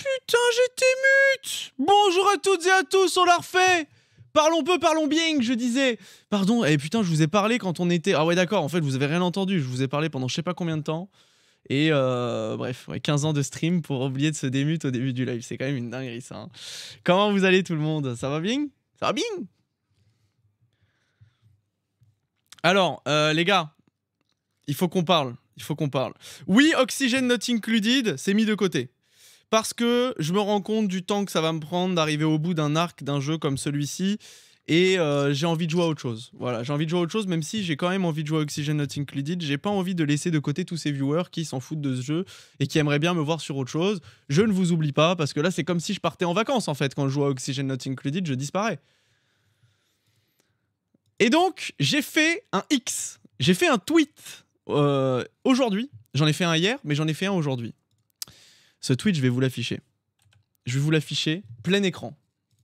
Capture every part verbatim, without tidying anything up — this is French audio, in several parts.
putain, j'étais mute. Bonjour à toutes et à tous, on l'a refait. Parlons peu, parlons bien, je disais. Pardon, eh putain, je vous ai parlé quand on était... Ah ouais, d'accord, en fait, vous avez rien entendu. Je vous ai parlé pendant je sais pas combien de temps. Et euh, bref, ouais, quinze ans de stream pour oublier de se démute au début du live. C'est quand même une dinguerie, ça. Hein. Comment vous allez, tout le monde? Ça va bien? Ça va bien? Alors, euh, les gars, il faut qu'on parle. Il faut qu'on parle. Oui, Oxygen Not Included, c'est mis de côté. Parce que je me rends compte du temps que ça va me prendre d'arriver au bout d'un arc d'un jeu comme celui-ci. Et euh, j'ai envie de jouer à autre chose. Voilà, j'ai envie de jouer à autre chose, même si j'ai quand même envie de jouer à Oxygen Not Included. J'ai pas envie de laisser de côté tous ces viewers qui s'en foutent de ce jeu et qui aimeraient bien me voir sur autre chose. Je ne vous oublie pas, parce que là, c'est comme si je partais en vacances, en fait. Quand je joue à Oxygen Not Included, je disparais. Et donc, j'ai fait un X. J'ai fait un tweet euh, aujourd'hui. J'en ai fait un hier, mais j'en ai fait un aujourd'hui. Ce tweet, je vais vous l'afficher. Je vais vous l'afficher plein écran.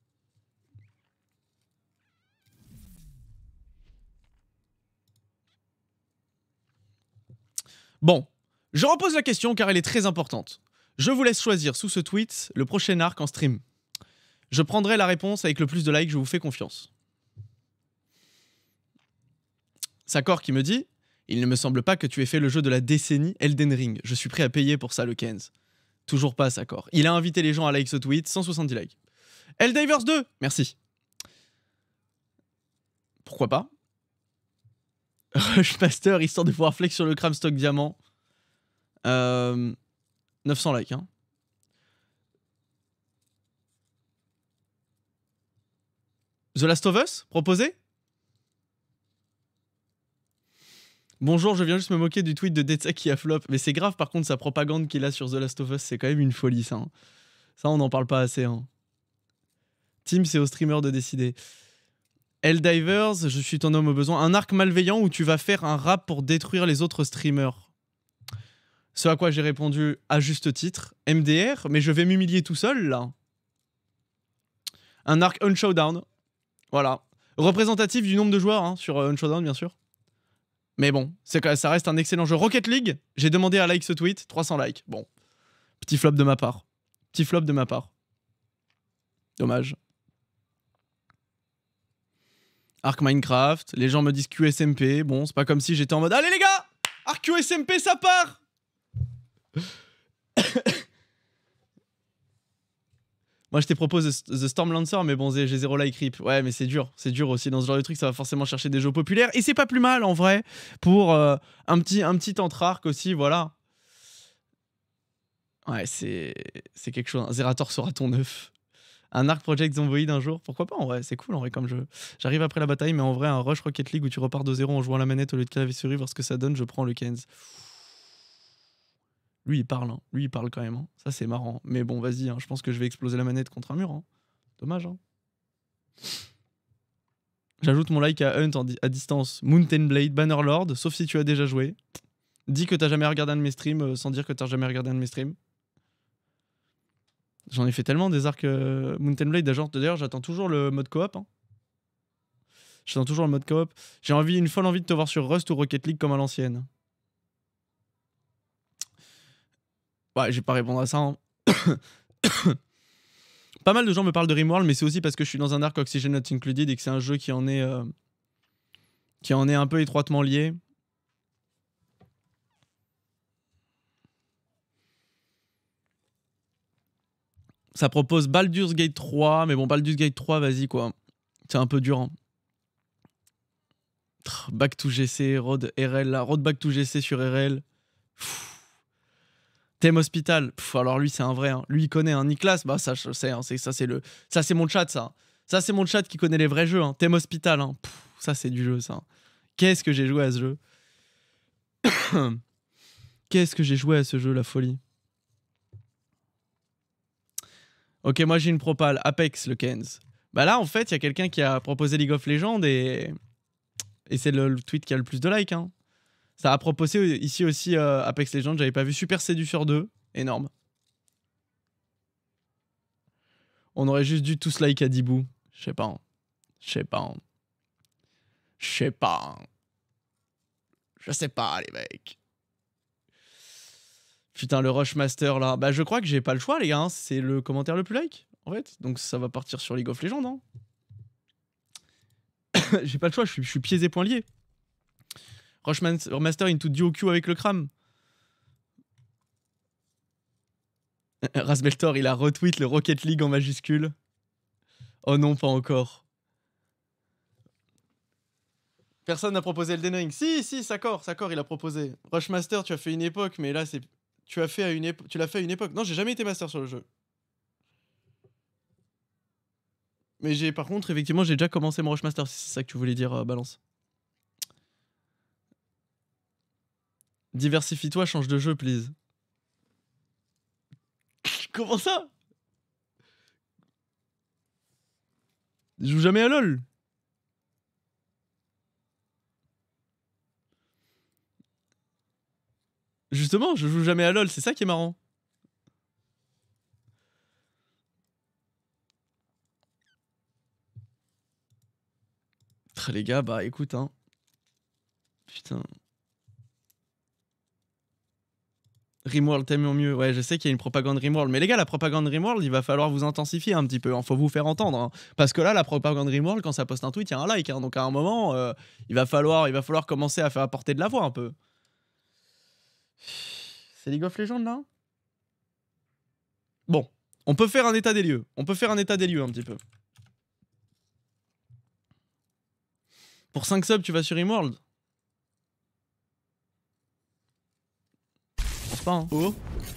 Bon, je repose la question car elle est très importante. Je vous laisse choisir sous ce tweet le prochain arc en stream. Je prendrai la réponse avec le plus de likes, je vous fais confiance. Sakor qui me dit « Il ne me semble pas que tu aies fait le jeu de la décennie Elden Ring. Je suis prêt à payer pour ça le quinze. » Toujours pas, Sakor. Il a invité les gens à like ce tweet, cent soixante-dix likes. Helldivers deux, merci. Pourquoi pas? Rushmaster, histoire de pouvoir flex sur le Cramstock Diamant. Euh, neuf cents likes, hein. The Last of Us, proposé? Bonjour, je viens juste me moquer du tweet de Detsa qui a flop. Mais c'est grave, par contre, sa propagande qu'il a sur The Last of Us, c'est quand même une folie, ça. Hein. Ça, on n'en parle pas assez. Hein. Team, c'est au streamer de décider. Helldivers, je suis ton homme au besoin. Un arc malveillant où tu vas faire un rap pour détruire les autres streamers. Ce à quoi j'ai répondu à juste titre. M D R, mais je vais m'humilier tout seul, là. Un arc Unshowdown. Voilà. Représentatif du nombre de joueurs hein, sur euh, Unshowdown, bien sûr. Mais bon, ça reste un excellent jeu. Rocket League, j'ai demandé à like ce tweet, trois cents likes. Bon, petit flop de ma part. Petit flop de ma part. Dommage. Arc Minecraft, les gens me disent Q S M P. Bon, c'est pas comme si j'étais en mode allez les gars, Arc Q S M P, ça part. Moi, je te propose The Storm Lancer, mais bon, j'ai zéro like rip. Ouais, mais c'est dur. C'est dur aussi. Dans ce genre de truc, ça va forcément chercher des jeux populaires. Et c'est pas plus mal, en vrai, pour euh, un petit, un petit entre-arc aussi, voilà. Ouais, c'est quelque chose. Un Zerator sera ton œuf. Un Arc Project Zomboid un jour. Pourquoi pas, en vrai. C'est cool, en vrai, comme jeu. J'arrive après la bataille, mais en vrai, un Rush Rocket League où tu repars de zéro en jouant la manette au lieu de clavier souris, voir ce que ça donne, je prends le quinze. Lui, il parle. Hein. Lui, il parle quand même. Hein. Ça, c'est marrant. Mais bon, vas-y. Hein. Je pense que je vais exploser la manette contre un mur. Hein. Dommage. Hein. J'ajoute mon like à Hunt di à distance. Mountain Blade, Bannerlord, sauf si tu as déjà joué. Dis que t'as jamais regardé un de mes streams euh, sans dire que t'as jamais regardé un de mes streams. J'en ai fait tellement des arcs euh, Mountain Blade. D'ailleurs, j'attends toujours le mode coop. Hein. J'attends toujours le mode coop. J'ai envie, une folle envie de te voir sur Rust ou Rocket League comme à l'ancienne. Ouais, je vais pas répondre à ça. Hein. Pas mal de gens me parlent de Rimworld, mais c'est aussi parce que je suis dans un arc Oxygen Not Included et que c'est un jeu qui en est, euh, qui en est un peu étroitement lié. Ça propose Baldur's Gate trois, mais bon, Baldur's Gate trois, vas-y quoi. C'est un peu dur. Hein. Back to G C, Road R L, là. Road Back to G C sur R L. Pfff. Thème Hospital, Pff, alors lui c'est un vrai, hein. Lui il connaît, hein. Nicolas, bah ça je sais, hein. ça c'est le, ça c'est mon chat ça, ça c'est mon chat qui connaît les vrais jeux, hein. Thème Hospital, hein. Pff, ça c'est du jeu ça. Qu'est-ce que j'ai joué à ce jeu, qu'est-ce que j'ai joué à ce jeu, la folie. Ok, moi j'ai une propale, Apex le quinze. Bah là en fait il y a quelqu'un qui a proposé League of Legends et et c'est le, le tweet qui a le plus de likes. Hein. Ça a proposé ici aussi euh, Apex Legends, j'avais pas vu. Super Séduceur deux, énorme. On aurait juste dû tous like à Dibou. Je sais pas. Hein. Je sais pas. Hein. Je sais pas. Hein. Je sais pas, les mecs. Putain, le Rushmaster là. Bah, je crois que j'ai pas le choix, les gars. Hein. C'est le commentaire le plus like, en fait. Donc, ça va partir sur League of Legends. Hein. J'ai pas le choix, je suis, je suis pieds et poings liés. Rushmaster into duo Q avec le Kram. Rasbeltor, il a retweet le Rocket League en majuscule. Oh non, pas encore. Personne n'a proposé Elden Ring. Si, si, Sakor, Sakor, il a proposé. Rushmaster, tu as fait une époque, mais là, c'est... Tu as fait à une époque. Tu l'as fait à une époque. Non, j'ai jamais été master sur le jeu. Mais j'ai, par contre, effectivement, j'ai déjà commencé mon Rushmaster, si c'est ça que tu voulais dire, euh, Balance. Diversifie-toi, change de jeu, please. Comment ça? Je joue jamais à LoL. Justement, je joue jamais à LoL, c'est ça qui est marrant. Très les gars, bah écoute, hein. Putain. Rimworld tellement mieux. Ouais, je sais qu'il y a une propagande Rimworld. Mais les gars, la propagande Rimworld, il va falloir vous intensifier un petit peu. Hein. Faut vous faire entendre. Hein. Parce que là, la propagande Rimworld, quand ça poste un tweet, il y a un like. Hein. Donc à un moment, euh, il, va falloir, il va falloir commencer à faire apporter de la voix un peu. C'est League of Legends là? Bon, on peut faire un état des lieux. On peut faire un état des lieux un petit peu. Pour cinq subs, tu vas sur Rimworld? Je pense pas, hein. Oh.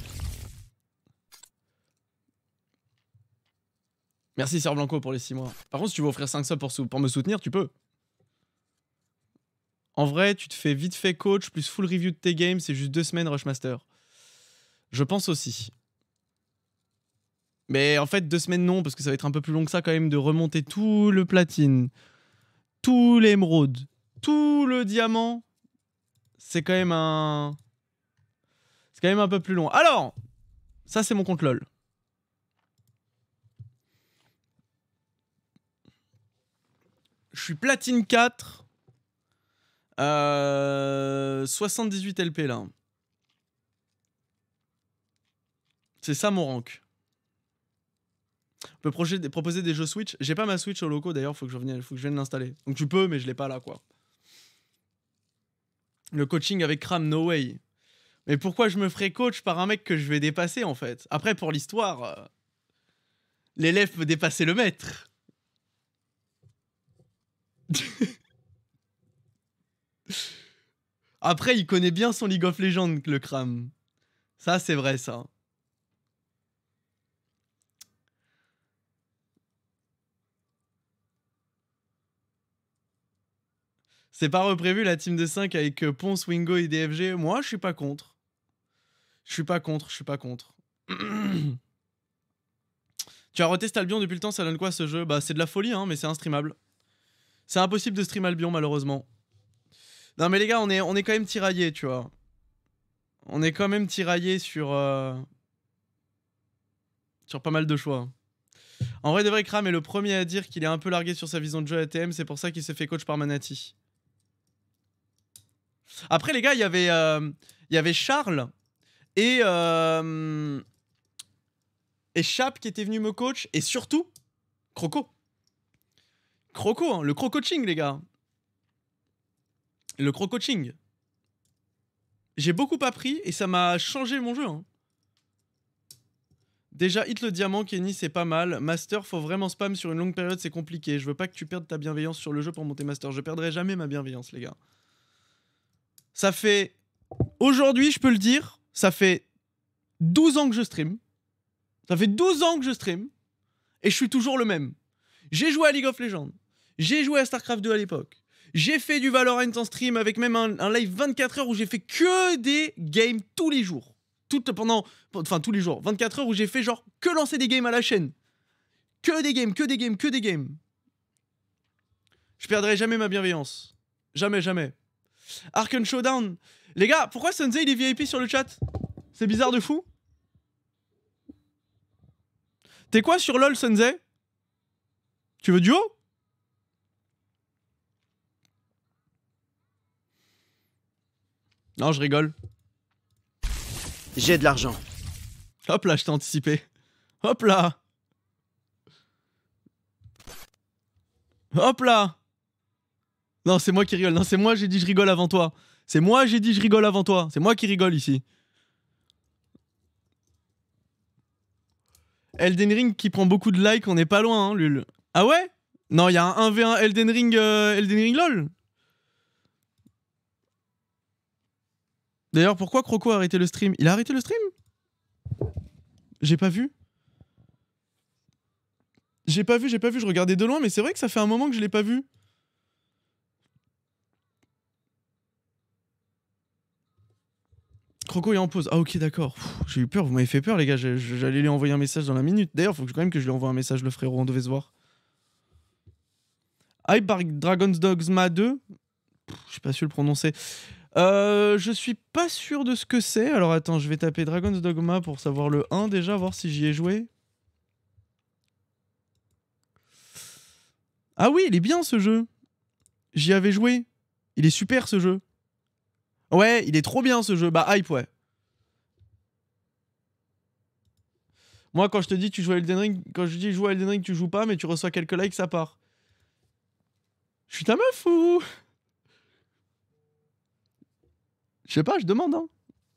Merci Sir Blanco pour les six mois. Par contre, si tu veux offrir cinq subs pour, pour me soutenir, tu peux. En vrai, tu te fais vite fait coach plus full review de tes games, c'est juste deux semaines Rushmaster. Je pense aussi. Mais en fait, deux semaines non, parce que ça va être un peu plus long que ça quand même de remonter tout le platine, tout l'émeraude, tout le diamant. C'est quand même un... C'est quand même un peu plus long. Alors, ça c'est mon compte LOL. Je suis platine quatre. Euh, soixante-dix-huit L P là. C'est ça mon rank. On peut proposer des jeux Switch. J'ai pas ma Switch au loco d'ailleurs, faut que je vienne, faut que je vienne l'installer. Donc tu peux, mais je l'ai pas là quoi. Le coaching avec Kram, no way. Mais pourquoi je me ferais coach par un mec que je vais dépasser en fait? Après pour l'histoire, euh, l'élève peut dépasser le maître. Après il connaît bien son League of Legends le Kram. Ça c'est vrai ça. C'est pas reprévu la team de cinq avec Ponce, Wingo et D F G. Moi, je suis pas contre. Je suis pas contre, je suis pas contre. Tu as retesté Albion depuis le temps, ça donne quoi ce jeu? Bah c'est de la folie, hein, mais c'est instreamable. C'est impossible de stream Albion, malheureusement. Non mais les gars, on est, on est quand même tiraillés, tu vois. On est quand même tiraillés sur... Euh... Sur pas mal de choix. En vrai, de vrai, Kram est le premier à dire qu'il est un peu largué sur sa vision de jeu A T M, c'est pour ça qu'il se fait coach par Manati. Après les gars, il y avait, euh, il y avait Charles et, euh, et Chap qui était venu me coach, et surtout Croco. Croco, hein, le Crocoaching les gars. Le Crocoaching. J'ai beaucoup appris et ça m'a changé mon jeu. Hein. Déjà, hit le diamant, Kenny, c'est pas mal. Master, faut vraiment spam sur une longue période, c'est compliqué. Je veux pas que tu perdes ta bienveillance sur le jeu pour monter Master. Je perdrai jamais ma bienveillance, les gars. Ça fait... Aujourd'hui, je peux le dire, ça fait douze ans que je stream. Ça fait douze ans que je stream. Et je suis toujours le même. J'ai joué à League of Legends. J'ai joué à StarCraft deux à l'époque. J'ai fait du Valorant en stream avec même un, un live vingt-quatre heures où j'ai fait que des games tous les jours. Tout pendant... Enfin, tous les jours. vingt-quatre heures où j'ai fait genre que lancer des games à la chaîne. Que des games, que des games, que des games. Je perdrai jamais ma bienveillance. Jamais, jamais. Arken Showdown. Les gars, pourquoi Sunzay il est V I P sur le chat? C'est bizarre de fou. T'es quoi sur LoL, Sunzay? Tu veux duo? Non, je rigole. J'ai de l'argent. Hop là, je t'ai anticipé. Hop là. Hop là. Non, c'est moi qui rigole. Non, c'est moi, j'ai dit je rigole avant toi. C'est moi, j'ai dit je rigole avant toi. C'est moi qui rigole ici. Elden Ring qui prend beaucoup de likes, on n'est pas loin, hein, Lul. Ah ouais? Non, il y a un un v un Elden Ring, euh, Elden Ring LOL. D'ailleurs, pourquoi Croco a arrêté le stream? Il a arrêté le stream? J'ai pas vu. J'ai pas vu, j'ai pas vu, je regardais de loin, mais c'est vrai que ça fait un moment que je l'ai pas vu. Croco est en pause. Ah ok, d'accord. J'ai eu peur, vous m'avez fait peur les gars, j'allais lui envoyer un message dans la minute. D'ailleurs, faut que, quand même que je lui envoie un message, le frérot, on devait se voir. Hype par Dragon's Dogma deux. Je suis pas sûr de le prononcer. Euh, je suis pas sûr de ce que c'est. Alors attends, je vais taper Dragon's Dogma pour savoir le un déjà, voir si j'y ai joué. Ah oui, il est bien ce jeu. J'y avais joué. Il est super ce jeu. Ouais, il est trop bien ce jeu. Bah hype, ouais. Moi, quand je te dis tu joues à Elden Ring, quand je dis joue à Elden Ring, tu joues pas, mais tu reçois quelques likes, ça part. Je suis ta meuf ou... Je sais pas, je demande, hein.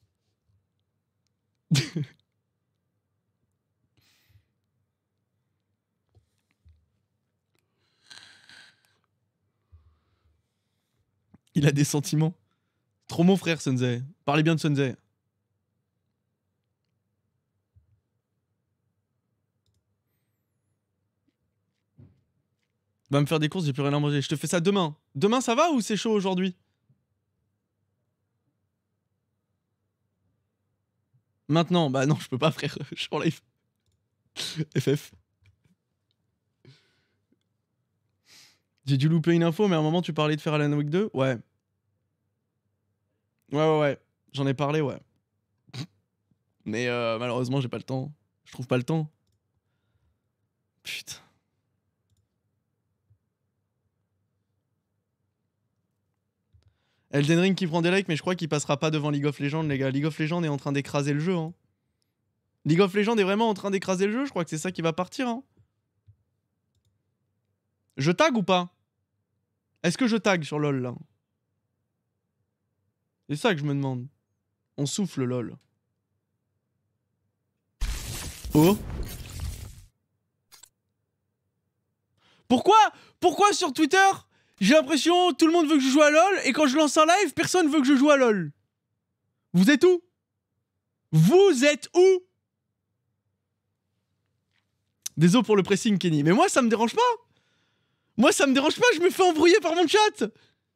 Il a des sentiments. Trop mon frère, Sensei. Parlez bien de Sensei. Va me faire des courses, j'ai plus rien à manger. Je te fais ça demain. Demain, ça va ou c'est chaud aujourd'hui? Maintenant, bah non, je peux pas, frère. Je suis en live. F F. J'ai dû louper une info, mais à un moment, tu parlais de faire Alan Wake deux? Ouais. Ouais, ouais, ouais. J'en ai parlé, ouais. Mais euh, malheureusement, j'ai pas le temps. Je trouve pas le temps. Putain. Elden Ring qui prend des likes, mais je crois qu'il passera pas devant League of Legends, les gars. League of Legends est en train d'écraser le jeu, hein. League of Legends est vraiment en train d'écraser le jeu, je crois que c'est ça qui va partir, hein. Je tag ou pas? Est-ce que je tag sur LoL, là? C'est ça que je me demande. On souffle, LoL. Oh. Pourquoi? Pourquoi sur Twitter j'ai l'impression tout le monde veut que je joue à LoL et quand je lance un live, personne veut que je joue à LoL? Vous êtes où? Vous êtes où? Désolé pour le pressing, Kenny. Mais moi, ça me dérange pas. Moi, ça me dérange pas, je me fais embrouiller par mon chat.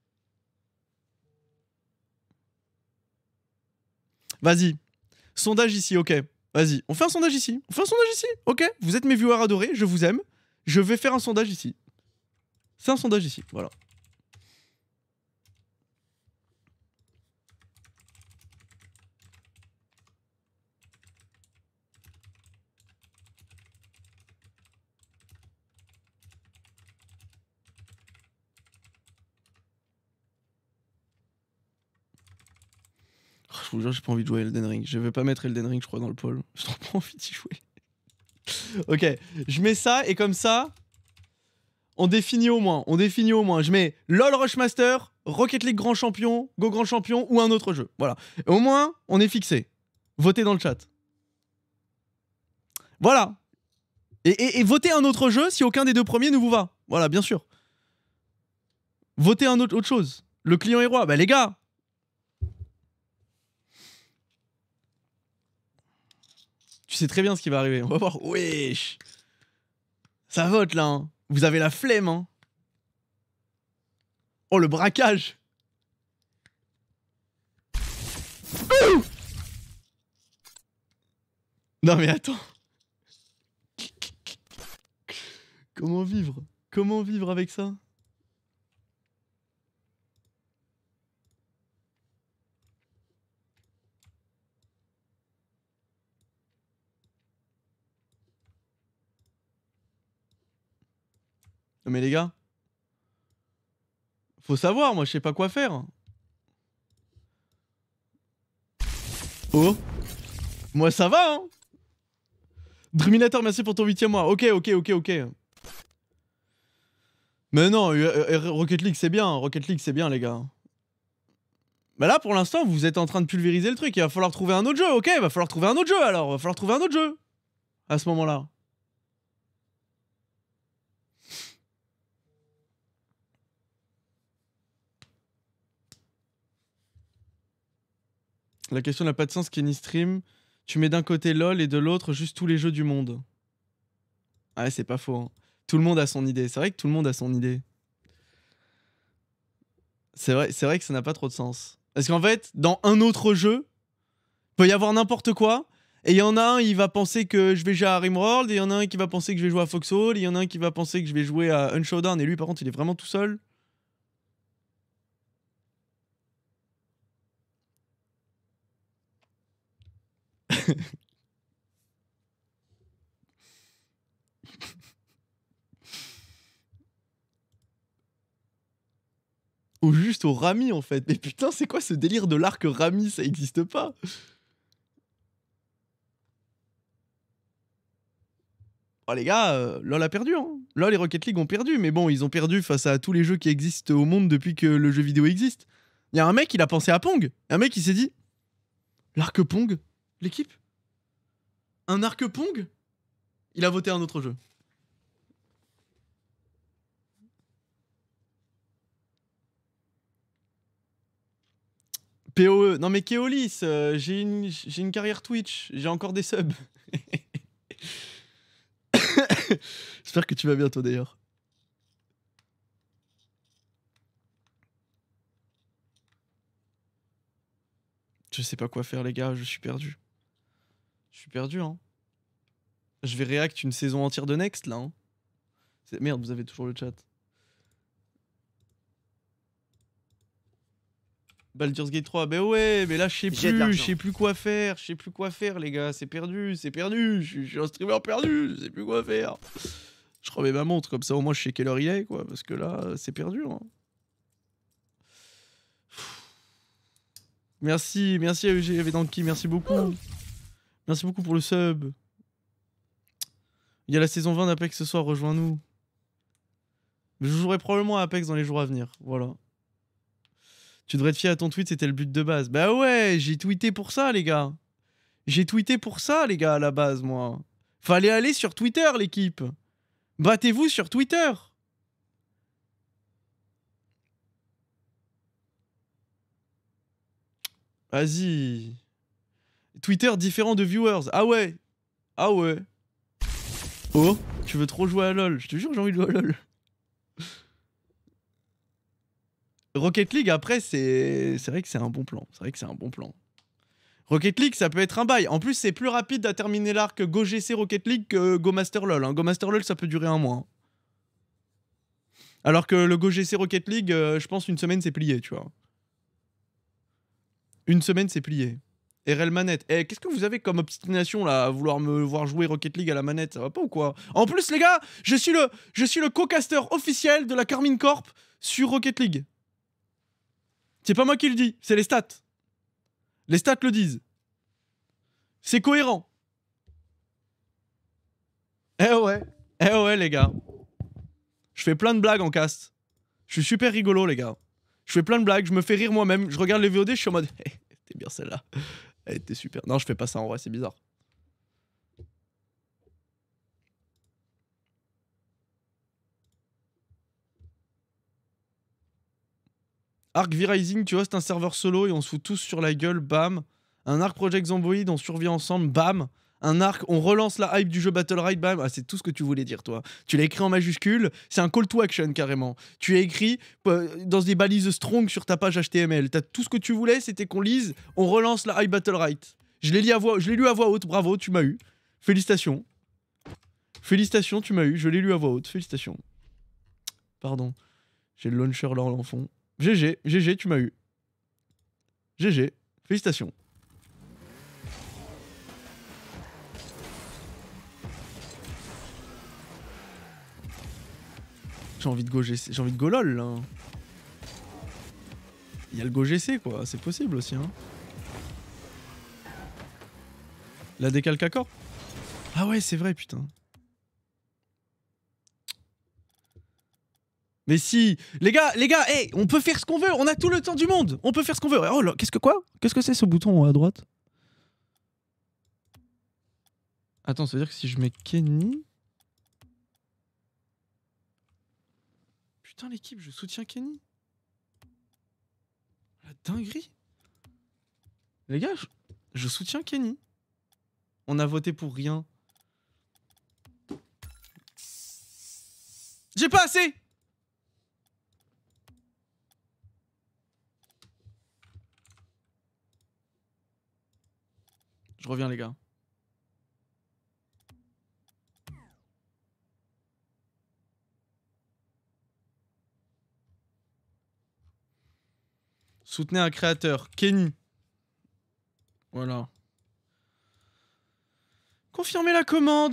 Vas-y. Sondage ici, ok. Vas-y, on fait un sondage ici. On fait un sondage ici, ok. Vous êtes mes viewers adorés, je vous aime. Je vais faire un sondage ici. C'est un sondage ici, voilà. Je vous jure, j'ai pas envie de jouer à Elden Ring. Je vais pas mettre Elden Ring, je crois, dans le poll. J'ai trop pas envie d'y jouer. Ok, je mets ça et comme ça, on définit au moins. On définit au moins. Je mets LoL Rushmaster, Rocket League Grand Champion, Go Grand Champion ou un autre jeu. Voilà. Et au moins, on est fixé. Votez dans le chat. Voilà. Et, et, et votez un autre jeu si aucun des deux premiers ne vous va. Voilà, bien sûr. Votez un autre, autre chose. Le client est roi. Bah les gars. Tu sais très bien ce qui va arriver. On va voir. Wesh. Ça vote là. Hein. Vous avez la flemme. Hein. Oh le braquage. Ouh. Non mais attends. Comment vivre? Comment vivre avec ça? Non mais les gars, faut savoir, moi je sais pas quoi faire. Oh. Moi ça va hein. Druminator, merci pour ton huitième mois. Ok, ok, ok, ok. Mais non, Rocket League c'est bien, Rocket League c'est bien les gars. Bah là pour l'instant vous êtes en train de pulvériser le truc, il va falloir trouver un autre jeu, ok, il va falloir trouver un autre jeu alors, il va falloir trouver un autre jeu. À ce moment-là. La question n'a pas de sens, Kenny Stream. Tu mets d'un côté LOL et de l'autre juste tous les jeux du monde. Ah ouais, c'est pas faux. Hein. Tout le monde a son idée. C'est vrai que tout le monde a son idée. C'est vrai, c'est vrai que ça n'a pas trop de sens. Parce qu'en fait, dans un autre jeu, il peut y avoir n'importe quoi. Et il y en a un, il va penser que je vais jouer à Rimworld. Et il y en a un qui va penser que je vais jouer à Foxhole. Et il y en a un qui va penser que je vais jouer à Unshowdown. Et lui, par contre, il est vraiment tout seul. Ou juste au Rami en fait. Mais putain, c'est quoi ce délire de l'arc Rami? Ça existe pas. Oh les gars, euh, LoL a perdu. Hein. LoL et Rocket League ont perdu. Mais bon, ils ont perdu face à tous les jeux qui existent au monde depuis que le jeu vidéo existe. Il y a un mec, il a pensé à Pong. Un mec, il s'est dit l'arc Pong, l'équipe. Un arc Pong. Il a voté un autre jeu. P O E. Non mais Keolis, euh, j'ai une, j'ai une carrière Twitch. J'ai encore des subs. J'espère que tu vas bientôt d'ailleurs. Je sais pas quoi faire les gars, je suis perdu. Je suis perdu hein. Je vais réact une saison entière de Next là hein. Merde, vous avez toujours le chat. Baldur's Gate trois, bah ouais, mais là je sais plus, je sais plus quoi faire, je sais plus quoi faire les gars, c'est perdu, c'est perdu, je suis un streamer perdu, je sais plus quoi faire. Je remets ma montre comme ça au moins je sais quelle heure il est quoi, parce que là c'est perdu hein. Merci, merci à E G Vedanki, merci beaucoup. Merci beaucoup pour le sub. Il y a la saison vingt d'Apex ce soir, rejoins-nous. Je jouerai probablement à Apex dans les jours à venir, voilà. Tu devrais te fier à ton tweet, c'était le but de base. Bah ouais, j'ai tweeté pour ça, les gars. J'ai tweeté pour ça, les gars, à la base, moi. Fallait aller sur Twitter, l'équipe. Battez-vous sur Twitter. Vas-y. Twitter différent de viewers. Ah ouais. Ah ouais. Oh, tu veux trop jouer à LoL. Je te jure, j'ai envie de jouer à LoL. Rocket League, après, c'est c'est vrai que c'est un bon plan. C'est vrai que c'est un bon plan. Rocket League, ça peut être un bail. En plus, c'est plus rapide à terminer l'arc Go G C Rocket League que Go Master LoL. Hein. Go Master LoL, ça peut durer un mois. Hein. Alors que le Go G C Rocket League, euh, je pense une semaine, c'est plié, tu vois. Une semaine, c'est plié. R L manette. Eh, qu'est-ce que vous avez comme obstination, là, à vouloir me voir jouer Rocket League à la manette? Ça va pas ou quoi? En plus, les gars, je suis le, je suis le co-caster officiel de la Carmine Corp sur Rocket League. C'est pas moi qui le dis, c'est les stats. Les stats le disent. C'est cohérent. Eh ouais. Eh ouais, les gars. Je fais plein de blagues en cast. Je suis super rigolo, les gars. Je fais plein de blagues, je me fais rire moi-même. Je regarde les V O D, je suis en mode... T'es bien celle-là. Elle était super. Non, je fais pas ça en vrai, c'est bizarre. Arc V-Rising, tu vois, c'est un serveur solo et on se fout tous sur la gueule, bam. Un Arc Project Zomboid, on survit ensemble, bam. Un arc, on relance la hype du jeu Battle Ride, bam. Ah, c'est tout ce que tu voulais dire, toi. Tu l'as écrit en majuscule, c'est un call to action, carrément. Tu as écrit euh, dans des balises strong sur ta page H T M L. T'as tout ce que tu voulais, c'était qu'on lise, on relance la hype Battle Ride. Je l'ai lu à voix, je l'ai lu à voix haute, bravo, tu m'as eu. Félicitations. Félicitations, tu m'as eu, je l'ai lu à voix haute, félicitations. Pardon. J'ai le launcher là en fond. G G, G G, tu m'as eu. G G, félicitations. J'ai envie de go G C, j'ai envie de go LOL là. Il y a le go G C quoi, c'est possible aussi hein. La décalque à corps. Ah ouais, c'est vrai, putain. Mais si, les gars, les gars, hey, on peut faire ce qu'on veut, on a tout le temps du monde, on peut faire ce qu'on veut. Oh là, qu'est-ce que quoi? Qu'est-ce que c'est ce bouton à droite? Attends, ça veut dire que si je mets Kenny... Putain l'équipe, je soutiens Kenny. La dinguerie. Les gars, je, je soutiens Kenny. On a voté pour rien. J'ai pas assez. Je reviens les gars. Soutenez un créateur, Kenny. Voilà. Confirmez la commande.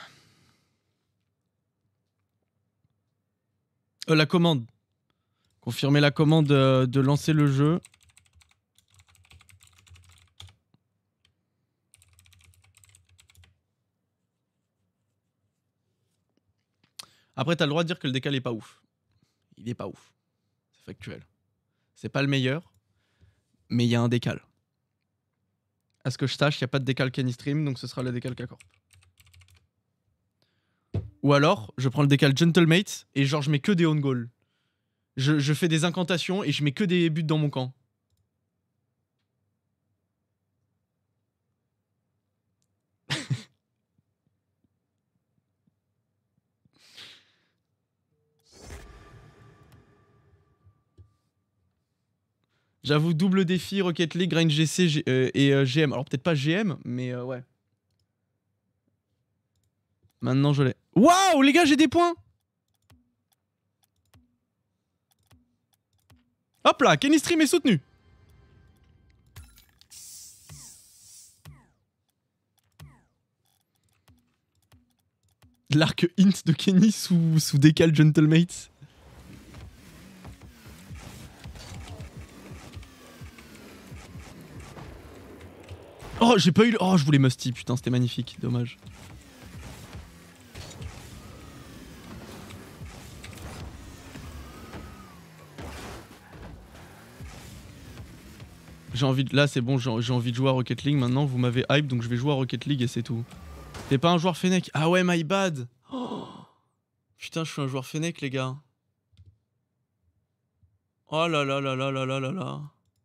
Euh, la commande. Confirmez la commande de, de lancer le jeu. Après, t'as le droit de dire que le décal est pas ouf. Il est pas ouf. C'est factuel. C'est pas le meilleur, mais il y a un décal. À ce que je sache, il n'y a pas de décal Kenny Stream, donc ce sera le décal K-Corp. Ou alors, je prends le décal Gentlemate et genre je mets que des on goal. Je, je fais des incantations et je mets que des buts dans mon camp. J'avoue, double défi, Rocket League, Grind G C G, euh, et euh, G M. Alors peut-être pas G M, mais euh, ouais. Maintenant je l'ai. Waouh les gars, j'ai des points. Hop là, Kenny Stream est soutenu. L'arc int de Kenny sous, sous décal Gentlemate. Oh, j'ai pas eu le... Oh, je voulais Musty, putain, c'était magnifique, dommage. J'ai envie de... Là, c'est bon, j'ai envie de jouer à Rocket League maintenant, vous m'avez hype, donc je vais jouer à Rocket League et c'est tout. T'es pas un joueur Fennec? Ah ouais, my bad. Oh putain, je suis un joueur Fennec, les gars. Oh là là là là là là là là.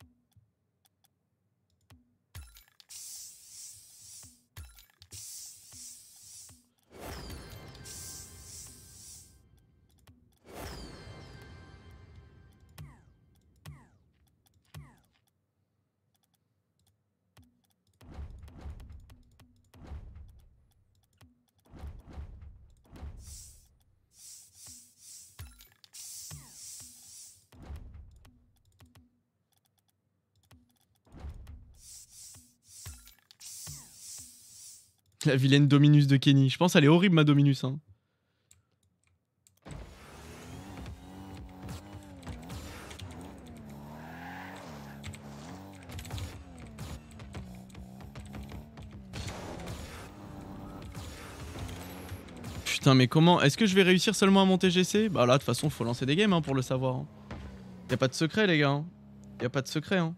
La vilaine Dominus de Kenny. Je pense qu'elle est horrible, ma Dominus. Hein. Putain, mais comment? Est-ce que je vais réussir seulement à monter G C? Bah là, de toute façon, faut lancer des games hein, pour le savoir. Hein. Y a pas de secret, les gars. Hein. Y a pas de secret. Hein.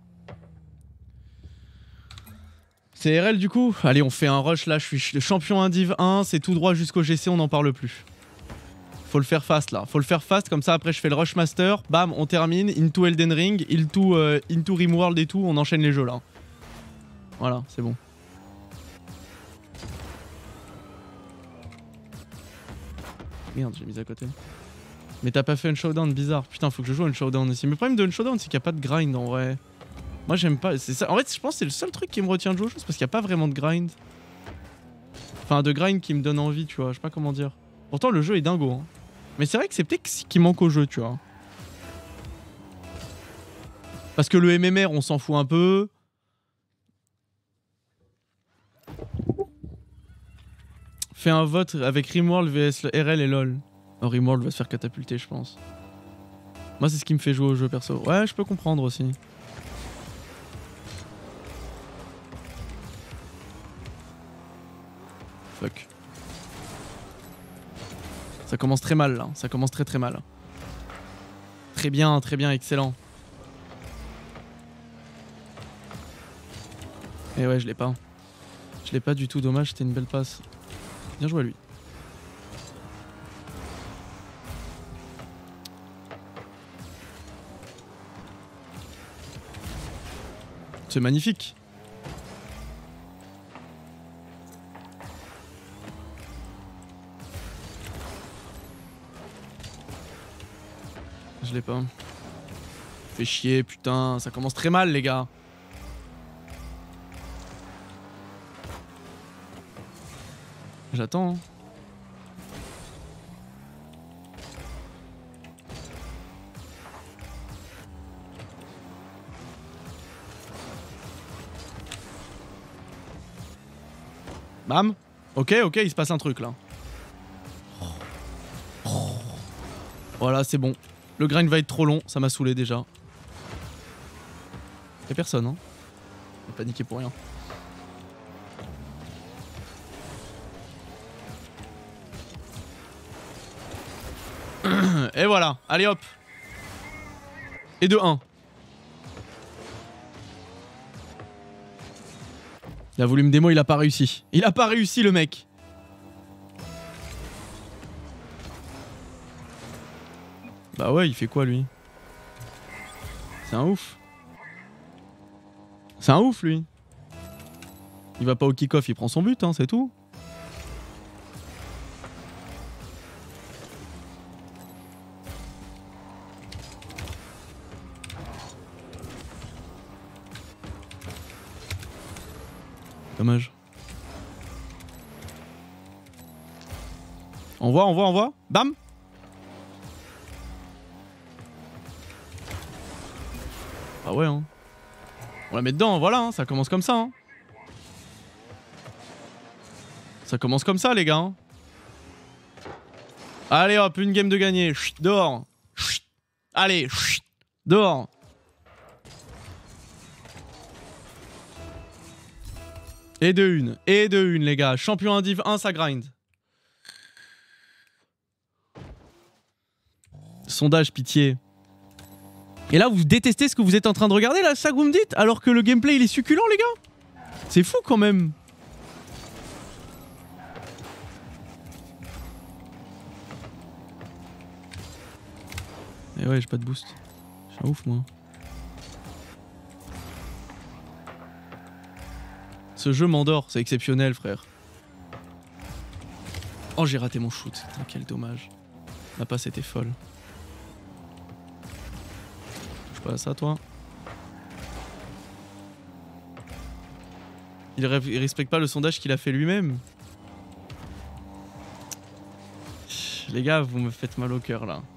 C'est R L du coup? Allez, on fait un rush là, je suis le champion un div un, c'est tout droit jusqu'au G C, on n'en parle plus. Faut le faire fast là, faut le faire fast, comme ça après je fais le rush master, bam, on termine, into Elden Ring, into, euh, into Rimworld et tout, on enchaîne les jeux là. Voilà, c'est bon. Merde, j'ai mis à côté. Mais t'as pas fait un showdown, bizarre. Putain, faut que je joue à un showdown aussi. Mais le problème de un showdown, c'est qu'il n'y a pas de grind en vrai. Moi j'aime pas, c'est ça. En fait je pense que c'est le seul truc qui me retient de jouer, c'est parce qu'il n'y a pas vraiment de grind. Enfin de grind qui me donne envie, tu vois, je sais pas comment dire. Pourtant le jeu est dingo. Hein. Mais c'est vrai que c'est peut-être ce qui manque au jeu, tu vois. Parce que le M M R on s'en fout un peu. Fais un vote avec Rimworld vs R L et LOL. Oh, Rimworld va se faire catapulter je pense. Moi c'est ce qui me fait jouer au jeu perso. Ouais je peux comprendre aussi. Fuck. Ça commence très mal là, ça commence très très mal. Très bien, très bien, excellent. Et ouais, je l'ai pas. Je l'ai pas du tout, dommage, c'était une belle passe. Bien joué à lui. C'est magnifique. Je l'ai pas. Fait chier, putain, ça commence très mal les gars. J'attends. Hein. Bam. Ok, ok, il se passe un truc là. Voilà, c'est bon. Le grind va être trop long, ça m'a saoulé déjà. Y'a personne, hein. J'ai paniqué pour rien. Et voilà, allez hop. Et de un. Il a voulu me démo, il a pas réussi. Il a pas réussi le mec. Bah ouais, il fait quoi lui? C'est un ouf. C'est un ouf lui. Il va pas au kick-off, il prend son but, hein, c'est tout. Dommage. On voit, on voit, on voit. Bam. Ah ouais, hein. On la met dedans, voilà, hein, ça commence comme ça. Hein. Ça commence comme ça, les gars. Hein. Allez hop, une game de gagné. Chut, dehors. Chut. Allez, chut, dehors. Et de une, et de une, les gars. Champion un div un, ça grind. Sondage, pitié. Et là, vous détestez ce que vous êtes en train de regarder, là, ça que vous me dites? Alors que le gameplay, il est succulent, les gars. C'est fou, quand même. Et ouais, j'ai pas de boost. Je suis un ouf, moi. Ce jeu m'endort, c'est exceptionnel, frère. Oh, j'ai raté mon shoot. Putain, quel dommage. La passe était folle. Touche pas à ça, toi. Il, il respecte pas le sondage qu'il a fait lui-même. Les gars, vous me faites mal au cœur, là.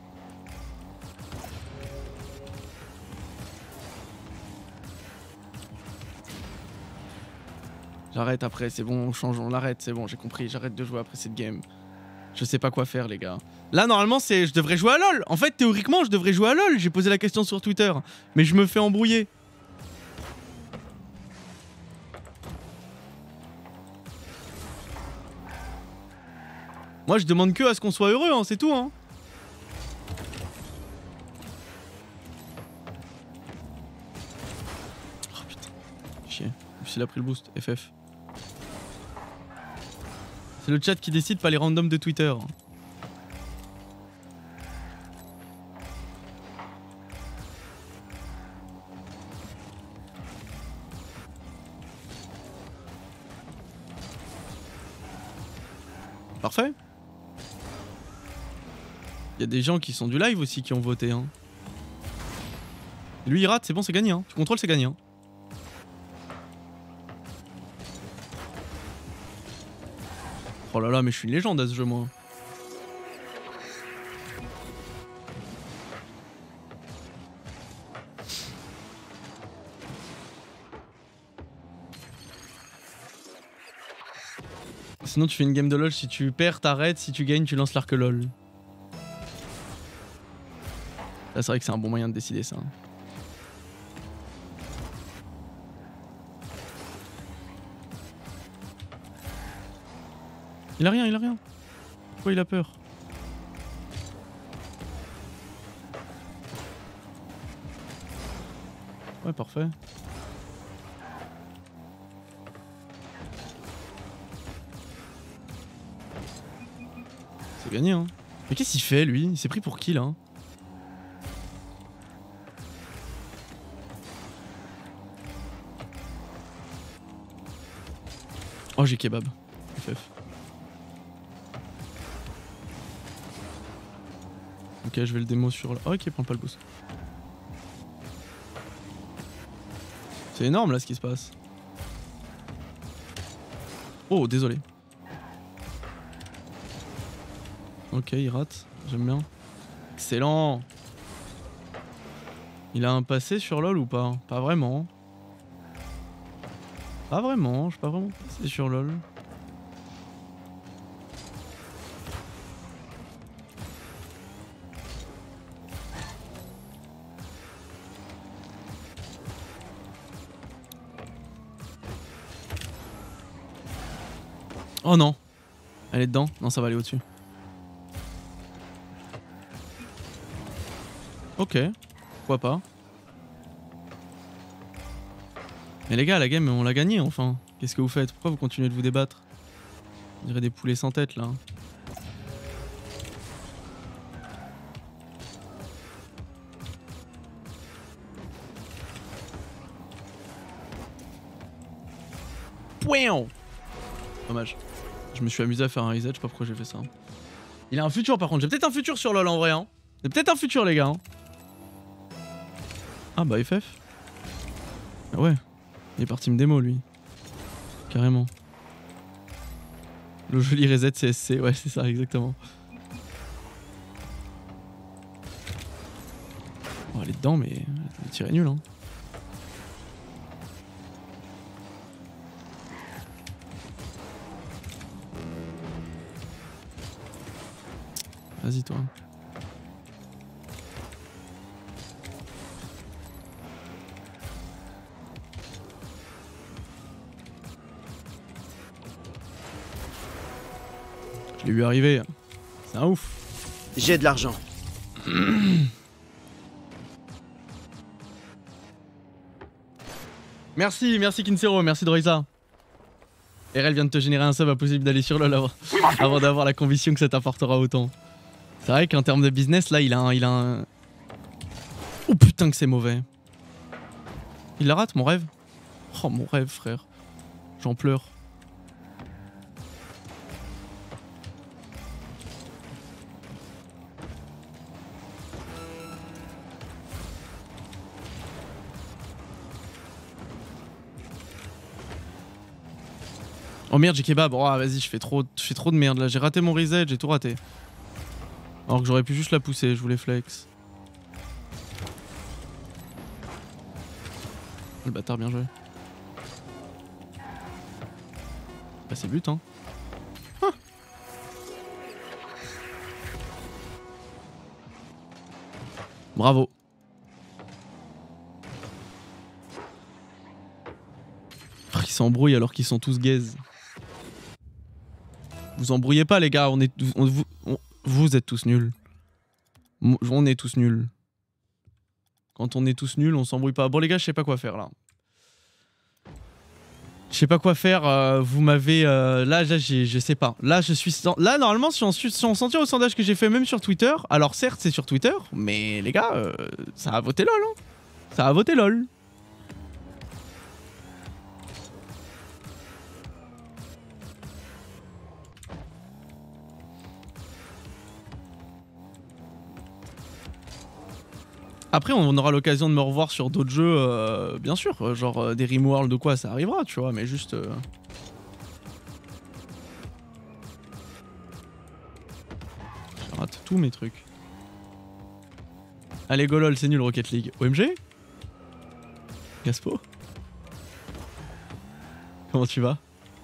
J'arrête après, c'est bon, on change, on l'arrête, c'est bon, j'ai compris, j'arrête de jouer après cette game. Je sais pas quoi faire, les gars. Là, normalement, c'est, je devrais jouer à LoL. En fait, théoriquement, je devrais jouer à LoL. J'ai posé la question sur Twitter, mais je me fais embrouiller. Moi, je demande que à ce qu'on soit heureux, hein, c'est tout, hein. Oh putain, chier. Il a pris le boost, F F. C'est le chat qui décide, pas les randoms de Twitter. Parfait. Il y a des gens qui sont du live aussi qui ont voté. Hein. Lui il rate, c'est bon, c'est gagné. Hein. Tu contrôles, c'est gagné. Hein. Oh là là, mais je suis une légende à ce jeu, moi. Sinon, tu fais une game de LoL. Si tu perds, t'arrêtes. Si tu gagnes, tu lances l'arc LoL. Là, c'est vrai que c'est un bon moyen de décider ça. Il a rien, il a rien. Pourquoi il a peur? Ouais, parfait. C'est gagné, hein. Mais qu'est-ce qu'il fait, lui? Il s'est pris pour qui, là? Oh, j'ai kebab. F F. Ok, je vais le démo sur... Oh, ok, prends pas le boost. C'est énorme, là, ce qui se passe. Oh, désolé. Ok, il rate. J'aime bien. Excellent. Il a un passé sur LoL ou pas? Pas vraiment. Pas vraiment, je suis pas vraiment passé sur LoL. Oh non. Elle est dedans? Non, ça va aller au-dessus. Ok, pourquoi pas. Mais les gars, la game, on l'a gagné enfin. Qu'est-ce que vous faites? Pourquoi vous continuez de vous débattre? On dirait des poulets sans tête là. Pouin! Dommage. Je me suis amusé à faire un reset, je sais pas pourquoi j'ai fait ça. Il a un futur par contre, j'ai peut-être un futur sur LoL en vrai. Hein. J'ai peut-être un futur les gars. Hein. Ah bah F F. Ah ouais. Il est parti me démo lui. Carrément. Le joli reset C S C, ouais c'est ça exactement. Oh, elle est dedans mais le tir est nul hein. Vas-y toi. Je l'ai vu arriver. C'est un ouf. J'ai de l'argent. Merci, merci Kinsero, merci Droïsa. R L vient de te générer un sub, impossible d'aller sur LoL avant, avant d'avoir la conviction que ça t'apportera autant. C'est vrai qu'en termes de business, là, il a un... Il a un... Oh putain que c'est mauvais. Il la rate, mon rêve. Oh, mon rêve, frère. J'en pleure. Oh merde, j'ai kebab. Oh vas-y, je fais trop, je fais trop de merde là. J'ai raté mon reset, j'ai tout raté. Alors que j'aurais pu juste la pousser, je voulais flex. Le bâtard, bien joué. Bah c'est but hein. Ah. Bravo. Ils s'embrouillent alors qu'ils sont tous gaze. Vous embrouillez pas les gars, on est, on, vous, on, vous êtes tous nuls. On est tous nuls. Quand on est tous nuls, on s'embrouille pas. Bon les gars, je sais pas quoi faire là. Je sais pas quoi faire, euh, vous m'avez... Euh, là, là je sais pas. Là, je suis... Là, normalement, si on, si on s'en tient au sondage que j'ai fait même sur Twitter, alors certes, c'est sur Twitter, mais les gars, euh, ça a voté LOL. Hein. Ça a voté LOL. Après, on aura l'occasion de me revoir sur d'autres jeux, euh, bien sûr, genre euh, des Rimworld ou quoi, ça arrivera, tu vois, mais juste... Euh... Je rate tous mes trucs. Allez, Golol, c'est nul, Rocket League. O M G Gaspo Comment tu vas?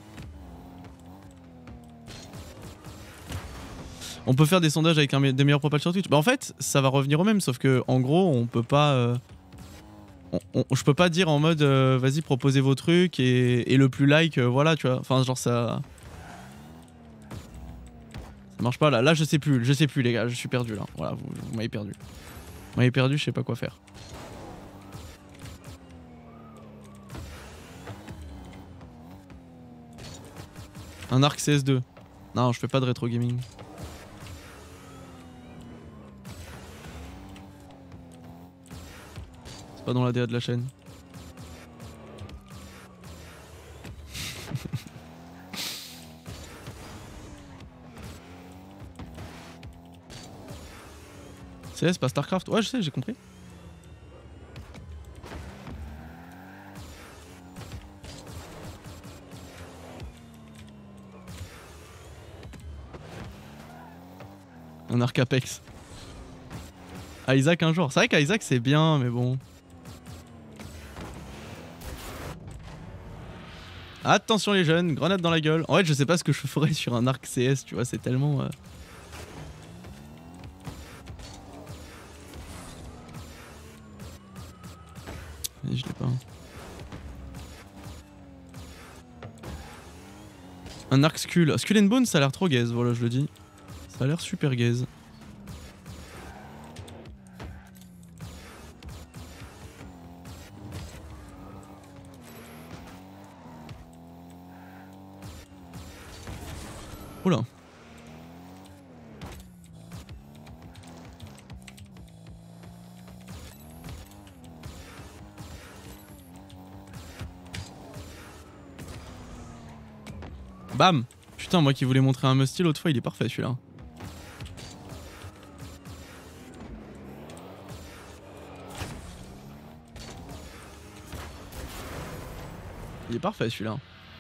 On peut faire des sondages avec un me des meilleurs profiles sur Twitch. Bah en fait, ça va revenir au même, sauf que en gros, on peut pas... Euh, on, on, je peux pas dire en mode, euh, vas-y, proposez vos trucs et, et le plus like, euh, voilà, tu vois. Enfin, genre ça... Ça marche pas là. Là, je sais plus. Je sais plus, les gars. Je suis perdu là. Voilà, vous, vous m'avez perdu. Vous m'avez perdu, je sais pas quoi faire. Un arc C S deux. Non, je fais pas de rétro gaming. C'est pas dans la D A de la chaîne. C S, pas Starcraft. Ouais, je sais, j'ai compris. Un arc Apex. Isaac un jour. C'est vrai qu'Isaac c'est bien, mais bon. Attention les jeunes, grenade dans la gueule. En fait, je sais pas ce que je ferais sur un arc C S, tu vois, c'est tellement... Euh... Je l'ai pas. Un arc Skull. Skull and Bones, ça a l'air trop gaze, voilà, je le dis. Ça a l'air super gaze. Oula. Bam. Putain, moi qui voulais montrer un musty l'autre fois, il est parfait celui-là. Il est parfait celui-là.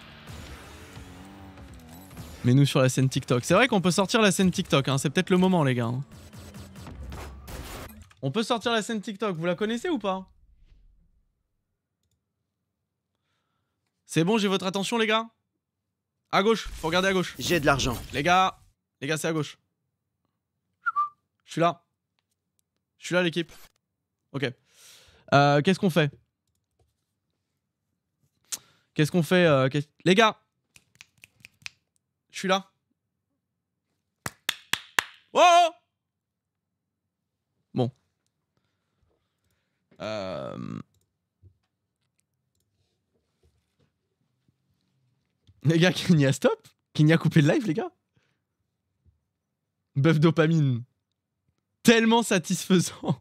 Mais nous sur la scène TikTok. C'est vrai qu'on peut sortir la scène TikTok, hein. C'est peut-être le moment les gars. Hein. On peut sortir la scène TikTok, vous la connaissez ou pas? C'est bon, j'ai votre attention les gars? À gauche, faut regarder à gauche. J'ai de l'argent. Les gars, les gars c'est à gauche. Je suis là. Je suis là l'équipe. Ok. Euh, Qu'est-ce qu'on fait? Qu'est-ce qu'on fait euh, qu'est Les gars, je suis là. Oh bon. Euh... Les gars, Kenny a stop? Kenny a coupé le live, les gars? Buff dopamine. Tellement satisfaisant.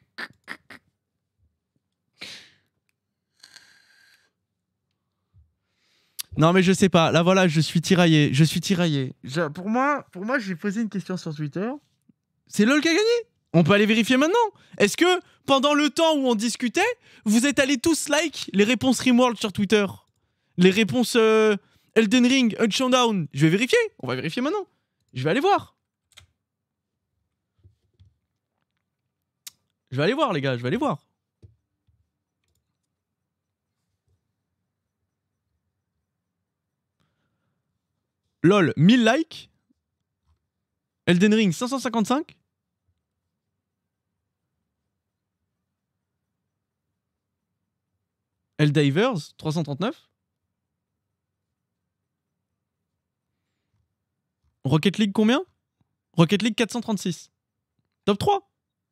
Non mais je sais pas, là voilà, je suis tiraillé, je suis tiraillé. Je, pour moi, pour moi j'ai posé une question sur Twitter. C'est LOL qui a gagné? On peut aller vérifier maintenant. Est-ce que pendant le temps où on discutait, vous êtes allés tous like les réponses Rimworld sur Twitter? Les réponses euh, Elden Ring, Unshowdown. Je vais vérifier, on va vérifier maintenant. Je vais aller voir. Je vais aller voir les gars, je vais aller voir. LOL, mille likes. Elden Ring, cinq cent cinquante-cinq. Helldivers, trois cent trente-neuf. Rocket League, combien? Rocket League, quatre cent trente-six. Top trois.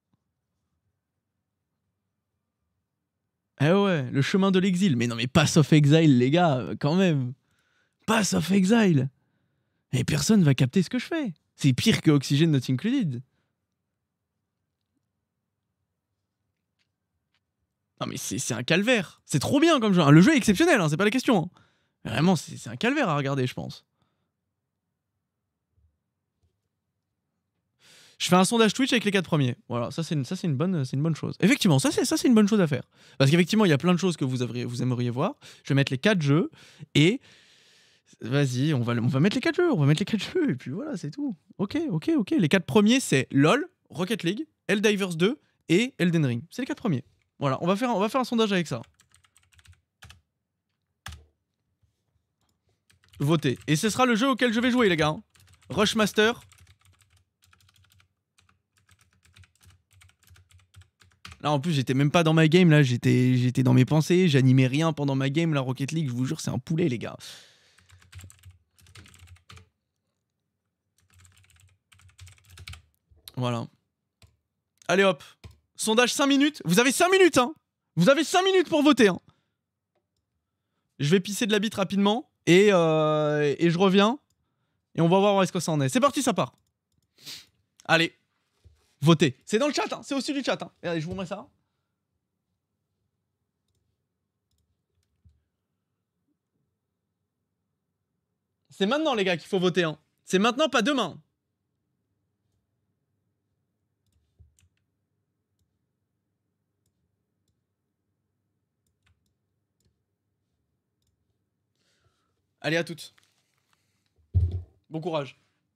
Eh ouais, le chemin de l'exil. Mais non, mais Pass of Exile, les gars, quand même. Pass of Exile. Et personne va capter ce que je fais. C'est pire que Oxygen Not Included. Non mais c'est un calvaire. C'est trop bien comme jeu. Le jeu est exceptionnel, hein, c'est pas la question. Hein. Vraiment, c'est un calvaire à regarder, je pense. Je fais un sondage Twitch avec les quatre premiers. Voilà, ça c'est une, une, bonne, une bonne chose. Effectivement, ça c'est une bonne chose à faire. Parce qu'effectivement, il y a plein de choses que vous, auriez, vous aimeriez voir. Je vais mettre les quatre jeux et... Vas-y, on va, on va mettre les quatre jeux, on va mettre les quatre jeux, et puis voilà, c'est tout. Ok, ok, ok. Les quatre premiers, c'est LOL, Rocket League, Helldivers deux et Elden Ring. C'est les quatre premiers. Voilà, on va, faire, on va faire un sondage avec ça. Votez. Et ce sera le jeu auquel je vais jouer, les gars. Rushmaster. Là, en plus, j'étais même pas dans ma game, là, j'étais dans mes pensées, j'animais rien pendant ma game, la Rocket League, je vous jure, c'est un poulet, les gars. Voilà. Allez hop. Sondage cinq minutes. Vous avez cinq minutes, hein. Vous avez cinq minutes pour voter, hein. Je vais pisser de la bite rapidement. Et, euh, et je reviens. Et on va voir où est-ce que ça en est. C'est parti, ça part. Allez. Votez. C'est dans le chat, hein. C'est au-dessus du chat, hein. Regardez, je vous remets ça. C'est maintenant, les gars, qu'il faut voter, hein. C'est maintenant, pas demain. Allez, à toutes. Bon courage.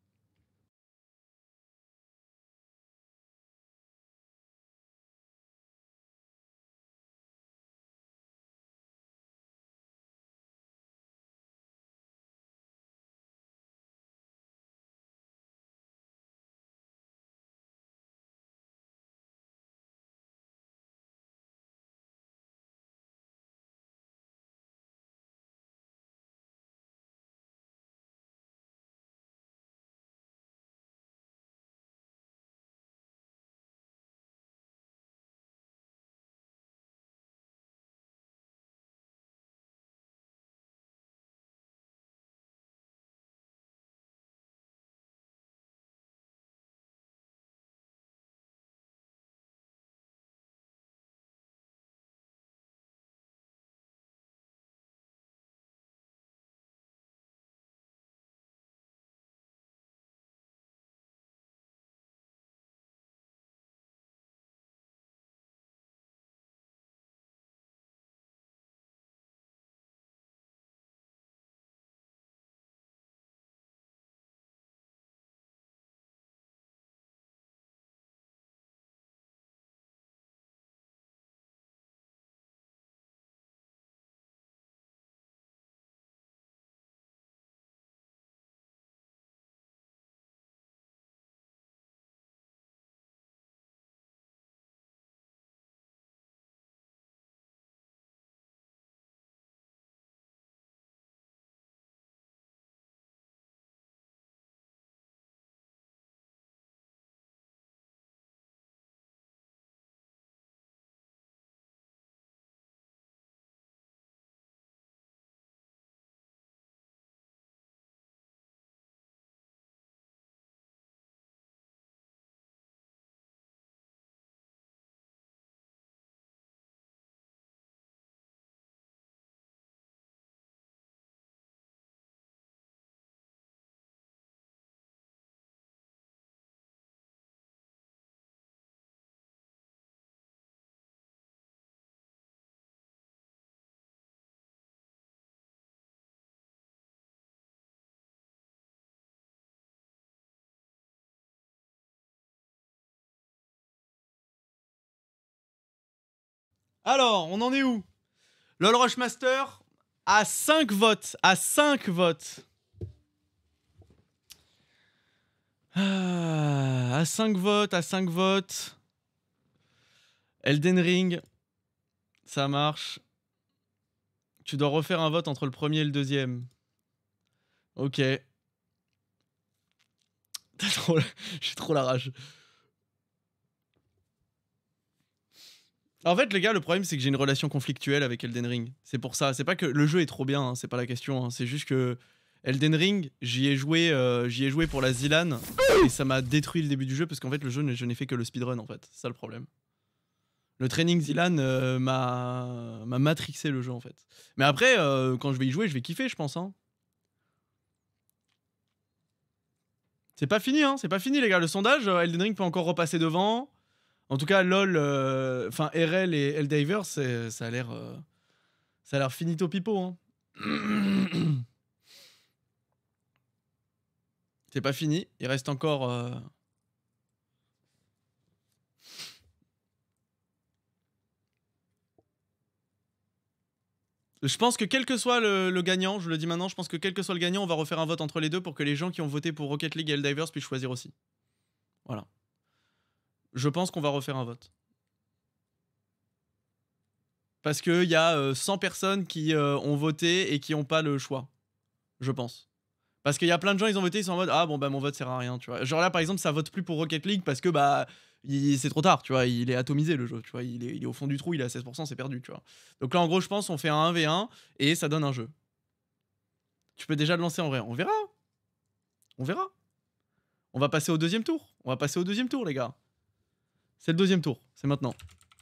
Alors, on en est où? LOL Rushmaster à cinq votes. À cinq votes. Ah, à cinq votes, à cinq votes. Elden Ring. Ça marche. Tu dois refaire un vote entre le premier et le deuxième. Ok. Trop... J'ai trop la rage. En fait, les gars, le problème, c'est que j'ai une relation conflictuelle avec Elden Ring. C'est pour ça. C'est pas que le jeu est trop bien, hein, c'est pas la question. Hein. C'est juste que Elden Ring, j'y ai joué, euh, j'y ai joué pour la Zilan et ça m'a détruit le début du jeu parce qu'en fait, le jeu, je n'ai fait que le speedrun en fait. C'est ça le problème. Le training Zilan euh, m'a m'a matrixé le jeu en fait. Mais après, euh, quand je vais y jouer, je vais kiffer, je pense. Hein. C'est pas fini, hein. C'est pas fini, les gars. Le sondage, euh, Elden Ring peut encore repasser devant. En tout cas, LoL, enfin euh, R L et Helldivers, ça a l'air, euh, ça a l'air finito pipo. Hein. C'est pas fini. Il reste encore. Euh... Je pense que quel que soit le, le gagnant, je le dis maintenant, je pense que quel que soit le gagnant, on va refaire un vote entre les deux pour que les gens qui ont voté pour Rocket League et Helldivers puissent choisir aussi. Voilà. Je pense qu'on va refaire un vote. Parce qu'il y a euh, cent personnes qui euh, ont voté et qui n'ont pas le choix. Je pense. Parce qu'il y a plein de gens, ils ont voté, ils sont en mode ah bon bah mon vote sert à rien, tu vois. Genre là par exemple, ça vote plus pour Rocket League parce que bah c'est trop tard, tu vois, il est atomisé le jeu, tu vois, il est, il est au fond du trou, il est à seize pour cent, c'est perdu, tu vois. Donc là en gros, je pense on fait un un v un et ça donne un jeu. Tu peux déjà le lancer en vrai, on verra. On verra. On va passer au deuxième tour. On va passer au deuxième tour les gars. C'est le deuxième tour, c'est maintenant.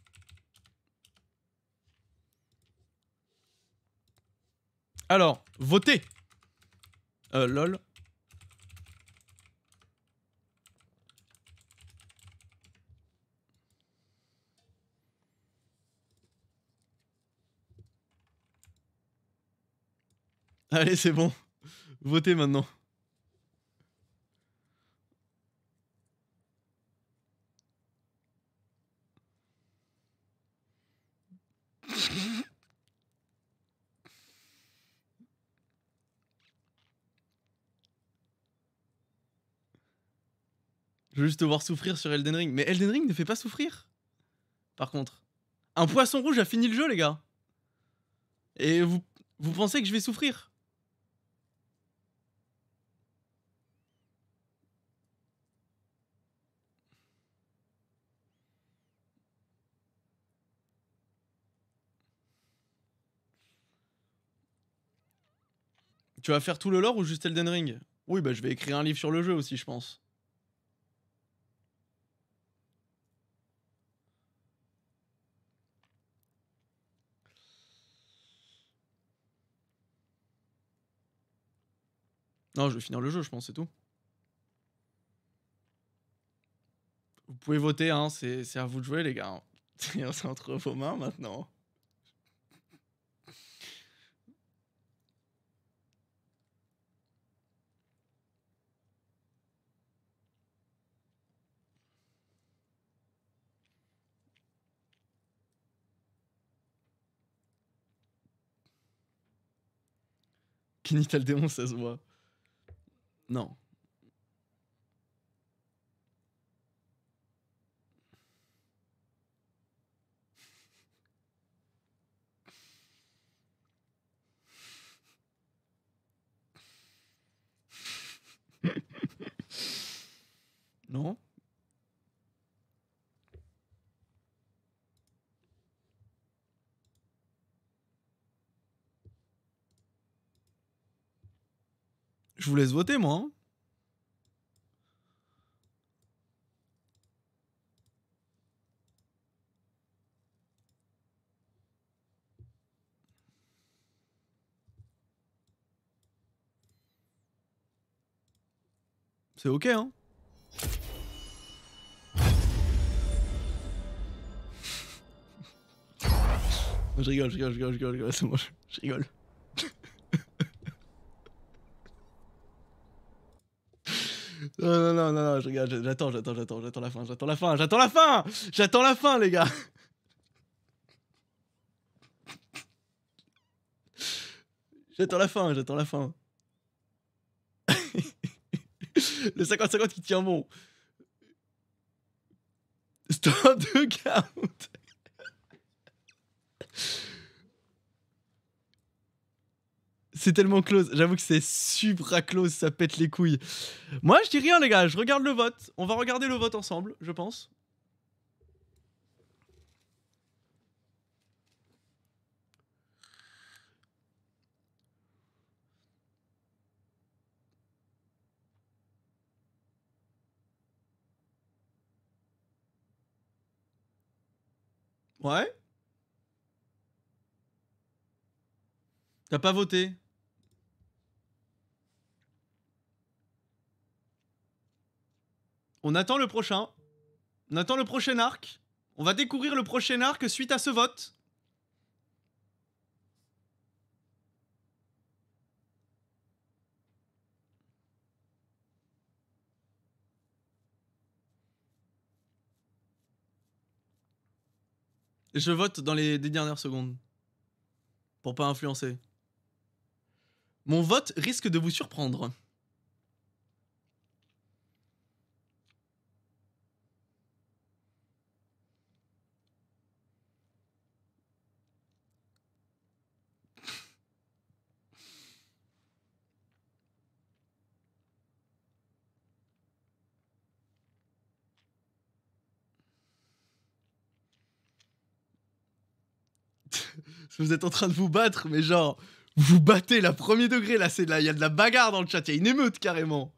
Alors, votez. Euh, lol. Allez, c'est bon. Votez maintenant. Je veux juste te voir souffrir sur Elden Ring. Mais Elden Ring ne fait pas souffrir. Par contre. Un poisson rouge a fini le jeu, les gars. Et vous, vous pensez que je vais souffrir? Tu vas faire tout le lore ou juste Elden Ring? Oui, bah je vais écrire un livre sur le jeu aussi, je pense. Non, je vais finir le jeu, je pense, c'est tout. Vous pouvez voter, hein, c'est à vous de jouer, les gars. C'est entre vos mains maintenant. Kenny t'as le démon, ça se voit. Non. Non. Je vous laisse voter, moi. Hein. C'est ok, hein. Je rigole, je rigole, je rigole, je rigole, je rigole, c'est moi, je rigole. Non, non, non, non, non, je regarde, j'attends, j'attends, j'attends, j'attends la fin, j'attends la fin, j'attends la fin, j'attends la fin, les gars. J'attends la fin, j'attends la fin. Le cinquante cinquante qui tient bon. Stop de count. C'est tellement close, j'avoue que c'est super close, ça pète les couilles. Moi je dis rien les gars, je regarde le vote. On va regarder le vote ensemble, je pense. Ouais. T'as pas voté. On attend le prochain. On attend le prochain arc. On va découvrir le prochain arc suite à ce vote. Je vote dans les dix dernières secondes. Pour pas influencer. Mon vote risque de vous surprendre. Vous êtes en train de vous battre, mais genre, vous battez la premier degré, là, c'est là, il y a de la bagarre dans le chat, il y a une émeute carrément.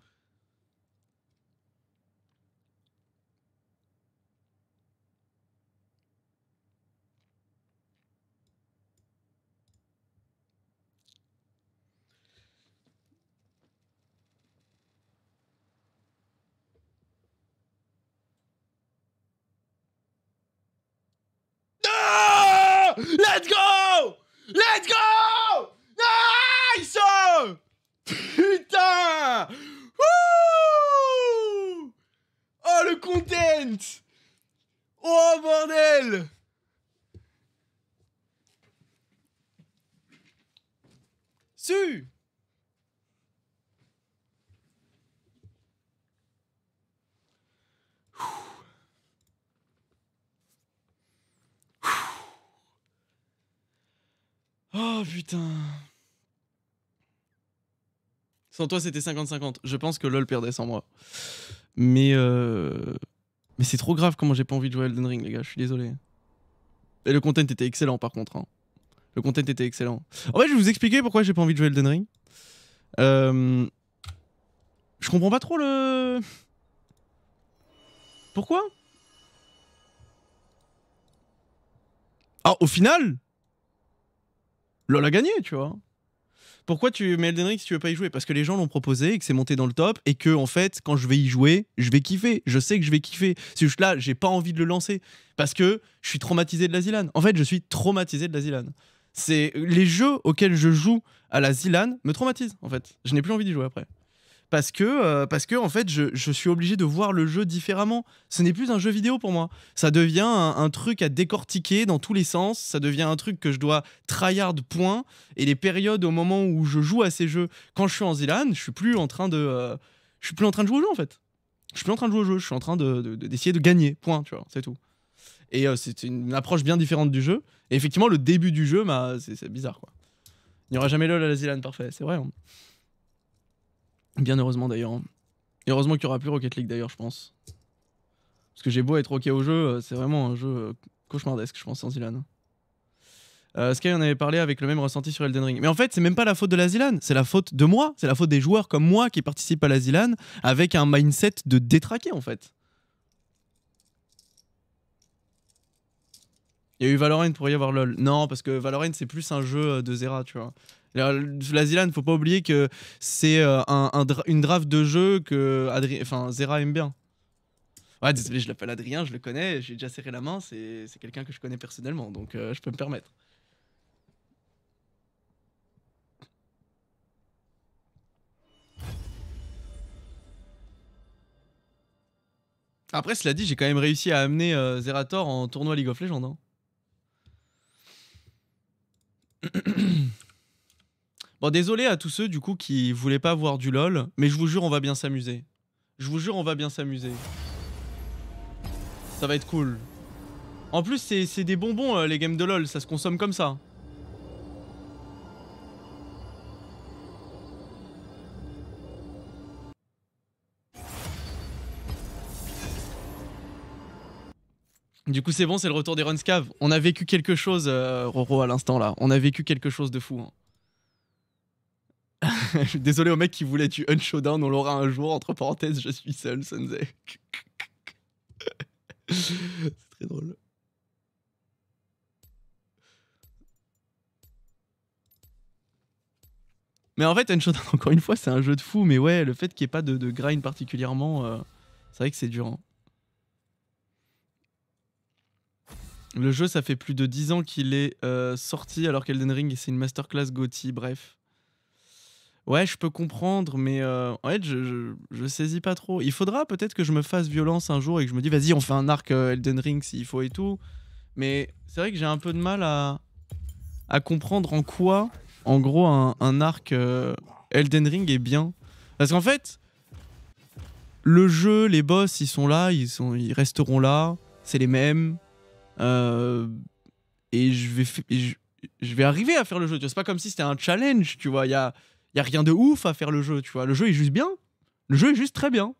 No! Let's go! Let's go! Nice! Putain! Wouh! Oh, le content! Oh, bordel! Su! Oh putain. Sans toi c'était cinquante cinquante. Je pense que LoL perdait sans moi. Mais euh... Mais c'est trop grave comment j'ai pas envie de jouer à Elden Ring les gars, je suis désolé. Et le content était excellent par contre. Hein. Le content était excellent. En fait je vais vous expliquer pourquoi j'ai pas envie de jouer à Elden Ring. Euh... Je comprends pas trop le... Pourquoi? Ah au final LoL a gagné, tu vois. Pourquoi tu mets Elden Ring si tu veux pas y jouer? Parce que les gens l'ont proposé et que c'est monté dans le top et que en fait quand je vais y jouer, je vais kiffer. Je sais que je vais kiffer. C'est juste là, j'ai pas envie de le lancer parce que je suis traumatisé de la Zilan. En fait, je suis traumatisé de la Zilan. C'est les jeux auxquels je joue à la Zilan me traumatisent en fait. Je n'ai plus envie d'y jouer après. Parce que, euh, parce que en fait, je, je suis obligé de voir le jeu différemment. Ce n'est plus un jeu vidéo pour moi. Ça devient un, un truc à décortiquer dans tous les sens. Ça devient un truc que je dois tryhard point. Et les périodes au moment où je joue à ces jeux, quand je suis en Zilan, je suis plus en train de, euh, je suis plus en train de jouer au jeu en fait. Je suis plus en train de jouer au jeu. Je suis en train de, de, de, d'essayer de gagner. Point. Tu vois, c'est tout. Et euh, c'est une approche bien différente du jeu. Et effectivement, le début du jeu, bah, c'est bizarre quoi. Il n'y aura jamais LoL à la Zilan parfait. C'est vrai. Hein. Bien heureusement d'ailleurs. Et heureusement qu'il n'y aura plus Rocket League d'ailleurs, je pense. Parce que j'ai beau être ok au jeu, c'est vraiment un jeu cauchemardesque, je pense, sans Zilan. Euh, Sky en avait parlé avec le même ressenti sur Elden Ring. Mais en fait, c'est même pas la faute de la Zilan, c'est la faute de moi. C'est la faute des joueurs comme moi qui participent à la Zilan avec un mindset de détraqué en fait. Il y a eu Valorant pour y avoir LoL. Non, parce que Valorant c'est plus un jeu de Zera, tu vois. La Zilan, faut pas oublier que c'est euh, un, un dra une draft de jeu que Adri enfin, Zera aime bien. Ouais, désolé, je l'appelle Adrien, je le connais, j'ai déjà serré la main, c'est quelqu'un que je connais personnellement, donc euh, je peux me permettre. Après, cela dit, j'ai quand même réussi à amener euh, Zerator en tournoi League of Legends. Hein. Bon, désolé à tous ceux du coup qui voulaient pas voir du LoL, mais je vous jure, on va bien s'amuser. Je vous jure, on va bien s'amuser. Ça va être cool. En plus, c'est des bonbons, euh, les games de LoL, ça se consomme comme ça. Du coup, c'est bon, c'est le retour des Runscav. On a vécu quelque chose, euh, Roro, à l'instant là. On a vécu quelque chose de fou. Hein. Je suis désolé au mec qui voulait du Un Showdown, on l'aura un jour. Entre parenthèses, je suis seul, Sunzay. C'est très drôle. Mais en fait, Un Showdown, encore une fois, c'est un jeu de fou. Mais ouais, le fait qu'il n'y ait pas de, de grind particulièrement, euh, c'est vrai que c'est dur. Hein. Le jeu, ça fait plus de dix ans qu'il est euh, sorti, alors qu'Elden Ring, c'est une masterclass Gotti, bref. Ouais, je peux comprendre, mais euh, en fait, je, je, je saisis pas trop. Il faudra peut-être que je me fasse violence un jour et que je me dis, vas-y, on fait un arc euh, Elden Ring s'il faut et tout. Mais c'est vrai que j'ai un peu de mal à, à comprendre en quoi, en gros, un, un arc euh, Elden Ring est bien. Parce qu'en fait, le jeu, les boss, ils sont là, ils, sont, ils resteront là, c'est les mêmes. Euh, et je vais, je, je vais arriver à faire le jeu. C'est pas comme si c'était un challenge, tu vois. Il y a, y a rien de ouf à faire le jeu, tu vois. Le jeu est juste bien. Le jeu est juste très bien.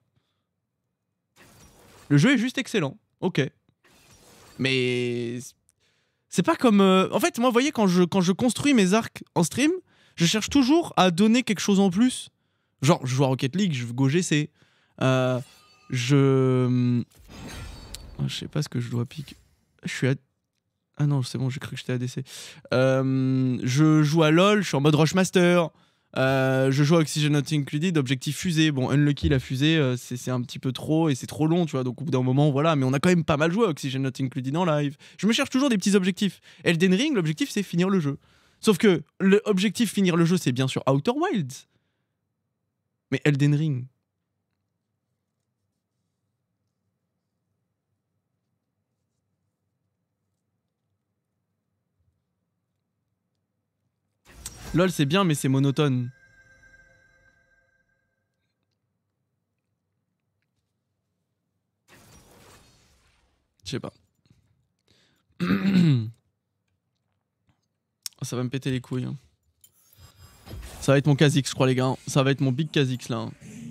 Le jeu est juste excellent. Ok. Mais C'est pas comme... Euh... En fait, moi, vous voyez, quand je, quand je construis mes arcs en stream, je cherche toujours à donner quelque chose en plus. Genre, je joue à Rocket League, je go G C. Euh, je... Je sais pas ce que je dois piquer. Je suis à... Ah non, c'est bon, j'ai cru que j'étais A D C. Euh, je joue à LoL, je suis en mode Rushmaster. Euh, je joue à Oxygen Not Included, objectif fusée. Bon, Unlucky, la fusée, euh, c'est un petit peu trop et c'est trop long, tu vois. Donc au bout d'un moment, voilà. Mais on a quand même pas mal joué à Oxygen Not Included en live. Je me cherche toujours des petits objectifs. Elden Ring, l'objectif, c'est finir le jeu. Sauf que l'objectif finir le jeu, c'est bien sûr Outer Wilds. Mais Elden Ring... LOL c'est bien mais c'est monotone. Je sais pas. Ça va me péter les couilles. Hein. Ça va être mon Kha'Zix je crois les gars. Ça va être mon big Kha'Zix là. Hein.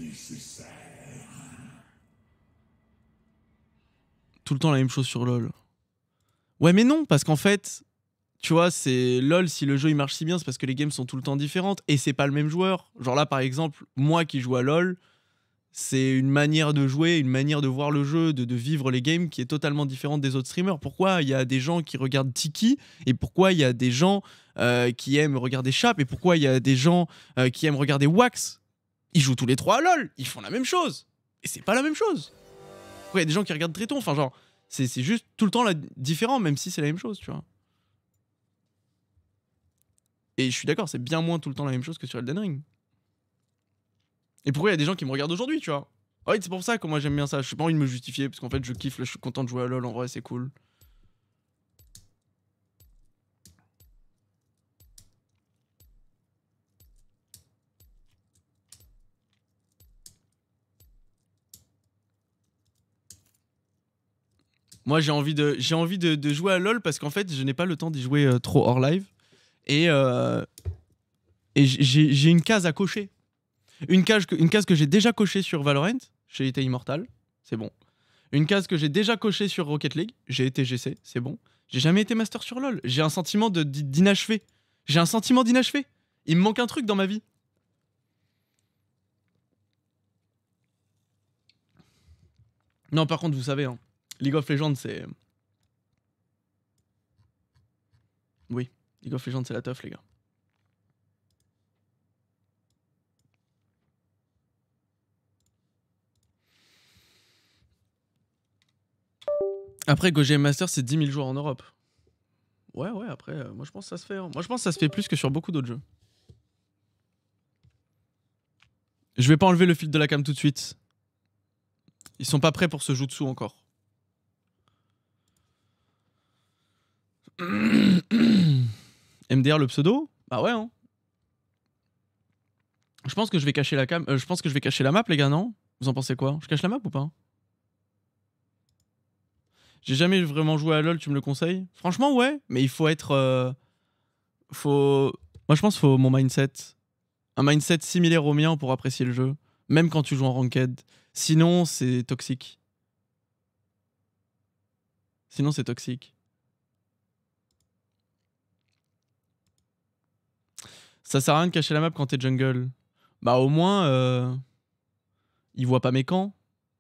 Tout le temps la même chose sur LOL. Ouais mais non parce qu'en fait... Tu vois, c'est LOL, si le jeu il marche si bien, c'est parce que les games sont tout le temps différentes et c'est pas le même joueur. Genre là, par exemple, moi qui joue à LOL, c'est une manière de jouer, une manière de voir le jeu, de, de vivre les games qui est totalement différente des autres streamers. Pourquoi il y a des gens qui regardent Tiki et pourquoi il y a des gens euh, qui aiment regarder Chap et pourquoi il y a des gens euh, qui aiment regarder Wax? Ils jouent tous les trois à LOL, ils font la même chose. Et c'est pas la même chose. Pourquoi il y a des gens qui regardent Tréton? Enfin, genre, c'est juste tout le temps là, différent, même si c'est la même chose, tu vois. Et je suis d'accord, c'est bien moins tout le temps la même chose que sur Elden Ring. Et pourquoi il y a des gens qui me regardent aujourd'hui, tu vois? Ouais, c'est pour ça que moi j'aime bien ça. Je n'ai pas envie de me justifier parce qu'en fait je kiffe, là, je suis content de jouer à LoL, en vrai c'est cool. Moi j'ai envie, de, j'ai envie de, de jouer à LoL parce qu'en fait je n'ai pas le temps d'y jouer euh, trop hors live. Et, euh, et j'ai une case à cocher. Une case que, une case que j'ai déjà cochée sur Valorant, j'ai été Immortal, c'est bon. Une case que j'ai déjà cochée sur Rocket League, j'ai été G C, c'est bon. J'ai jamais été master sur LoL, j'ai un sentiment d'inachevé. J'ai un sentiment d'inachevé. Il me manque un truc dans ma vie. Non, par contre, vous savez, hein, League of Legends, c'est... Oui, League of Legends, c'est la teuf, les gars. Après, Go G M Master, c'est dix mille joueurs en Europe. Ouais, ouais, après, euh, moi je pense que ça se fait. Hein. Moi je pense que ça se fait plus que sur beaucoup d'autres jeux. Je vais pas enlever le filtre de la cam tout de suite. Ils sont pas prêts pour ce jutsu encore. M D R le pseudo? Bah ouais, hein. Je pense que je vais cacher la cam. Euh, je pense que je vais cacher la map, les gars, non? Vous en pensez quoi? Je cache la map ou pas? J'ai jamais vraiment joué à LoL, tu me le conseilles? Franchement, ouais, mais il faut être... Euh... Faut... Moi, je pense qu'il faut mon mindset. Un mindset similaire au mien pour apprécier le jeu. Même quand tu joues en ranked. Sinon, c'est toxique. Sinon, c'est toxique. Ça sert à rien de cacher la map quand t'es jungle. Bah au moins, euh... il voit pas mes camps.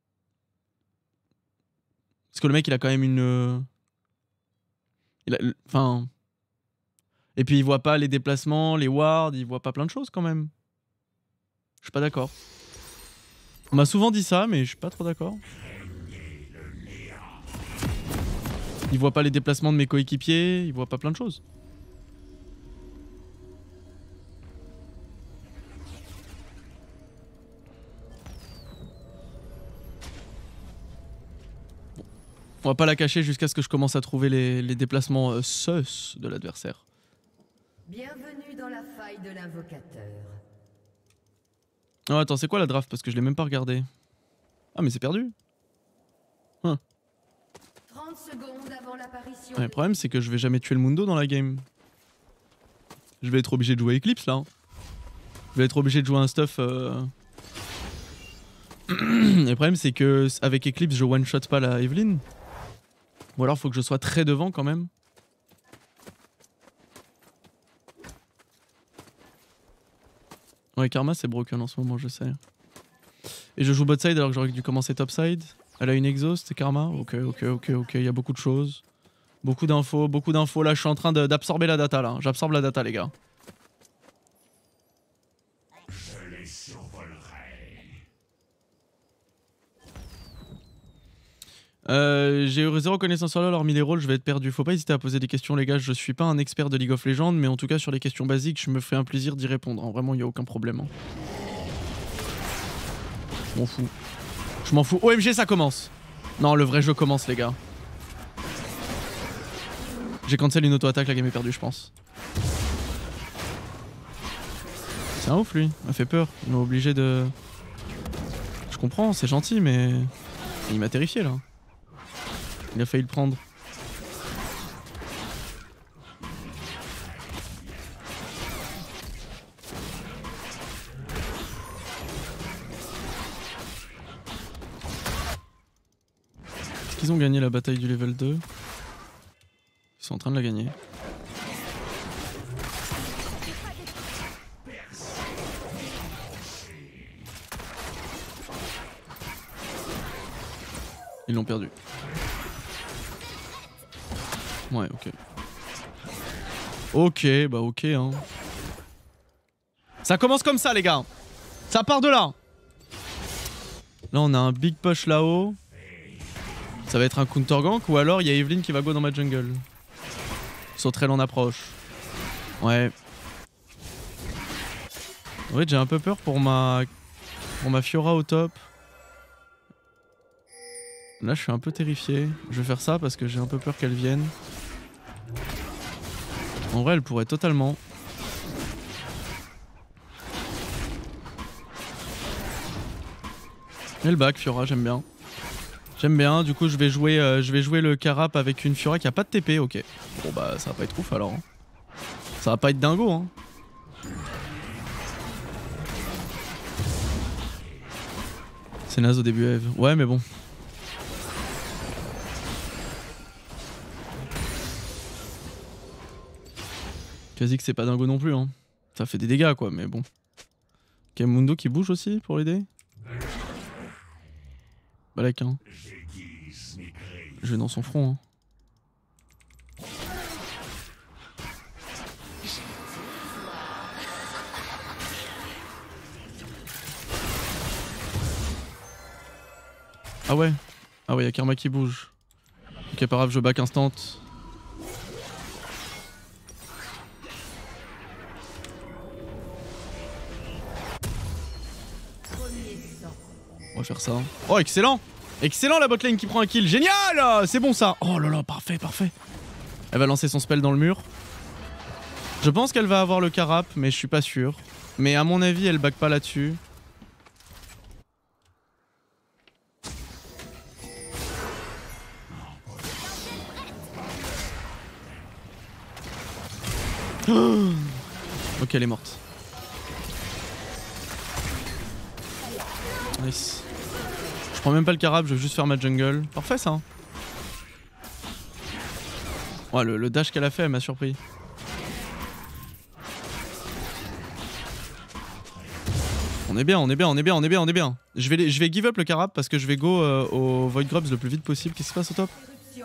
Parce que le mec, il a quand même une... Il a... Enfin... Et puis il voit pas les déplacements, les wards, il voit pas plein de choses quand même. Je suis pas d'accord. On m'a souvent dit ça, mais je suis pas trop d'accord. Il voit pas les déplacements de mes coéquipiers, il voit pas plein de choses. Bon. On va pas la cacher jusqu'à ce que je commence à trouver les, les déplacements euh, sus de l'adversaire. Bienvenue dans la faille de l'invocateur. Oh attends, c'est quoi la draft? Parce que je l'ai même pas regardé. Ah mais c'est perdu. Hein. trente secondes avant l'apparition. Ouais, le problème c'est que je vais jamais tuer le Mundo dans la game. Je vais être obligé de jouer Eclipse là. Hein. Je vais être obligé de jouer un stuff... Euh... le problème c'est que avec Eclipse je one shot pas la Evelyn. Ou alors faut que je sois très devant quand même. Ouais, Karma c'est broken en ce moment, je sais. Et je joue bot side alors que j'aurais dû commencer top side. Elle a une exhaust, c'est Karma. Ok, ok, ok, ok, il y a beaucoup de choses. Beaucoup d'infos, beaucoup d'infos. Là, je suis en train d'absorber la data là. J'absorbe la data, les gars. Je les survolerai. Euh, J'ai eu zéro connaissance sur LoL, hormis les rôles, je vais être perdu. Faut pas hésiter à poser des questions, les gars. Je suis pas un expert de League of Legends, mais en tout cas, sur les questions basiques, je me fais un plaisir d'y répondre. Hein. Vraiment, il y a aucun problème. Hein. Je m'en fous. Je m'en fous. O M G, ça commence. Non, le vrai jeu commence, les gars. J'ai cancel une auto-attaque, la game est perdue, je pense. C'est un ouf, lui. Il m'a fait peur. Il m'a obligé de... Je comprends, c'est gentil, mais... Il m'a terrifié, là. Il a failli le prendre. Est-ce qu'ils ont gagné la bataille du level deux? Ils sont en train de la gagner. Ils l'ont perdu. Ouais, ok. Ok, bah ok, hein. Ça commence comme ça, les gars. Ça part de là. Là, on a un big push là-haut. Ça va être un counter gank ou alors il y a Evelyn qui va go dans ma jungle. Sauterelle en approche. Ouais. En fait, j'ai un peu peur pour ma... pour ma Fiora au top. Là, je suis un peu terrifié. Je vais faire ça parce que j'ai un peu peur qu'elle vienne. En vrai, elle pourrait totalement. Et le back, Fiora, j'aime bien. J'aime bien, du coup je vais jouer euh, je vais jouer le Carap avec une Fiora qui a pas de T P, ok. Bon bah ça va pas être ouf alors. Hein. Ça va pas être dingo hein. C'est naze au début Eve. Ouais mais bon. Quasi que c'est pas dingo non plus hein. Ça fait des dégâts quoi mais bon. Mundo qui bouge aussi pour l'aider. Balek hein. Je vais dans son front hein. Ah ouais. Ah ouais, y'a Karma qui bouge. Ok, pas grave, je back instant. On va faire ça. Oh, excellent! Excellent la botlane qui prend un kill. Génial! C'est bon ça. Oh là là, parfait, parfait. Elle va lancer son spell dans le mur. Je pense qu'elle va avoir le Carap, mais je suis pas sûr. Mais à mon avis, elle back pas là-dessus. Ok, elle est morte. Nice. Je prends même pas le Carap, je veux juste faire ma jungle. Parfait ça. Ouais, le, le dash qu'elle a fait, elle m'a surpris. On est bien, on est bien, on est bien, on est bien, on est bien. Je vais, je vais give up le Carap parce que je vais go euh, au Void Grubs le plus vite possible. Qu'est-ce qui se passe au top?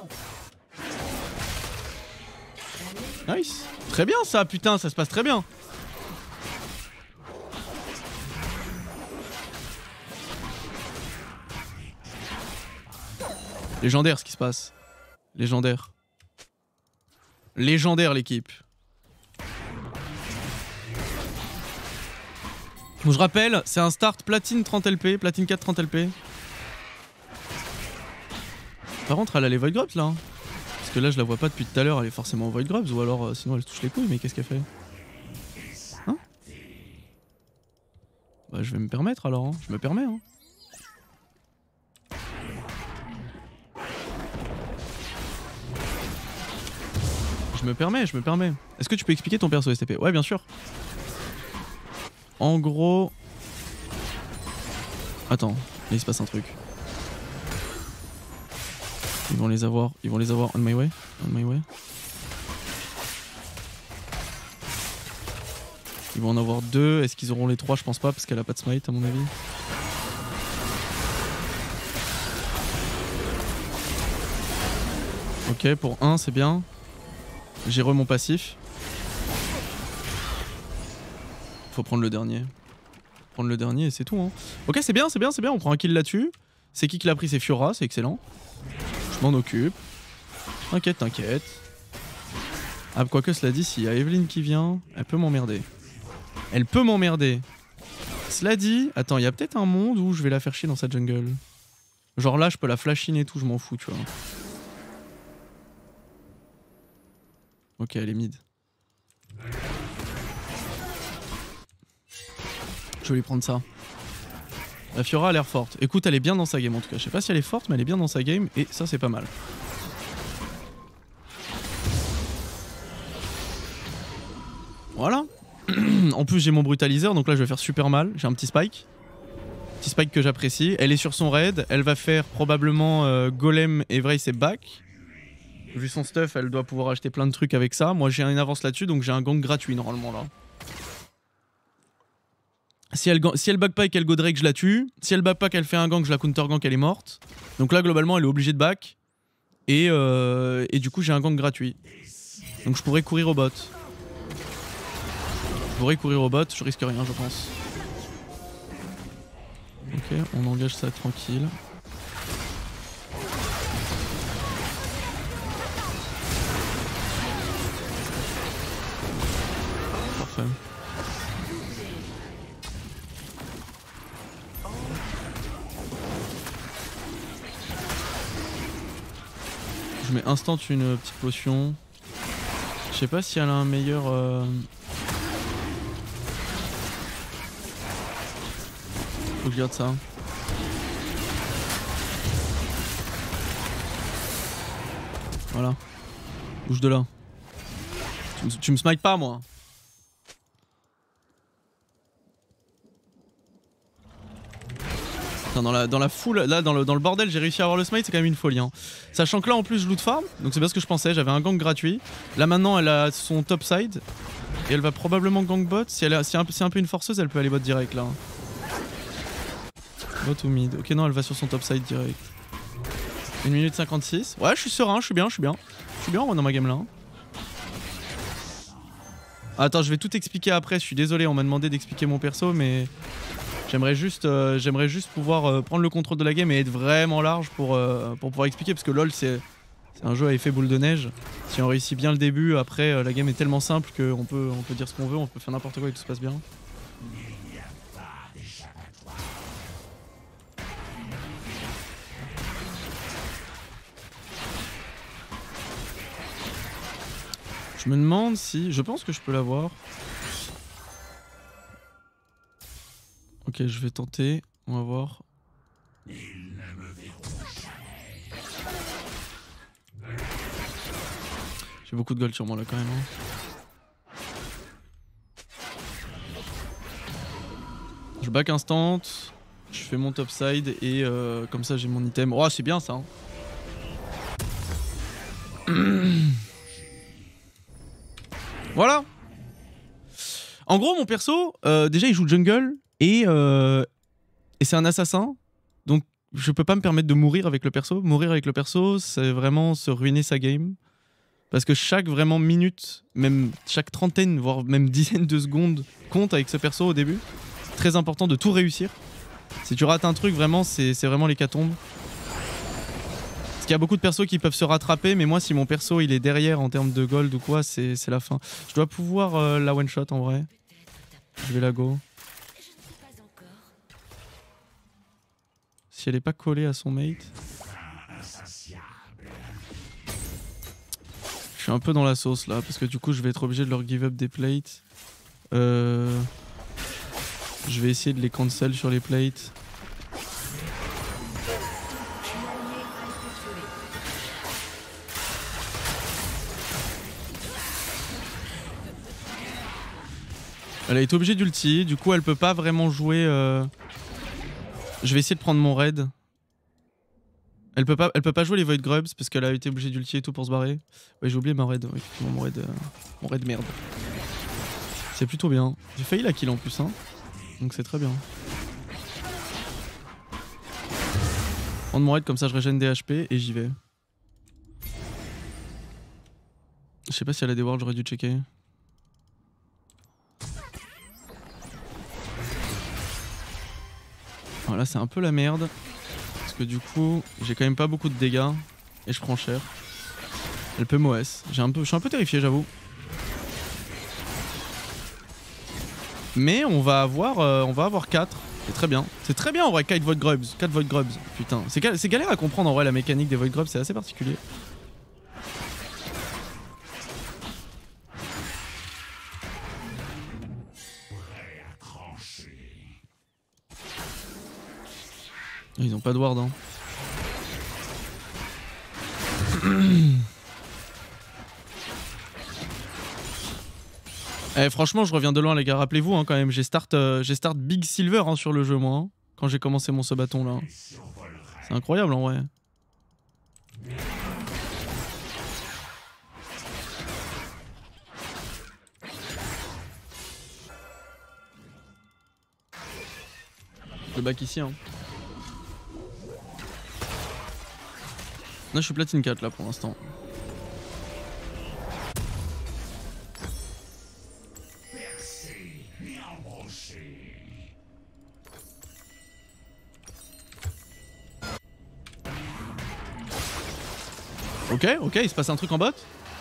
Nice. Très bien ça, putain, ça se passe très bien. Légendaire ce qui se passe. Légendaire. Légendaire l'équipe. Donc je rappelle, c'est un start platine trente L P, platine quatre trente L P. Par contre elle a les Void Grubs là. Hein. Parce que là je la vois pas depuis tout à l'heure, elle est forcément Void Grubs ou alors euh, sinon elle se touche les couilles, mais qu'est-ce qu'elle fait? Hein? Bah je vais me permettre alors, hein. Je me permets hein. Je me permets, je me permets. Est-ce que tu peux expliquer ton perso S T P? Ouais, bien sûr. En gros... Attends, là il se passe un truc. Ils vont les avoir, ils vont les avoir on my way, on my way. Ils vont en avoir deux. Est-ce qu'ils auront les trois? Je pense pas parce qu'elle a pas de smite à mon avis. Ok, pour un, c'est bien. J'ai re mon passif. Faut prendre le dernier. Prendre le dernier et c'est tout. Hein. Ok, c'est bien, c'est bien, c'est bien. On prend un kill là-dessus. C'est qui qui l'a pris? C'est Fiora, c'est excellent. Je m'en occupe. T'inquiète, t'inquiète. Ah, quoique cela dit, s'il y a Evelyn qui vient, elle peut m'emmerder. Elle peut m'emmerder. Cela dit, attends, il y a peut-être un monde où je vais la faire chier dans sa jungle. Genre là, je peux la flash in et tout, je m'en fous, tu vois. Ok, elle est mid. Je vais lui prendre ça. La Fiora a l'air forte. Écoute, elle est bien dans sa game en tout cas. Je sais pas si elle est forte, mais elle est bien dans sa game et ça, c'est pas mal. Voilà. En plus, j'ai mon brutaliseur, donc là, je vais faire super mal. J'ai un petit spike. Petit spike que j'apprécie. Elle est sur son raid. Elle va faire probablement euh, Golem et Vrace et back. Vu son stuff, elle doit pouvoir acheter plein de trucs avec ça. Moi, j'ai une avance là-dessus, donc j'ai un gank gratuit normalement là. Si elle, si elle back pas et qu'elle go Drake, je la tue. Si elle back pas qu'elle fait un gank, je la counter gank, elle est morte. Donc là, globalement, elle est obligée de back. Et, euh, et du coup, j'ai un gank gratuit. Donc je pourrais courir au bot. Je pourrais courir au bot, je risque rien, je pense. Ok, on engage ça tranquille. Parfait. Je mets instant une petite potion. Je sais pas si elle a un meilleur... Euh... Faut que je garde ça. Voilà. Bouge de là. Tu me, tu me smite pas, moi. Attends, dans la, dans la foule, là, dans le, dans le bordel, j'ai réussi à avoir le smite, c'est quand même une folie. Hein. Sachant que là, en plus, je loot farm, donc c'est bien ce que je pensais, j'avais un gank gratuit. Là, maintenant, elle a son top side. Et elle va probablement gank bot. Si, elle a, si c'est un, si un peu une forceuse, elle peut aller bot direct, là. Bot ou mid. Ok, non, elle va sur son top side direct. une minute cinquante-six. Ouais, je suis serein, je suis bien, je suis bien. Je suis bien moi, dans ma game là. Attends, je vais tout expliquer après. Je suis désolé, on m'a demandé d'expliquer mon perso, mais j'aimerais juste, euh, j'aimerais juste pouvoir euh, prendre le contrôle de la game et être vraiment large pour, euh, pour pouvoir expliquer. Parce que LoL, c'est un jeu à effet boule de neige. Si on réussit bien le début, après, euh, la game est tellement simple qu'on peut, on peut dire ce qu'on veut, on peut faire n'importe quoi et tout se passe bien. Je me demande si... Je pense que je peux l'avoir. Ok, je vais tenter. On va voir. J'ai beaucoup de gold sur moi là quand même. Hein. Je back instant. Je fais mon top side et euh, comme ça j'ai mon item. Oh, c'est bien ça. Hein. Voilà. En gros, mon perso, euh, déjà il joue jungle et, euh, et c'est un assassin. Donc je peux pas me permettre de mourir avec le perso. Mourir avec le perso, c'est vraiment se ruiner sa game. Parce que chaque vraiment minute, même chaque trentaine, voire même dizaine de secondes compte avec ce perso au début. C'est très important de tout réussir. Si tu rates un truc, vraiment, c'est vraiment l'hécatombe. Il y a beaucoup de persos qui peuvent se rattraper, mais moi si mon perso il est derrière en termes de gold ou quoi, c'est la fin. Je dois pouvoir euh, la one shot en vrai. Je vais la go. Si elle est pas collée à son mate. Je suis un peu dans la sauce là, parce que du coup je vais être obligé de leur give up des plates. Euh... Je vais essayer de les cancel sur les plates. Elle a été obligée d'ulti, du coup elle peut pas vraiment jouer... Euh... Je vais essayer de prendre mon raid. Elle peut pas, elle peut pas jouer les Void Grubs parce qu'elle a été obligée d'ulti et tout pour se barrer. Ouais, j'ai oublié ma raid, ouais, effectivement mon raid, euh... mon raid merde. C'est plutôt bien. J'ai failli la kill en plus, hein. Donc c'est très bien. On de comme ça je régène des H P et j'y vais. Je sais pas si elle a des wards, j'aurais dû checker. Voilà, c'est un peu la merde. Parce que du coup, j'ai quand même pas beaucoup de dégâts. Et je prends cher. Elle peut m'O S. J'ai un peu, je suis un peu terrifié, j'avoue. Mais on va avoir, euh, on va avoir quatre. C'est très bien. C'est très bien en vrai, quatre Void Grubs. quatre Void Grubs. Putain, c'est ga galère à comprendre en vrai la mécanique des Void Grubs, c'est assez particulier. Ils ont pas de ward, hein. Eh, franchement, je reviens de loin, les gars. Rappelez-vous, hein, quand même, j'ai start, euh, j'ai start Big Silver hein, sur le jeu, moi, hein, quand j'ai commencé mon sabaton là. C'est incroyable en vrai. Le bac ici, hein. Là, je suis platine quatre là pour l'instant. Ok, ok, il se passe un truc en bot.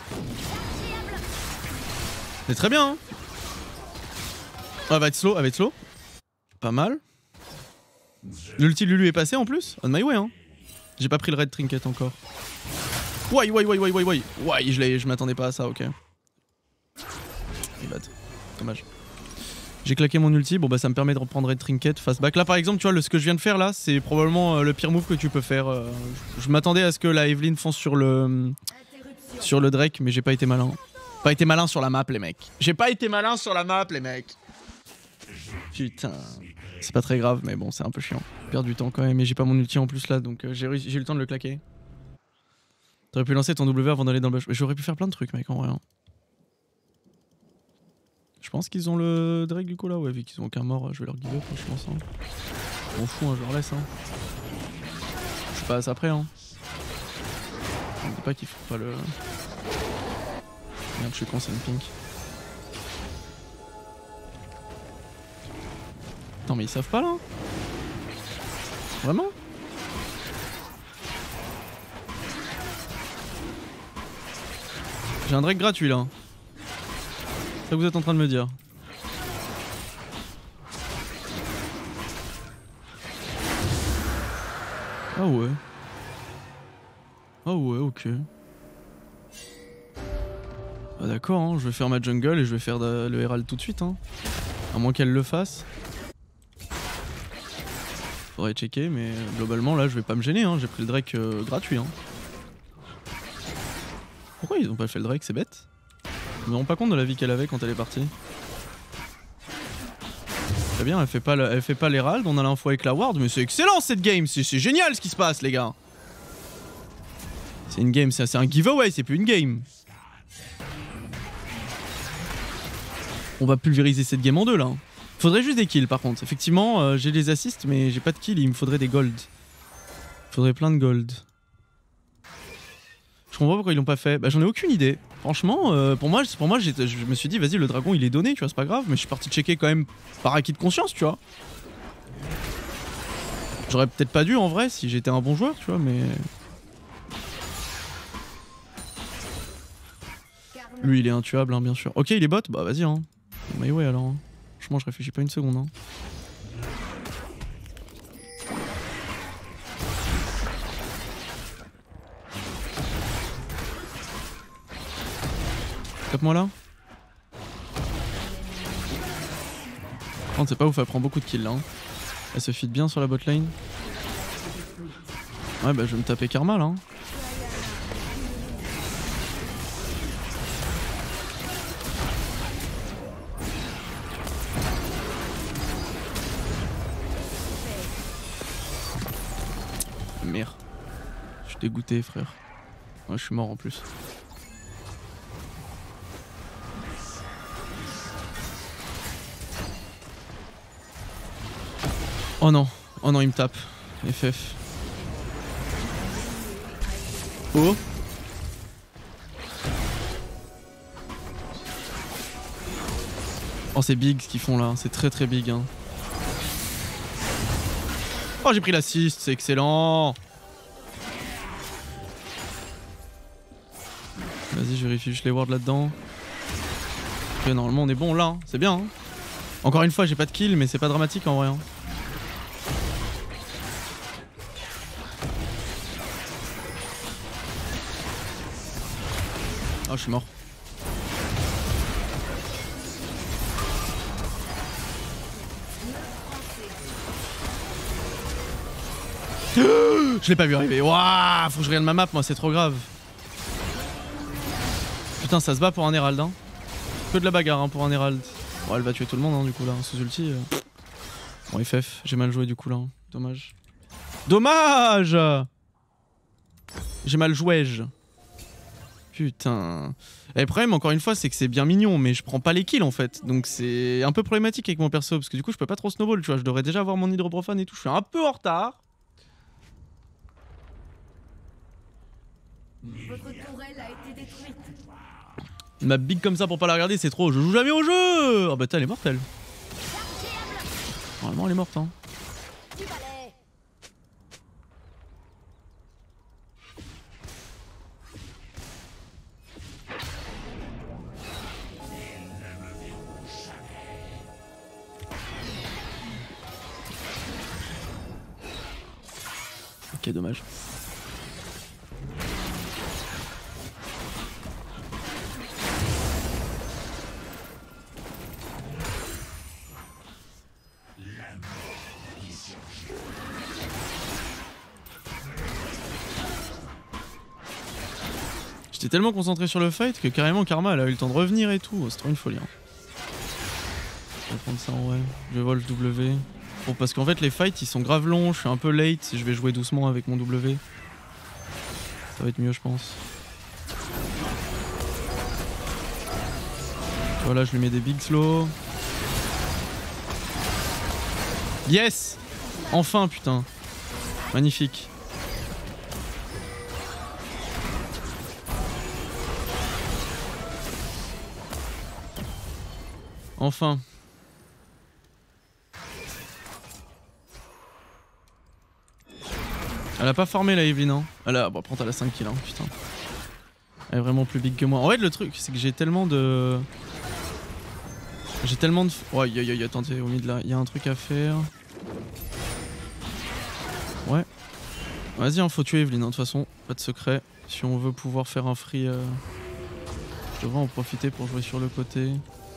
C'est très bien, hein. Ah, elle va être slow, elle va être slow. Pas mal. L'ulti Lulu est passé en plus. On my way, hein. J'ai pas pris le red trinket encore. Why, why, why, why, why, why. Why, je, je m'attendais pas à ça, ok. Il bad. Dommage. J'ai claqué mon ulti, bon bah ça me permet de reprendre red trinket, fast back. Là par exemple, tu vois, le, ce que je viens de faire là, c'est probablement euh, le pire move que tu peux faire. Euh, je je m'attendais à ce que la Evelyn fonce sur le sur le Drake, mais j'ai pas été malin. Pas été malin sur la map, les mecs. J'ai pas été malin sur la map, les mecs. Putain. C'est pas très grave, mais bon, c'est un peu chiant. Je perds du temps quand même, et j'ai pas mon ulti en plus là, donc euh, j'ai eu le temps de le claquer. T'aurais pu lancer ton W avant d'aller dans le bush. J'aurais pu faire plein de trucs, mec, en vrai. Hein. Je pense qu'ils ont le Drake du coup là, ouais, vu qu'ils ont aucun mort, je vais leur give up, je pense. Hein. Je m'en fous, hein, je leur laisse. Hein. Je suis pas assez après, hein. Je ne dis pas qu'il faut pas le. Merde, je suis con, c'est une pink. Attends, mais ils savent pas là? Vraiment? J'ai un Drake gratuit là. C'est ça que vous êtes en train de me dire. Ah ouais. Ah ouais, ok. Bah d'accord, hein, je vais faire ma jungle et je vais faire de, le Herald tout de suite. Hein. À moins qu'elle le fasse. Faudrait checker, mais globalement là je vais pas me gêner. Hein. J'ai pris le Drake euh, gratuit. Hein. Pourquoi ils ont pas fait le Drake? C'est bête. Je me rends pas compte de la vie qu'elle avait quand elle est partie. Très bien, elle fait pas, le, elle fait pas l'Herald, on a l'info avec la ward, mais c'est excellent cette game, c'est génial ce qui se passe les gars. C'est une game, c'est un giveaway, c'est plus une game. On va pulvériser cette game en deux là. Faudrait juste des kills par contre, effectivement euh, j'ai les assists mais j'ai pas de kills, il me faudrait des gold. Il faudrait plein de gold. Je comprends pas pourquoi ils l'ont pas fait, bah j'en ai aucune idée. Franchement, euh, pour moi, pour moi je me suis dit, vas-y, le dragon il est donné, tu vois, c'est pas grave, mais je suis parti checker quand même par acquis de conscience, tu vois. J'aurais peut-être pas dû en vrai si j'étais un bon joueur, tu vois, mais. Lui il est intuable, hein, bien sûr. Ok, il est bot, bah vas-y, hein. Mais ouais, alors. Hein. Franchement, je réfléchis pas une seconde, hein. Tape-moi là. Oh, c'est pas ouf, elle prend beaucoup de kills là. Hein. Elle se feed bien sur la bot lane. Ouais, bah je vais me taper Karma là. Hein. Merde. Je suis dégoûté, frère. Ouais, je suis mort en plus. Oh non, oh non, il me tape. F F. Oh. Oh, c'est big ce qu'ils font là, c'est très très big. Hein. Oh, j'ai pris l'assist, c'est excellent. Vas-y, je vérifie juste les wards là-dedans. Ok, normalement on est bon là, hein. C'est bien. Hein. Encore une fois, j'ai pas de kill, mais c'est pas dramatique en vrai. Hein. Oh, je suis mort. Je l'ai pas vu arriver. Waouh, faut que je regarde ma map, moi, c'est trop grave. Putain, ça se bat pour un Herald. Hein. Que de la bagarre hein, pour un Herald. Bon, elle va tuer tout le monde, hein, du coup, là, sous ulti. Euh... Bon, F F, j'ai mal joué, du coup, là. Hein. Dommage. Dommage. J'ai mal joué. -je. Putain. Et le problème, encore une fois, c'est que c'est bien mignon, mais je prends pas les kills en fait. Donc c'est un peu problématique avec mon perso, parce que du coup, je peux pas trop snowball, tu vois. Je devrais déjà avoir mon hydroprofane et tout. Je suis un peu en retard. Votre tourelle a été détruite. Une map big comme ça pour pas la regarder, c'est trop. Je joue jamais au jeu. Oh bah, elle est morte, elle. Normalement, elle est morte, hein. Ok, dommage. J'étais tellement concentré sur le fight que carrément Karma elle a eu le temps de revenir et tout. C'est trop une folie. Hein. Je vais prendre ça en vrai. Je vais vol W. Bon, parce qu'en fait les fights ils sont grave longs, je suis un peu late. Je vais jouer doucement avec mon W. Ça va être mieux, je pense. Voilà, je lui mets des big slow. Yes! Enfin, putain. Magnifique. Enfin. Elle a pas farmé la Evelyn, hein. Elle a... Bon, prends, elle a cinq kills, hein, putain. Elle est vraiment plus big que moi. En fait, le truc, c'est que j'ai tellement de... J'ai tellement de... Ouais, y a, y a, attendez, au milieu là, il y a un truc à faire. Ouais. Vas-y, hein, faut tuer Evelyn, hein, de toute façon, pas de secret. Si on veut pouvoir faire un free... Euh... Je devrais en profiter pour jouer sur le côté.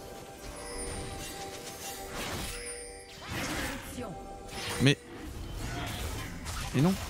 Mais... Et non.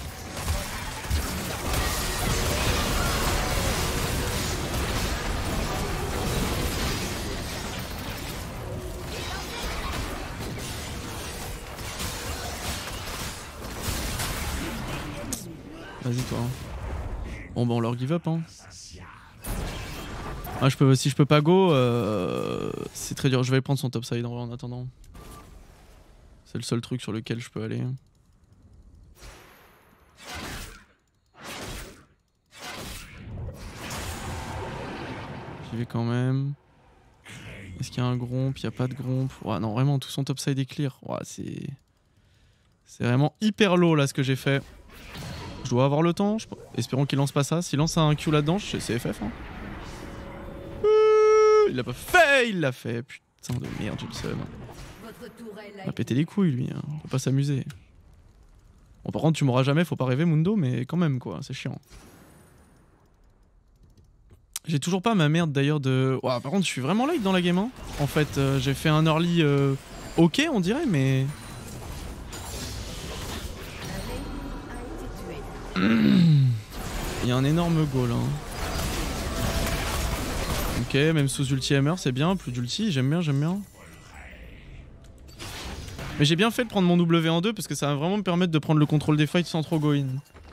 Vas-y toi. Bon bah on leur give up hein. Ah je peux, si je peux pas go, euh, c'est très dur. Je vais prendre son topside en, en attendant. C'est le seul truc sur lequel je peux aller. J'y vais quand même. Est-ce qu'il y a un gromp? Il n'y a pas de gromp. Ouais, non, vraiment, tout son topside est clear. Ouais, c'est... C'est vraiment hyper low là ce que j'ai fait. Je dois avoir le temps. Je... Espérons qu'il lance pas ça. S'il lance un Q là-dedans, c'est F F. Hein. Il l'a pas fait, il l'a fait. Putain de merde, j'ai le seum. Il va péter les couilles lui. Hein. On peut pas s'amuser. Bon, par contre, tu m'auras jamais, faut pas rêver, Mundo, mais quand même quoi, c'est chiant. J'ai toujours pas ma merde d'ailleurs de... Ouah, par contre je suis vraiment late dans la game hein. En fait euh, j'ai fait un early euh, ok on dirait mais... Il y a un énorme goal hein. Ok, même sous ulti hammer c'est bien, plus d'ulti, j'aime bien, j'aime bien. Mais j'ai bien fait de prendre mon W en deux parce que ça va vraiment me permettre de prendre le contrôle des fights sans trop go in.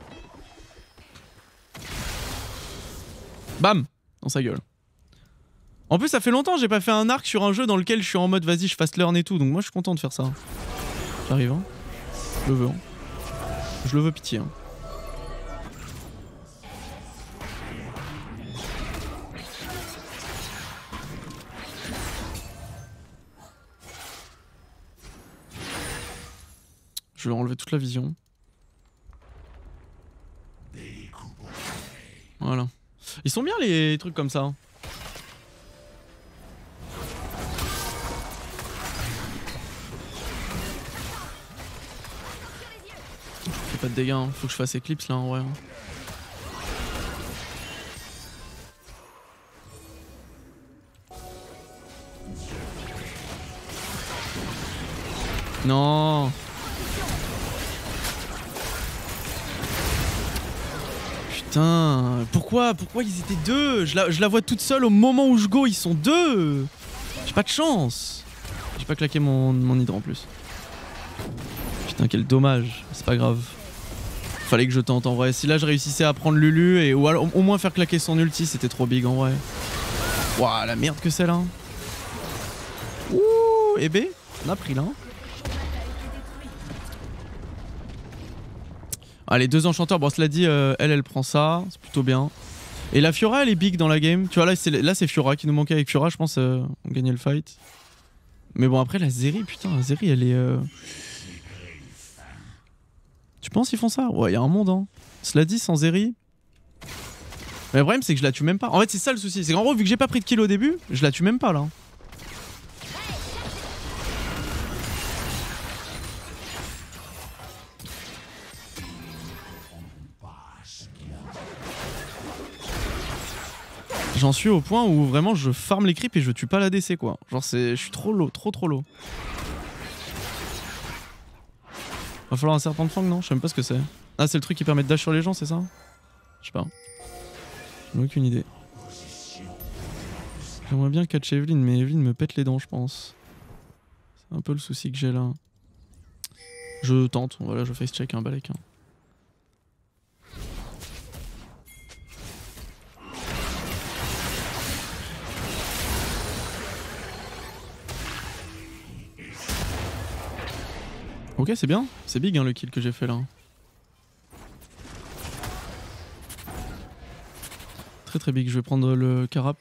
Bam! Dans sa gueule. En plus ça fait longtemps que j'ai pas fait un arc sur un jeu dans lequel je suis en mode vas-y je fast learn et tout, donc moi je suis content de faire ça. J'arrive hein. Je le veux. Hein. Je le veux pitié. Hein. Je vais leur enlever toute la vision. Voilà. Ils sont bien les trucs comme ça. Hein. Je fais pas de dégâts, hein. Faut que je fasse Eclipse là en vrai. Hein. Non. Putain, pourquoi Pourquoi ils étaient deux? je la, je la vois toute seule au moment où je go, ils sont deux. J'ai pas de chance. J'ai pas claqué mon, mon hydre en plus. Putain, quel dommage. C'est pas grave. Fallait que je tente en vrai. Si là je réussissais à prendre Lulu et ou alors, au moins faire claquer son ulti, c'était trop big en vrai. Waouh, la merde que c'est là. Ouh, et B, on a pris là. Ah, les deux enchanteurs, bon cela dit, euh, elle, elle prend ça, c'est plutôt bien. Et la Fiora, elle est big dans la game. Tu vois, là c'est Fiora qui nous manquait. Avec Fiora, je pense, euh, on gagnait le fight. Mais bon, après la Zeri, putain, la Zeri, elle est... Euh... Tu penses qu'ils font ça? Ouais, il y a un monde, hein. Cela dit, sans Zeri... Mais le problème, c'est que je la tue même pas. En fait, c'est ça le souci. C'est qu'en gros, vu que j'ai pas pris de kill au début, je la tue même pas, là. J'en suis au point où vraiment je farm les creeps et je tue pas la D C quoi. Genre c'est, je suis trop low, trop trop low. Va falloir un serpent de fang non? Je sais même pas ce que c'est. Ah c'est le truc qui permet de dash sur les gens c'est ça? Je sais pas. J'en ai aucune idée. J'aimerais bien catch Evelyn mais Evelyn me pète les dents je pense. C'est un peu le souci que j'ai là. Je tente, voilà je face check un balèque. Hein. Ok c'est bien, c'est big hein, le kill que j'ai fait là. Très très big, je vais prendre le carap.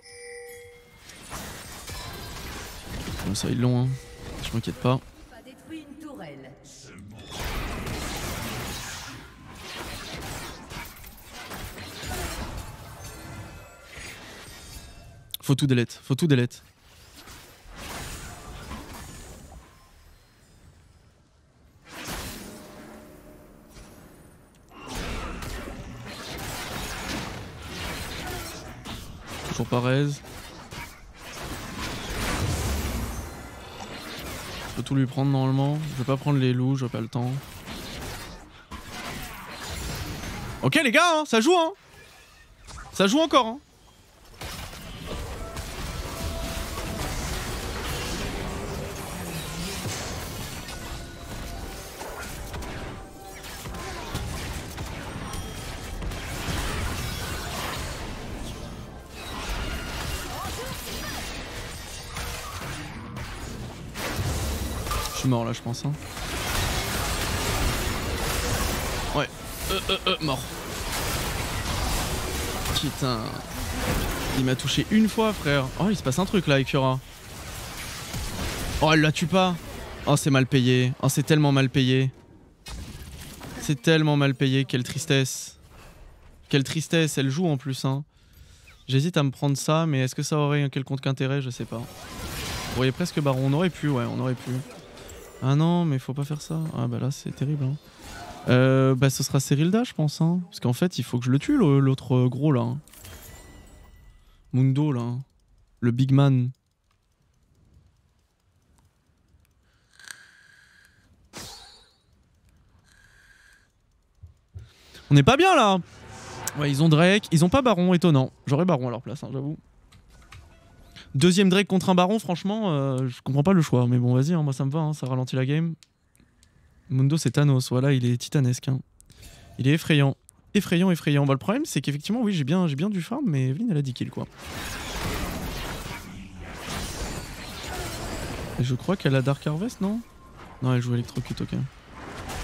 Bon ça ils l'ont hein, je m'inquiète pas. Faut tout delete, faut tout delete. Toujours pas raise. Je peux tout lui prendre normalement. Je vais pas prendre les loups, j'ai pas le temps. Ok les gars, hein, ça joue hein. Ça joue encore hein. Je suis mort là je pense hein. Ouais. Euh euh euh mort. Putain. Il m'a touché une fois frère. Oh il se passe un truc là avec Fiora. Oh elle la tue pas. Oh c'est mal payé. Oh c'est tellement mal payé. C'est tellement mal payé. Quelle tristesse. Quelle tristesse. Elle joue en plus hein. J'hésite à me prendre ça mais est-ce que ça aurait un quelconque intérêt? Je sais pas. Vous voyez presque baron. On aurait pu ouais on aurait pu. Ah non, mais faut pas faire ça. Ah bah là, c'est terrible. Hein. Euh, bah ce sera Serilda, je pense. Hein. Parce qu'en fait, il faut que je le tue, l'autre gros là. Hein. Mundo là. Le big man. On n'est pas bien là. Ouais, ils ont Drake. Ils ont pas baron, étonnant. J'aurais baron à leur place, hein, j'avoue. Deuxième Drake contre un baron, franchement, euh, je comprends pas le choix. Mais bon, vas-y, hein, moi ça me va, hein, ça ralentit la game. Mundo, c'est Thanos, voilà, il est titanesque. Hein. Il est effrayant. Effrayant, effrayant. Bah, le problème, c'est qu'effectivement, oui, j'ai bien, j'ai bien du farm, mais Evelyn, elle a dix kills, quoi. Et je crois qu'elle a Dark Harvest, non? Non, elle joue Electrocute, ok.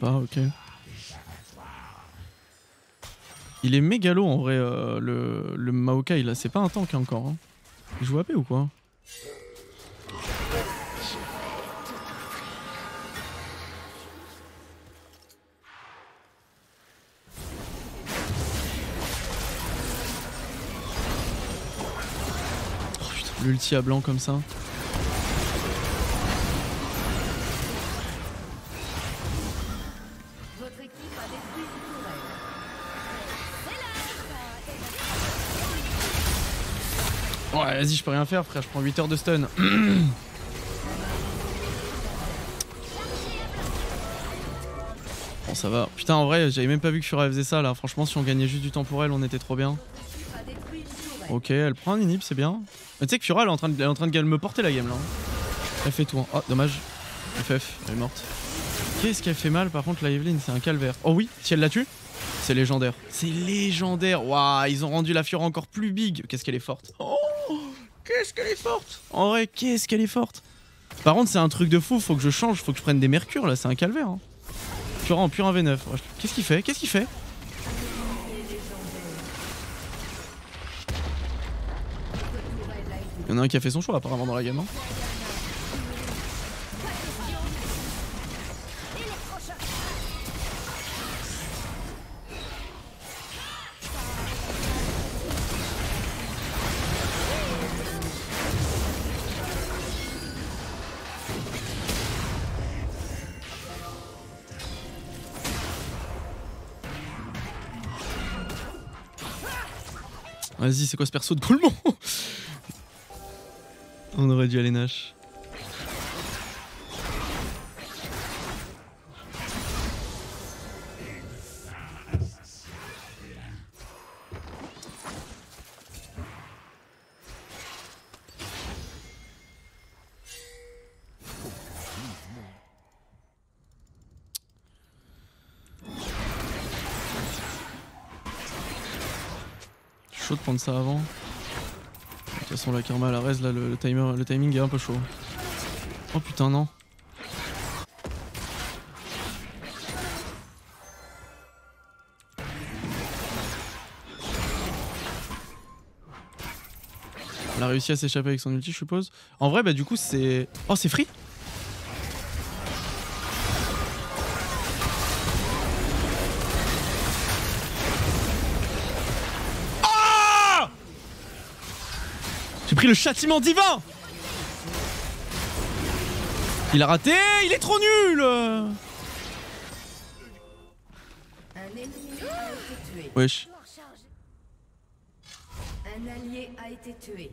pas, ok. Il est mégalo en vrai, euh, le, le Maokai là, c'est pas un tank encore. Hein. Il joue A P ou quoi? Oh putain, l'ulti à blanc comme ça. Ouais, vas-y, je peux rien faire, frère, je prends huit heures de stun. Bon, ça va. Putain, en vrai, j'avais même pas vu que Fura faisait ça là. Franchement, si on gagnait juste du temps pour elle, on était trop bien. Ok, elle prend un inhib, c'est bien. Mais tu sais que Fura, elle est en train de, elle est en train de me porter la game là. Elle fait tout. Hein. Oh, dommage. F F, elle est morte. Qu'est-ce qu'elle fait mal, par contre, la Evelyn, c'est un calvaire. Oh oui, si elle la tue, c'est légendaire. C'est légendaire. Waouh, ils ont rendu la Fura encore plus big. Qu'est-ce qu'elle est forte. Oh, qu'est-ce qu'elle est forte. En vrai, qu'est-ce qu'elle est forte. Par contre, c'est un truc de fou. Faut que je change, faut que je prenne des mercures là. C'est un calvaire. Hein. Fura en pur un V neuf. Qu'est-ce qu'il fait? Qu'est-ce qu'il fait? Il y en a un qui a fait son choix apparemment dans la game. Hein. Vas-y, c'est quoi ce perso de Coolmon? On aurait dû aller Nash. Chaud de prendre ça avant. De toute façon la karma la res là le, le, timer, le timing est un peu chaud. Oh putain non. Elle a réussi à s'échapper avec son ulti je suppose. En vrai bah du coup c'est... Oh c'est free. J'ai pris le châtiment divin. Il a raté. Il est trop nul. Un ennemi a été tué. Wesh. Un allié a été tué.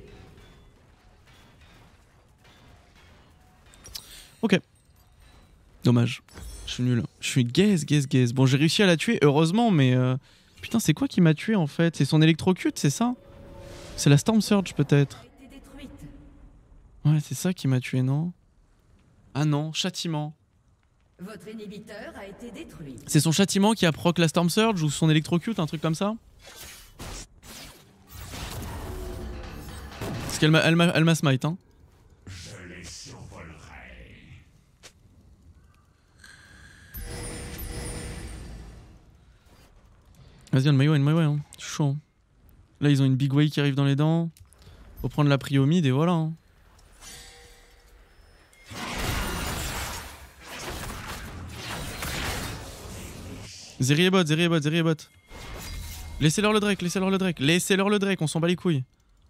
Ok. Dommage. Je suis nul. Je suis gaze, gaze, gaze. Bon j'ai réussi à la tuer heureusement mais... Euh... Putain c'est quoi qui m'a tué en fait? C'est son électrocute c'est ça? C'est la Storm Surge peut-être. Ouais, c'est ça qui m'a tué, non? Ah non, châtiment. Votre inhibiteur a été détruit. C'est son châtiment qui a proc la Storm Surge ou son électrocute, un truc comme ça? Parce qu'elle m'a elle m'a elle m'a smite, hein. Je les survolerai. Vas-y, une my way, une my way, hein. Je suis chaud. Hein. Là, ils ont une big way qui arrive dans les dents. Faut prendre la prio mid et voilà. Hein. Zeri est bot, Zeri est bot, Zeri est bot. Laissez-leur le Drake, laissez-leur le Drake. Laissez-leur le Drake, on s'en bat les couilles.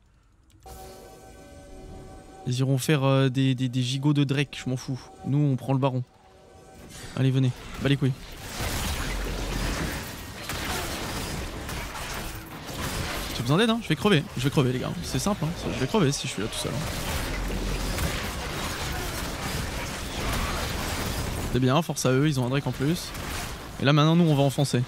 Ils iront faire euh, des, des, des gigots de Drake, je m'en fous. Nous, on prend le baron. Allez, venez, bat les couilles. J'ai besoin d'aide, hein, je vais crever. Je vais crever, les gars. C'est simple, hein. Je vais crever si je suis là tout seul. Hein. C'est bien, force à eux, ils ont un Drake en plus. Et là, maintenant, nous, on va enfoncer.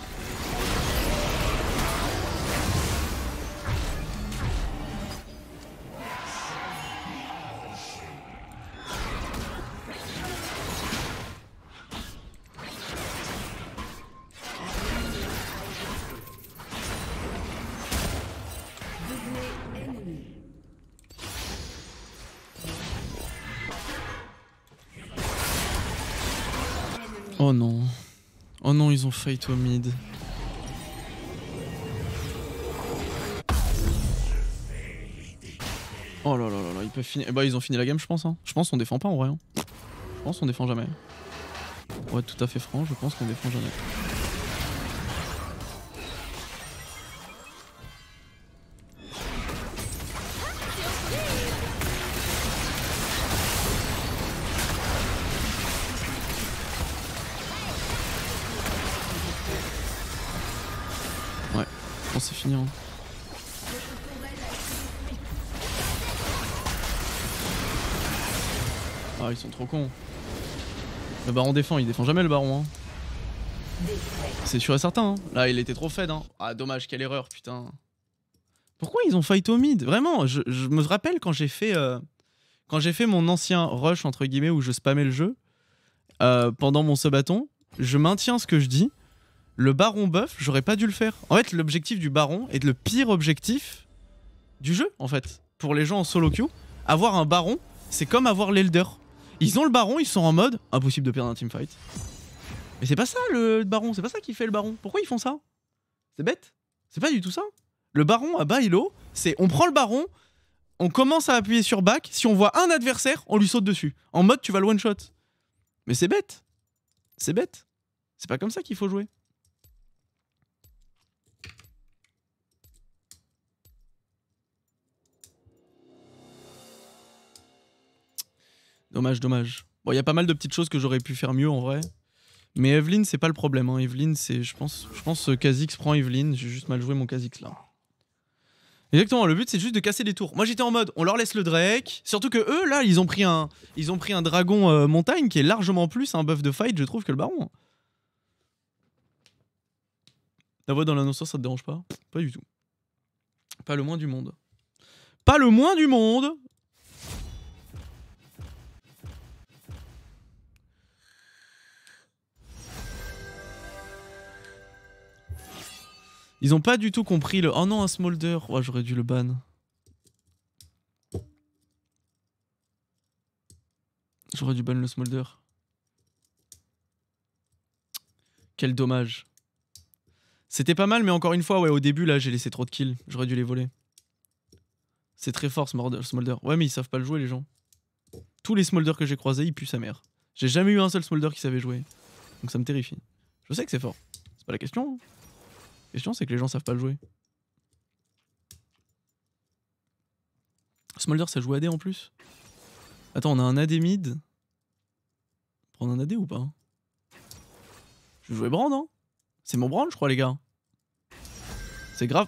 Oh non. Oh non, ils ont fight au mid. Oh là là là là, ils peuvent finir. Eh bah, ils ont fini la game, je pense. Hein. Je pense qu'on défend pas en vrai. Hein. Je pense qu'on défend jamais. Pour être tout à fait franc, je pense qu'on défend jamais. Ouais, je pense que c'est fini. Hein. Ah, ils sont trop cons. Le baron défend, il défend jamais le baron. Hein. C'est sûr et certain. Hein. Là, il était trop fed. Hein. Ah, dommage, quelle erreur, putain. Pourquoi ils ont fight au mid? Vraiment, je, je me rappelle quand j'ai fait, euh, quand j'ai fait mon ancien rush, entre guillemets, où je spammais le jeu, euh, pendant mon subathon, je maintiens ce que je dis. Le baron buff, j'aurais pas dû le faire. En fait, l'objectif du baron est le pire objectif du jeu, en fait. Pour les gens en solo queue, avoir un baron, c'est comme avoir l'elder. Ils ont le baron, ils sont en mode impossible de perdre un teamfight. Mais c'est pas ça le baron, c'est pas ça qui fait le baron. Pourquoi ils font ça? C'est bête. C'est pas du tout ça. Le baron à bas elo, c'est on prend le baron, on commence à appuyer sur back, si on voit un adversaire, on lui saute dessus. En mode tu vas le one shot. Mais c'est bête. C'est bête. C'est pas comme ça qu'il faut jouer. Dommage, dommage. Bon, il y a pas mal de petites choses que j'aurais pu faire mieux en vrai. Mais Evelyn, c'est pas le problème. Hein. Evelyn, c'est. Je pense, je pense que Kha'Zix prend Evelyn. J'ai juste mal joué mon Kha'Zix là. Exactement, le but c'est juste de casser les tours. Moi j'étais en mode, on leur laisse le Drake. Surtout que eux, là, ils ont pris un, ils ont pris un dragon euh, montagne qui est largement plus un buff de fight, je trouve, que le baron. La voix dans l'annonceur, ça te dérange pas? Pas du tout. Pas le moins du monde. Pas le moins du monde. Ils ont pas du tout compris le... Oh non, un Smolder. Oh, j'aurais dû le ban. J'aurais dû ban le Smolder. Quel dommage. C'était pas mal, mais encore une fois, ouais, au début, là, j'ai laissé trop de kills. J'aurais dû les voler. C'est très fort, Smolder. Ouais, mais ils savent pas le jouer, les gens. Tous les Smolder que j'ai croisés, ils puent sa mère. J'ai jamais eu un seul Smolder qui savait jouer. Donc ça me terrifie. Je sais que c'est fort. C'est pas la question. Hein. La question, c'est que les gens savent pas le jouer. Smolder, ça joue A D en plus. Attends, on a un A D mid. Prendre un A D ou pas? Je vais jouer Brand, hein? C'est mon Brand, je crois, les gars. C'est grave.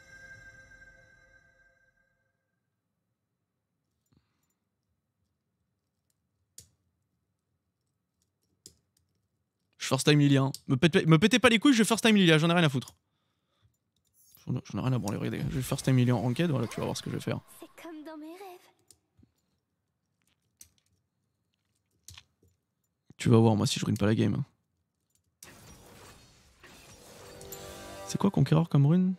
Je first time Lilia. Hein. Me, pète, me pétez pas les couilles, je first time Lilia, j'en ai rien à foutre. J'en ai rien à branler, regardez. Je vais first time Lilia en ranked, voilà, tu vas voir ce que je vais faire. C'est comme dans mes rêves. Tu vas voir, moi, si je ruine pas la game. Hein. C'est quoi Conqueror comme rune?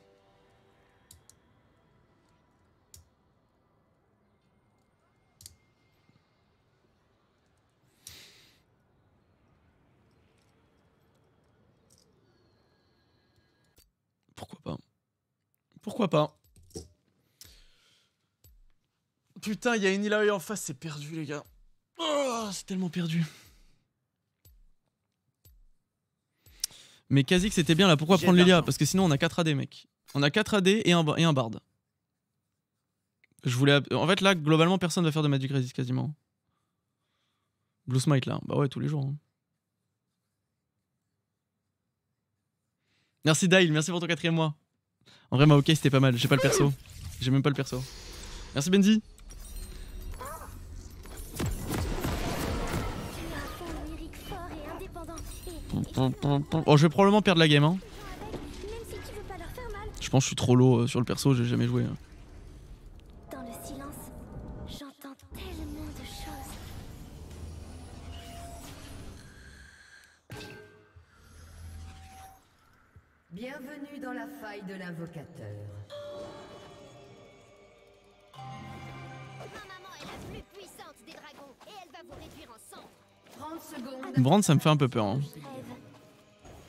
Pourquoi pas? Pourquoi pas? Putain, il y a une Illaoi en face, c'est perdu, les gars. Oh, c'est tellement perdu. Mais Kha'Zix c'était bien là, pourquoi prendre Lilia? Parce que sinon on a quatre A D, mec. On a quatre A D et un, et un Bard. Je voulais... En fait là, globalement, personne va faire de Magic Resist quasiment. Blue Smite là, bah ouais, tous les jours. Hein. Merci Dail, merci pour ton quatrième mois. En vrai, Maokai c'était pas mal, j'ai pas le perso. J'ai même pas le perso. Merci Benzi. Oh, je vais probablement perdre la game. Hein. Je pense que je suis trop low euh, sur le perso, j'ai jamais joué. Hein. Dans le silence, j'entends tellement de choses. Bienvenue dans la faille de l'invocateur. Ma maman est la plus puissante des dragons et elle va vous réduire en sang. trente secondes. Brand, ça me fait un peu peur. Hein.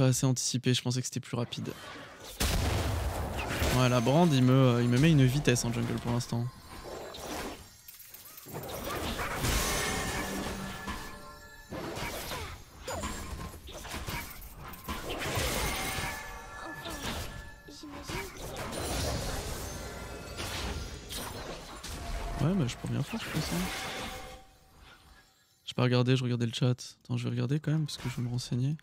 pas assez anticipé, je pensais que c'était plus rapide. Ouais, la Brand, il me, il me met une vitesse en jungle pour l'instant. Ouais, bah je peux bien faire, je pense. Hein. J'ai pas regardé, je regardais le chat. Attends, je vais regarder quand même parce que je vais me renseigner.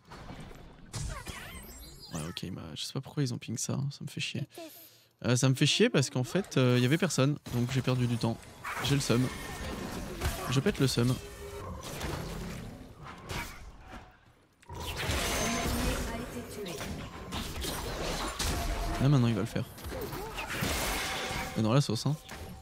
Ouais, ok, bah, je sais pas pourquoi ils ont ping ça, ça me fait chier. Euh, ça me fait chier parce qu'en fait, il euh, y avait personne, donc j'ai perdu du temps. J'ai le seum. Je pète le seum. Là maintenant il va le faire. Et dans la sauce, hein.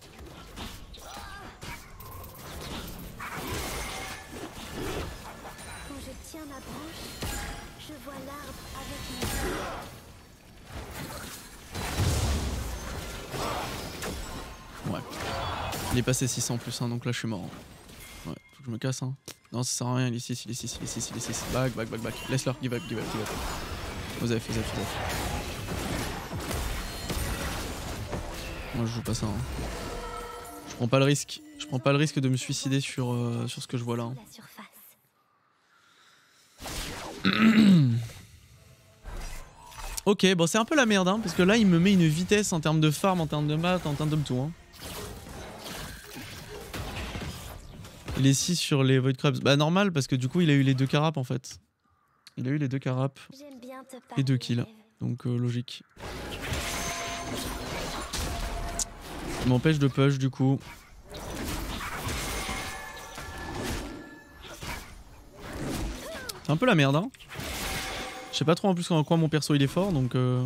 Ouais. Il est passé six cents plus un, donc là je suis mort. Ouais, faut que je me casse. Hein. Non, ça sert à rien, il est six, il est six, il est six, il est six. Back, back, back, back. Laisse-leur, give up, give up, give up. Osef, Osef, Osef. Moi je joue pas ça. Hein. Je prends pas le risque. Je prends pas le risque de me suicider sur, euh, sur ce que je vois là. Hein. Ok, bon c'est un peu la merde, hein, parce que là il me met une vitesse en termes de farm, en termes de maths, en termes de tout. Hein. Il est six sur les Void Crabs. Bah normal, parce que du coup il a eu les deux carapes en fait. Il a eu les deux carapes et deux kills. Donc euh, logique. Il m'empêche de push du coup. C'est un peu la merde, hein. Je sais pas trop en plus en quoi mon perso il est fort, donc euh...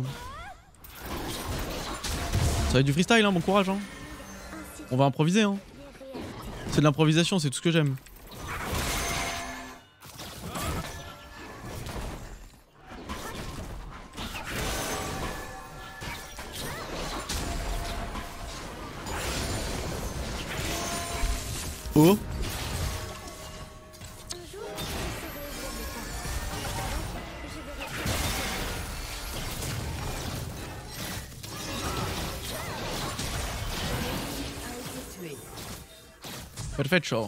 ça va être du freestyle, hein, bon courage. Hein. On va improviser. Hein. C'est de l'improvisation, c'est tout ce que j'aime. Oh. Perfetto.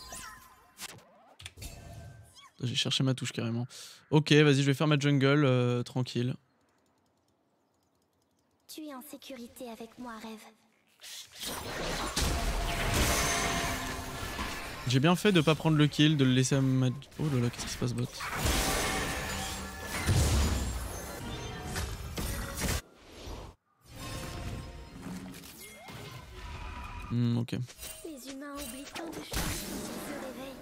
J'ai cherché ma touche carrément. Ok, vas-y, je vais faire ma jungle euh, tranquille. Tu es en sécurité avec moi, Rêve. J'ai bien fait de pas prendre le kill, de le laisser à ma... Oh là là, qu'est-ce qui se passe, bot? Hmm, ok. Les humains oublient tant de choses quand ils se réveillent.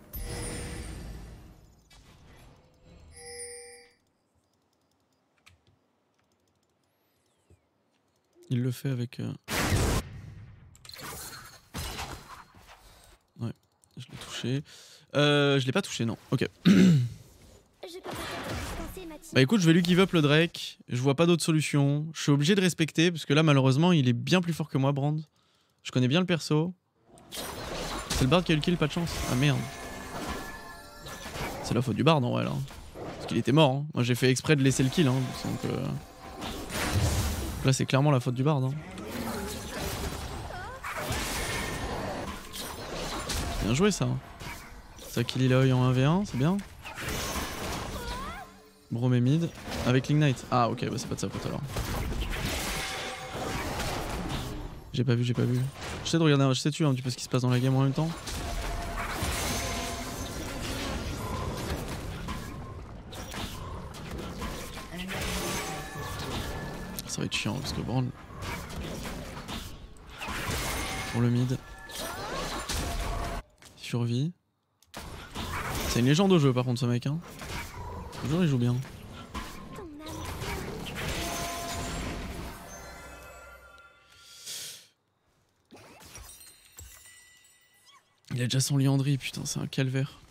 Il le fait avec... Euh... Ouais, je l'ai touché. Euh, je l'ai pas touché, non. Ok. Bah écoute, je vais lui give up le Drake. Je vois pas d'autre solution. Je suis obligé de respecter, parce que là, malheureusement, il est bien plus fort que moi, Brand. Je connais bien le perso. C'est le Bard qui a eu le kill, pas de chance. Ah merde. C'est la faute du Bard en vrai là. Parce qu'il était mort. Hein. Moi j'ai fait exprès de laisser le kill. Hein. Donc, euh... donc là c'est clairement la faute du Bard. Hein. Bien joué ça. Ça kill Illaoi en un v un, c'est bien. Bromé mid. Avec l'Ignite. Ah ok, bah c'est pas de sa faute alors. J'ai pas vu, j'ai pas vu. J'essaie de regarder, je sais tu un petit peu ce qui se passe dans la game en même temps. Ça va être chiant parce que Brand pour le mid. Survie. C'est une légende au jeu par contre ce mec hein. Toujours il joue bien. Il a déjà son liandry, putain, c'est un calvaire.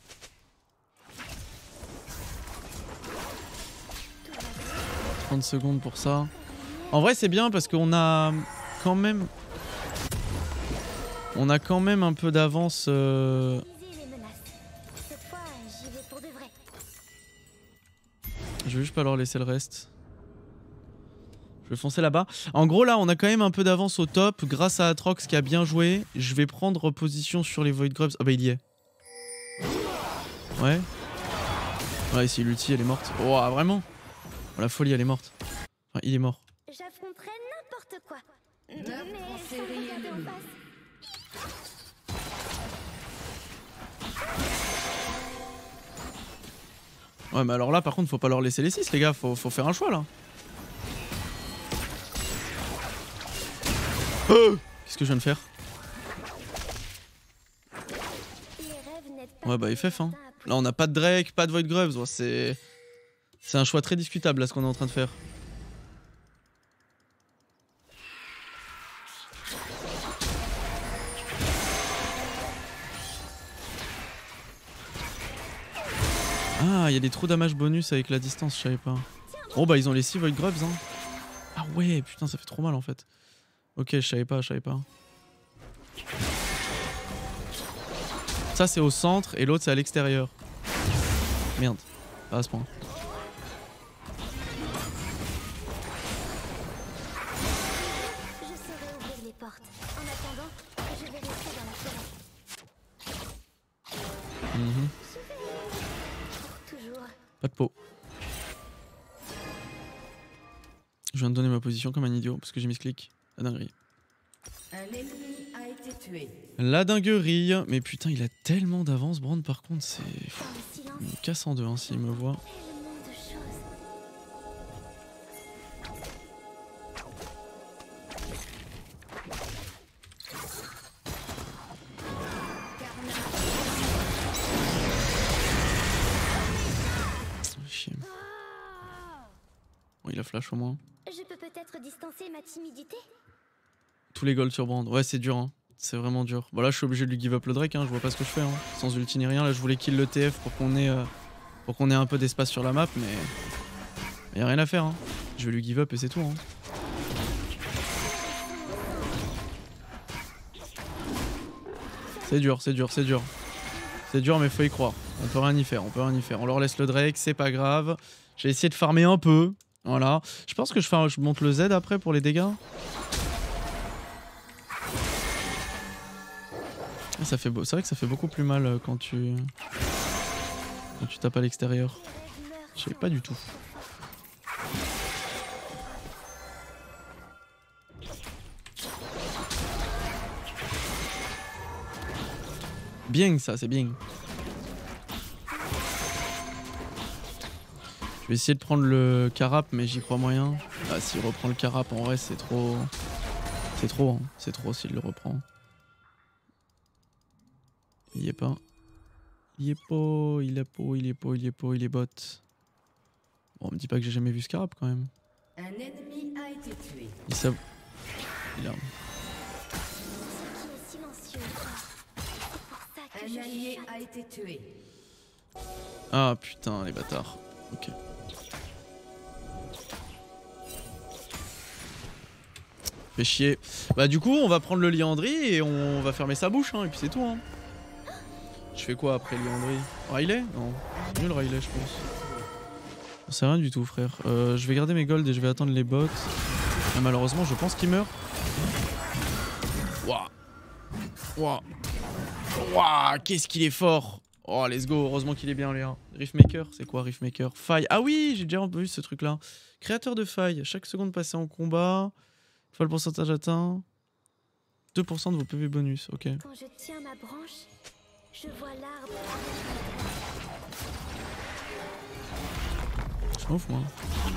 trente secondes pour ça. En vrai, c'est bien parce qu'on a quand même... On a quand même un peu d'avance... Euh... Je vais juste pas leur laisser le reste. Je vais foncer là-bas. En gros, là, on a quand même un peu d'avance au top. Grâce à Atrox qui a bien joué. Je vais prendre position sur les Void Grubs. Ah bah, il y est. Ouais. Ouais, si l'ulti, elle est morte. Oh, vraiment? Oh, la folie, elle est morte. Enfin, il est mort. J'affronterai n'importe quoi. Mais Neuf en sans série regarder en ennemie. face. Ouais, mais alors là, par contre, faut pas leur laisser les six, les gars. Faut, faut faire un choix, là. Oh, qu'est-ce que je viens de faire? Les rêves n'aident pas Ouais, bah, F F, hein. certains à pousser. Là, on n'a pas de Drake, pas de Void Grubs. Ouais, c'est... C'est un choix très discutable, là, ce qu'on est en train de faire. Ah, il y a des trous damage bonus avec la distance, je savais pas. Oh bah ils ont les six Void Grubs hein. Ah ouais, putain ça fait trop mal en fait. Ok, je savais pas, je savais pas. Ça c'est au centre et l'autre c'est à l'extérieur. Merde, pas à ce point. Je saurai ouvrir les portes. En attendant, je vais rester dans la forêt. Mhm. Pour toujours. Pas de peau. Je viens de donner ma position comme un idiot parce que j'ai mis ce clic. La dinguerie. Un ennemi a été tué. La dinguerie. Mais putain, il a tellement d'avance, Brand, par contre, c'est. Dans le silence, Il me casse en deux hein, s'il me voit. tellement de choses. Chier. Bon, il a flash au moins. Je peux peut-être distancer ma timidité. Tous les golds sur Brand. Ouais, c'est dur, hein. C'est vraiment dur. Bon, là, je suis obligé de lui give up le Drake, hein. Je vois pas ce que je fais, hein. Sans ulti ni rien. Là, je voulais kill le T F pour qu'on ait, euh, pour qu'on ait un peu d'espace sur la map, mais. Y a rien à faire, hein. Je vais lui give up et c'est tout, hein. C'est dur, c'est dur, c'est dur. C'est dur, mais faut y croire. On peut rien y faire, on peut rien y faire. On leur laisse le Drake, c'est pas grave. J'ai essayé de farmer un peu. Voilà. Je pense que je, fais, je monte le Z après pour les dégâts. Ça fait beau. C'est vrai que ça fait beaucoup plus mal euh, quand tu quand tu tapes à l'extérieur. Je sais pas du tout. Bien ça, c'est bien. Je vais essayer de prendre le carap, mais j'y crois moyen. Ah, s'il reprend le carap, en vrai, c'est trop. C'est trop, hein. C'est trop s'il le reprend. Il y est pas. Il est pas, il est pas, il est pas, il est pas, il est bot. Bon, on me dit pas que j'ai jamais vu ce carap quand même. Un ennemi a été tué. Il sait. Il a. Ce qui est silencieux. C'est pour ça que Un je allié chuchote. a été tué. Ah putain, les bâtards. Ok. Fait chier. Bah du coup, on va prendre le Liandry et on va fermer sa bouche, hein, et puis c'est tout. Hein. Je fais quoi après Liandry? Riley? Non. Nul Riley, je pense. C'est rien du tout, frère. Euh, je vais garder mes golds et je vais attendre les bots. Et malheureusement, je pense qu'il meurt. Waouh. Waouh. Waouh, qu'est-ce qu'il est fort. Oh, let's go. Heureusement qu'il est bien, lui. Hein. Riftmaker, c'est quoi Riftmaker? Faille. Ah oui, j'ai déjà vu ce truc-là. Créateur de faille. Chaque seconde passée en combat. Fois le pourcentage atteint. deux pour cent de vos P V bonus. Ok. Quand je tiens ma branche, je vois l'arbre. Je m'en ouf, moi.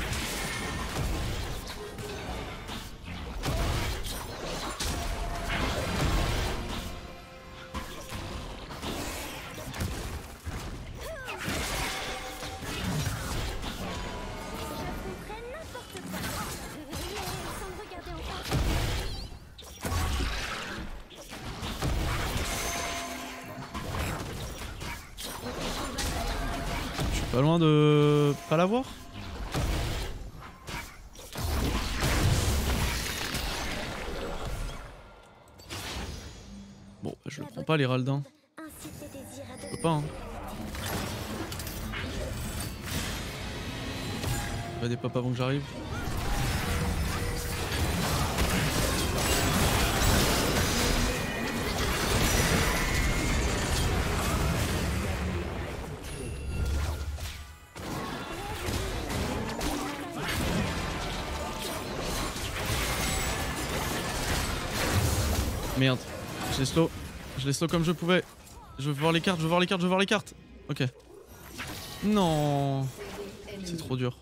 J'affronterai n'importe quoi. Mais sans me regarder en face. Je suis pas loin de pas l'avoir. Bon, bah, je le prends pas les Raldins. Incite tes désirs à Je devenir peux pas, hein. Pas des pop avant que j'arrive. Merde, je l'ai slow. Je l'ai slow comme je pouvais. Je veux voir les cartes, je veux voir les cartes, je veux voir les cartes. Ok. Non. C'est trop dur.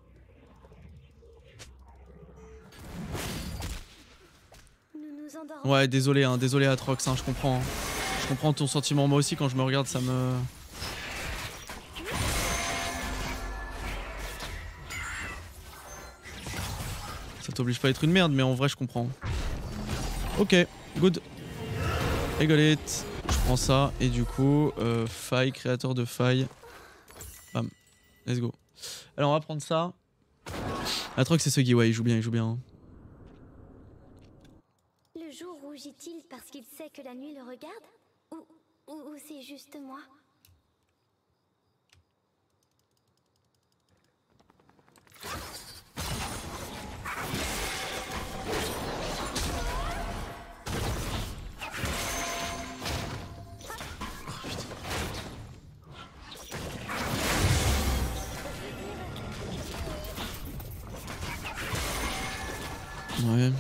Ouais, désolé, hein, désolé Atrox, hein, je comprends. Hein. Je comprends ton sentiment, moi aussi, quand je me regarde, ça me... Ça t'oblige pas à être une merde, mais en vrai, je comprends. Ok, good. I got it. Je prends ça, et du coup, euh, faille, créateur de faille. Bam. Let's go. Alors, on va prendre ça. Atrox, c'est ce Guy, ouais, il joue bien, il joue bien. Le jour rougit-il parce qu'il sait que la nuit le regarde? Ou, ou, ou c'est juste moi? Ouais.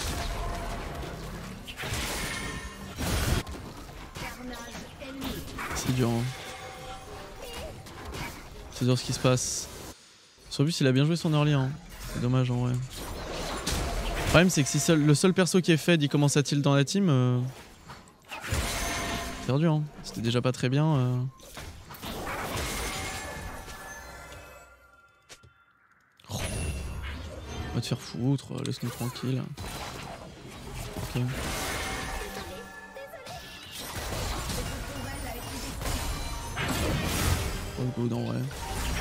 C'est dur. Hein. C'est dur ce qui se passe. Sur plus, il a bien joué son early. Hein. C'est dommage en vrai. Le problème, c'est que si seul, le seul perso qui est Fed il commence à tilt dans la team, euh... c'est perdu. Hein. C'était déjà pas très bien. Euh... Oh. Va te faire foutre, laisse-nous tranquille. Ok. All good en vrai.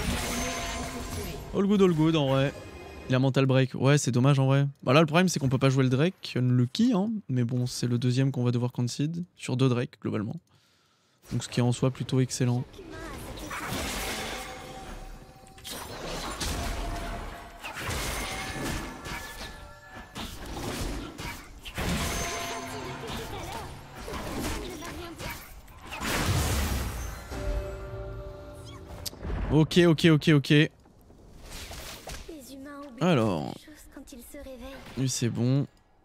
All good, all good en vrai. Il a mental break. Ouais, c'est dommage en vrai. Bah là, le problème, c'est qu'on peut pas jouer le Drake Unlucky, hein. Mais bon, c'est le deuxième qu'on va devoir concede sur deux Drake globalement. Donc ce qui est en soi plutôt excellent. Ok, ok, ok, ok. Alors, lui c'est bon.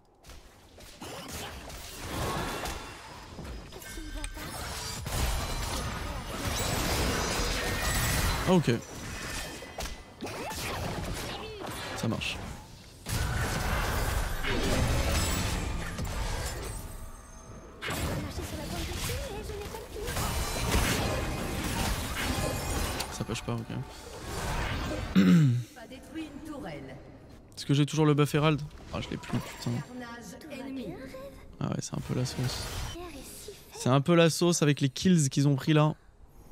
Ah, ok. Ça marche. Ça pêche pas, ok. Est-ce que j'ai toujours le buff Herald? Ah, je l'ai plus, putain. Ah ouais, c'est un peu la sauce. C'est un peu la sauce avec les kills qu'ils ont pris là.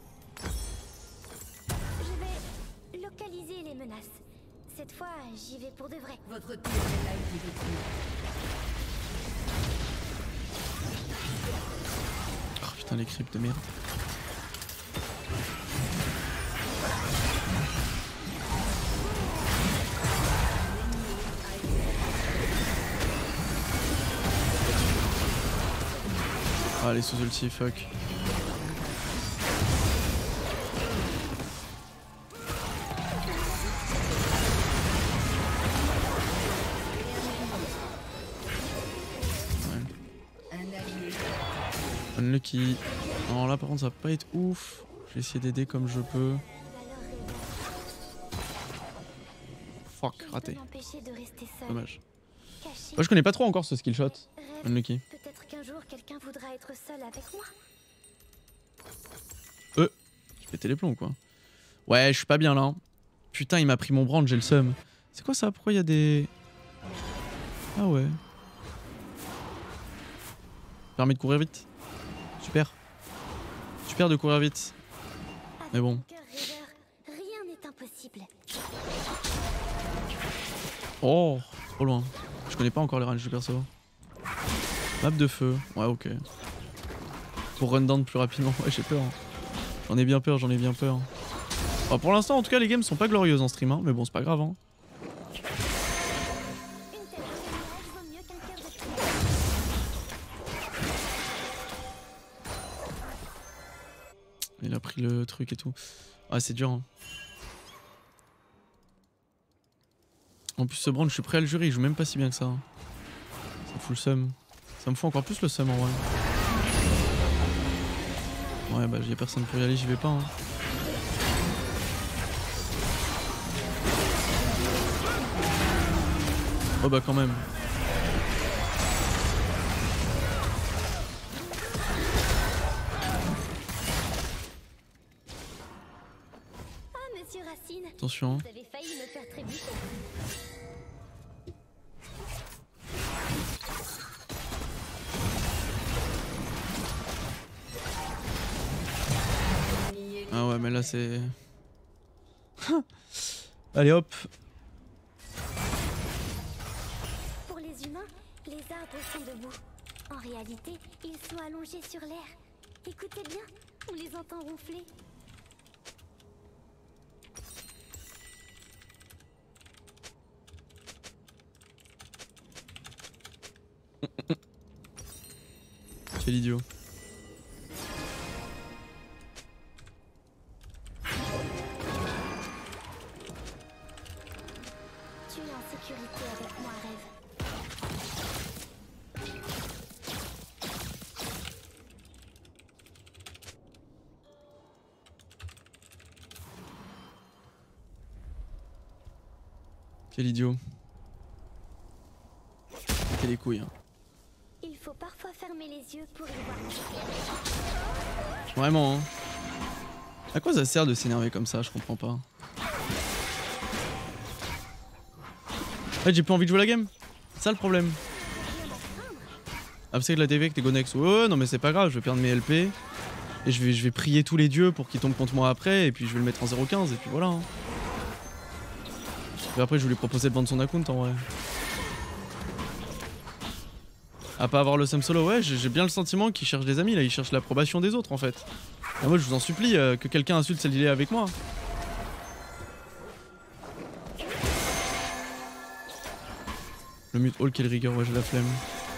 Je vais localiser les menaces. Cette fois, j'y vais pour de vrai. Votre tour a été détruit. Oh putain, les creeps de merde. Ah, les sous-ulti, fuck. Ouais. Unlucky. Non, là par contre, ça va pas être ouf. Je vais essayer d'aider comme je peux. Fuck, raté. Dommage. Moi, je connais pas trop encore ce skill shot. Unlucky. Peut-être qu'un jour quelqu'un voudra être seul avec moi. Euh, je pétais les plombs quoi. Ouais, je suis pas bien là. Putain, il m'a pris mon brand, j'ai le seum. C'est quoi ça? Pourquoi il y a des... Ah ouais. Permet de courir vite. Super. Super de courir vite. Mais bon. Rien n'est impossible. Oh, trop loin. Je connais pas encore les ranges du perso. Map de feu, ouais ok. Pour run down plus rapidement, ouais j'ai peur. J'en ai bien peur, j'en ai bien peur. Bon, pour l'instant, en tout cas, les games sont pas glorieuses en stream, hein, mais bon, c'est pas grave. Hein. Une telle image vaut mieux qu'un cœur de pierre. Il a pris le truc et tout. Ah, c'est dur. Hein. En plus, ce brand, je suis prêt à le jurer, il joue même pas si bien que ça. Hein. Ça fout le seum. Ça me fout encore plus le seum en vrai. Ouais, bah, y'a personne pour y aller, j'y vais pas. Hein. Oh bah quand même. Ah, monsieur Racine, Attention. vous avez failli me faire trébucher. Ah ouais, mais là c'est... Allez hop. Pour les humains, les arbres sont debout. En réalité, ils sont allongés sur l'air. Écoutez bien, on les entend ronfler. Quel idiot. Tu es en sécurité avec moi, Rêve. Quel idiot. Quel les couilles. Hein. Il faut parfois fermer les yeux pour y voir. Vraiment. Hein. À quoi ça sert de s'énerver comme ça? Je comprends pas. En fait, j'ai plus envie de jouer la game. C'est ça le problème. Ah, c'est que la D V avec tes Gonex. Ouais, non, mais c'est pas grave, je vais perdre mes L P. Et je vais, je vais prier tous les dieux pour qu'ils tombent contre moi après. Et puis je vais le mettre en zéro quinze. Et puis voilà. Hein. Et après, je vais lui proposer de vendre son account en vrai. À pas avoir le Sam solo, ouais, j'ai bien le sentiment qu'il cherche des amis là. Il cherche l'approbation des autres en fait. Et moi, je vous en supplie, euh, que quelqu'un insulte celle qu'il est avec moi. Le mute all quel rigueur, ouais j'ai la flemme.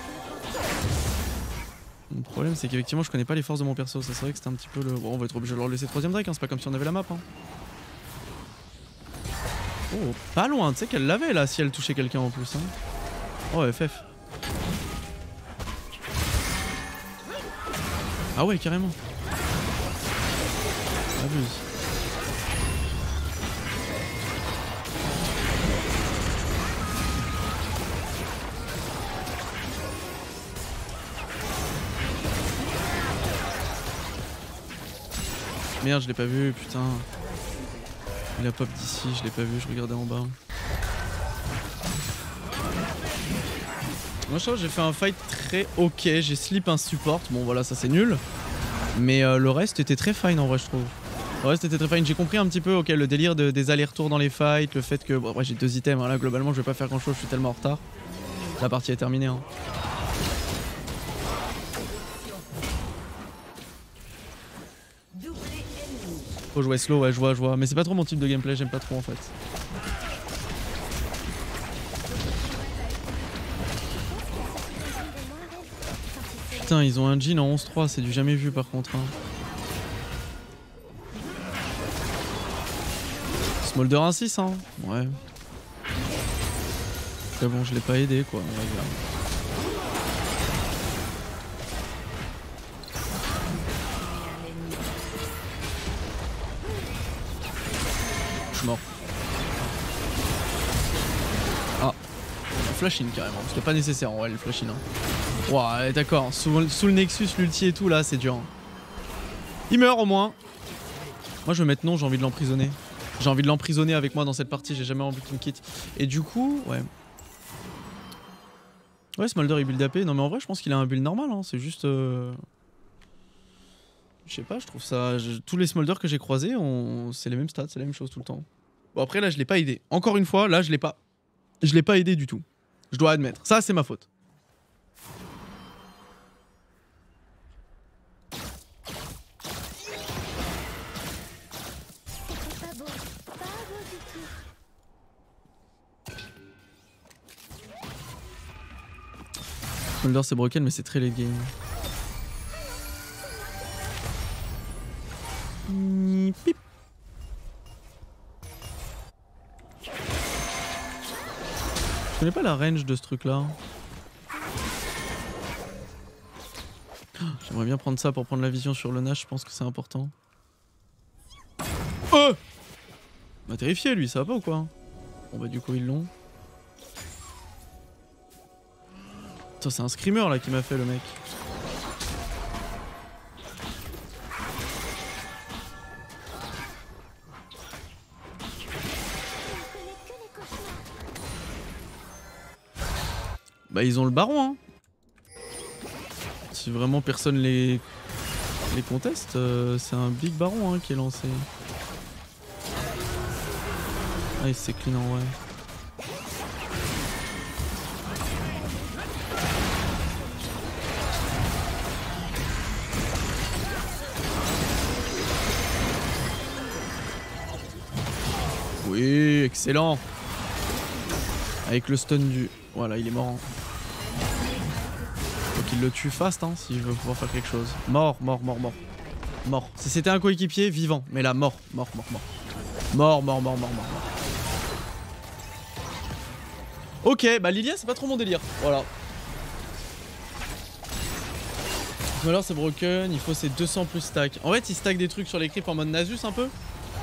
Mon problème c'est qu'effectivement je connais pas les forces de mon perso, ça c'est vrai que c'était un petit peu le... Bon on va être obligé de leur laisser troisième Drake, hein. C'est pas comme si on avait la map. Hein. Oh pas loin, tu sais qu'elle l'avait là si elle touchait quelqu'un en plus. Hein. Oh F F. Ah ouais carrément. Abuse. Merde, je l'ai pas vu, putain. Il a pop d'ici, je l'ai pas vu, je regardais en bas. Moi je trouve que j'ai fait un fight très ok, j'ai slip un support, bon voilà ça c'est nul. Mais euh, le reste était très fine en vrai je trouve. Le reste était très fine, j'ai compris un petit peu ok le délire de, des allers-retours dans les fights, le fait que... Bon après j'ai deux items, hein, là globalement je vais pas faire grand chose, je suis tellement en retard. La partie est terminée. Hein. Faut jouer slow, ouais je vois, je vois. Mais c'est pas trop mon type de gameplay, j'aime pas trop en fait. Putain, ils ont un Jhin en onze trois, c'est du jamais vu par contre. Hein. Smolder un six, hein. Ouais. Mais bon, je l'ai pas aidé quoi, on va dire. Mort. Ah, flash in carrément, c'était pas nécessaire en vrai le flash in. Hein. Ouah, d'accord, sous, sous le Nexus, l'ulti et tout là, c'est dur. Hein. Il meurt au moins. Moi je vais mettre non, j'ai envie de l'emprisonner. J'ai envie de l'emprisonner avec moi dans cette partie, j'ai jamais envie qu'il me quitte. Et du coup, ouais. Ouais, Smolder il build A P. Non mais en vrai, je pense qu'il a un build normal, hein. C'est juste. Euh... Je sais pas, je trouve ça... Je... Tous les Smolder que j'ai croisés, on... c'est les mêmes stats, c'est la même chose tout le temps. Bon après là je l'ai pas aidé. Encore une fois, là je l'ai pas... Je l'ai pas aidé du tout. Je dois admettre. Ça c'est ma faute. C'était pas beau, du tout. Thunder c'est broken mais c'est très late game. Mmh, pip. Je connais pas la range de ce truc là. J'aimerais bien prendre ça pour prendre la vision sur le Nash, je pense que c'est important. Oh, m'a terrifié lui, ça va pas ou quoi? Bon bah du coup ils l'ont. Putain c'est un screamer là qui m'a fait le mec. Bah ils ont le baron hein. Si vraiment personne les, les conteste, euh, c'est un big baron hein, qui est lancé. Ah il s'est clean en vrai. Oui, excellent. Avec le stun du... Voilà, il est mort. Hein. Faut qu'il le tue fast hein, si je veux pouvoir faire quelque chose. Mort, mort, mort, mort. Mort. Si c'était un coéquipier, vivant. Mais là, mort, mort, mort, mort. Mort, mort, mort, mort, mort. Ok, bah Lilia, c'est pas trop mon délire. Voilà. Alors c'est broken, il faut ses deux cents plus stack. En fait, il stack des trucs sur les creeps en mode Nasus un peu.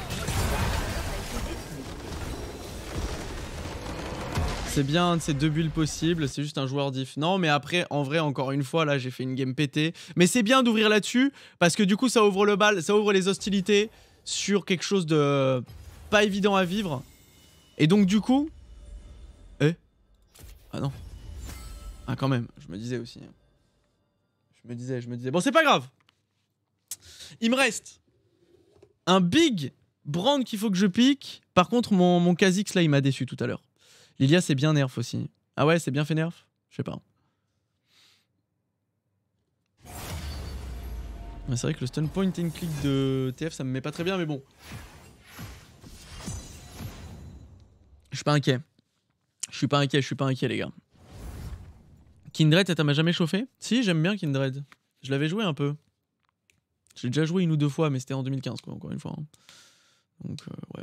C'est bien un de ces deux builds possibles, c'est juste un joueur diff. Non, mais après, en vrai, encore une fois, là, j'ai fait une game pétée. Mais c'est bien d'ouvrir là-dessus, parce que du coup, ça ouvre le bal, ça ouvre les hostilités sur quelque chose de pas évident à vivre. Et donc, du coup... Eh Ah non. Ah, quand même, je me disais aussi. Je me disais, je me disais... Bon, c'est pas grave. Il me reste un big brand qu'il faut que je pique. Par contre, mon, mon Kha'Zix, là, il m'a déçu tout à l'heure. Lilia c'est bien nerf aussi. Ah ouais c'est bien fait nerf? Je sais pas. C'est vrai que le stun point and click de T F ça me met pas très bien mais bon. Je suis pas inquiet. Je suis pas inquiet, je suis pas inquiet les gars. Kindred ça m'a jamais chauffé? Si j'aime bien Kindred. Je l'avais joué un peu. J'ai déjà joué une ou deux fois mais c'était en deux mille quinze quoi encore une fois. Hein. Donc euh, ouais.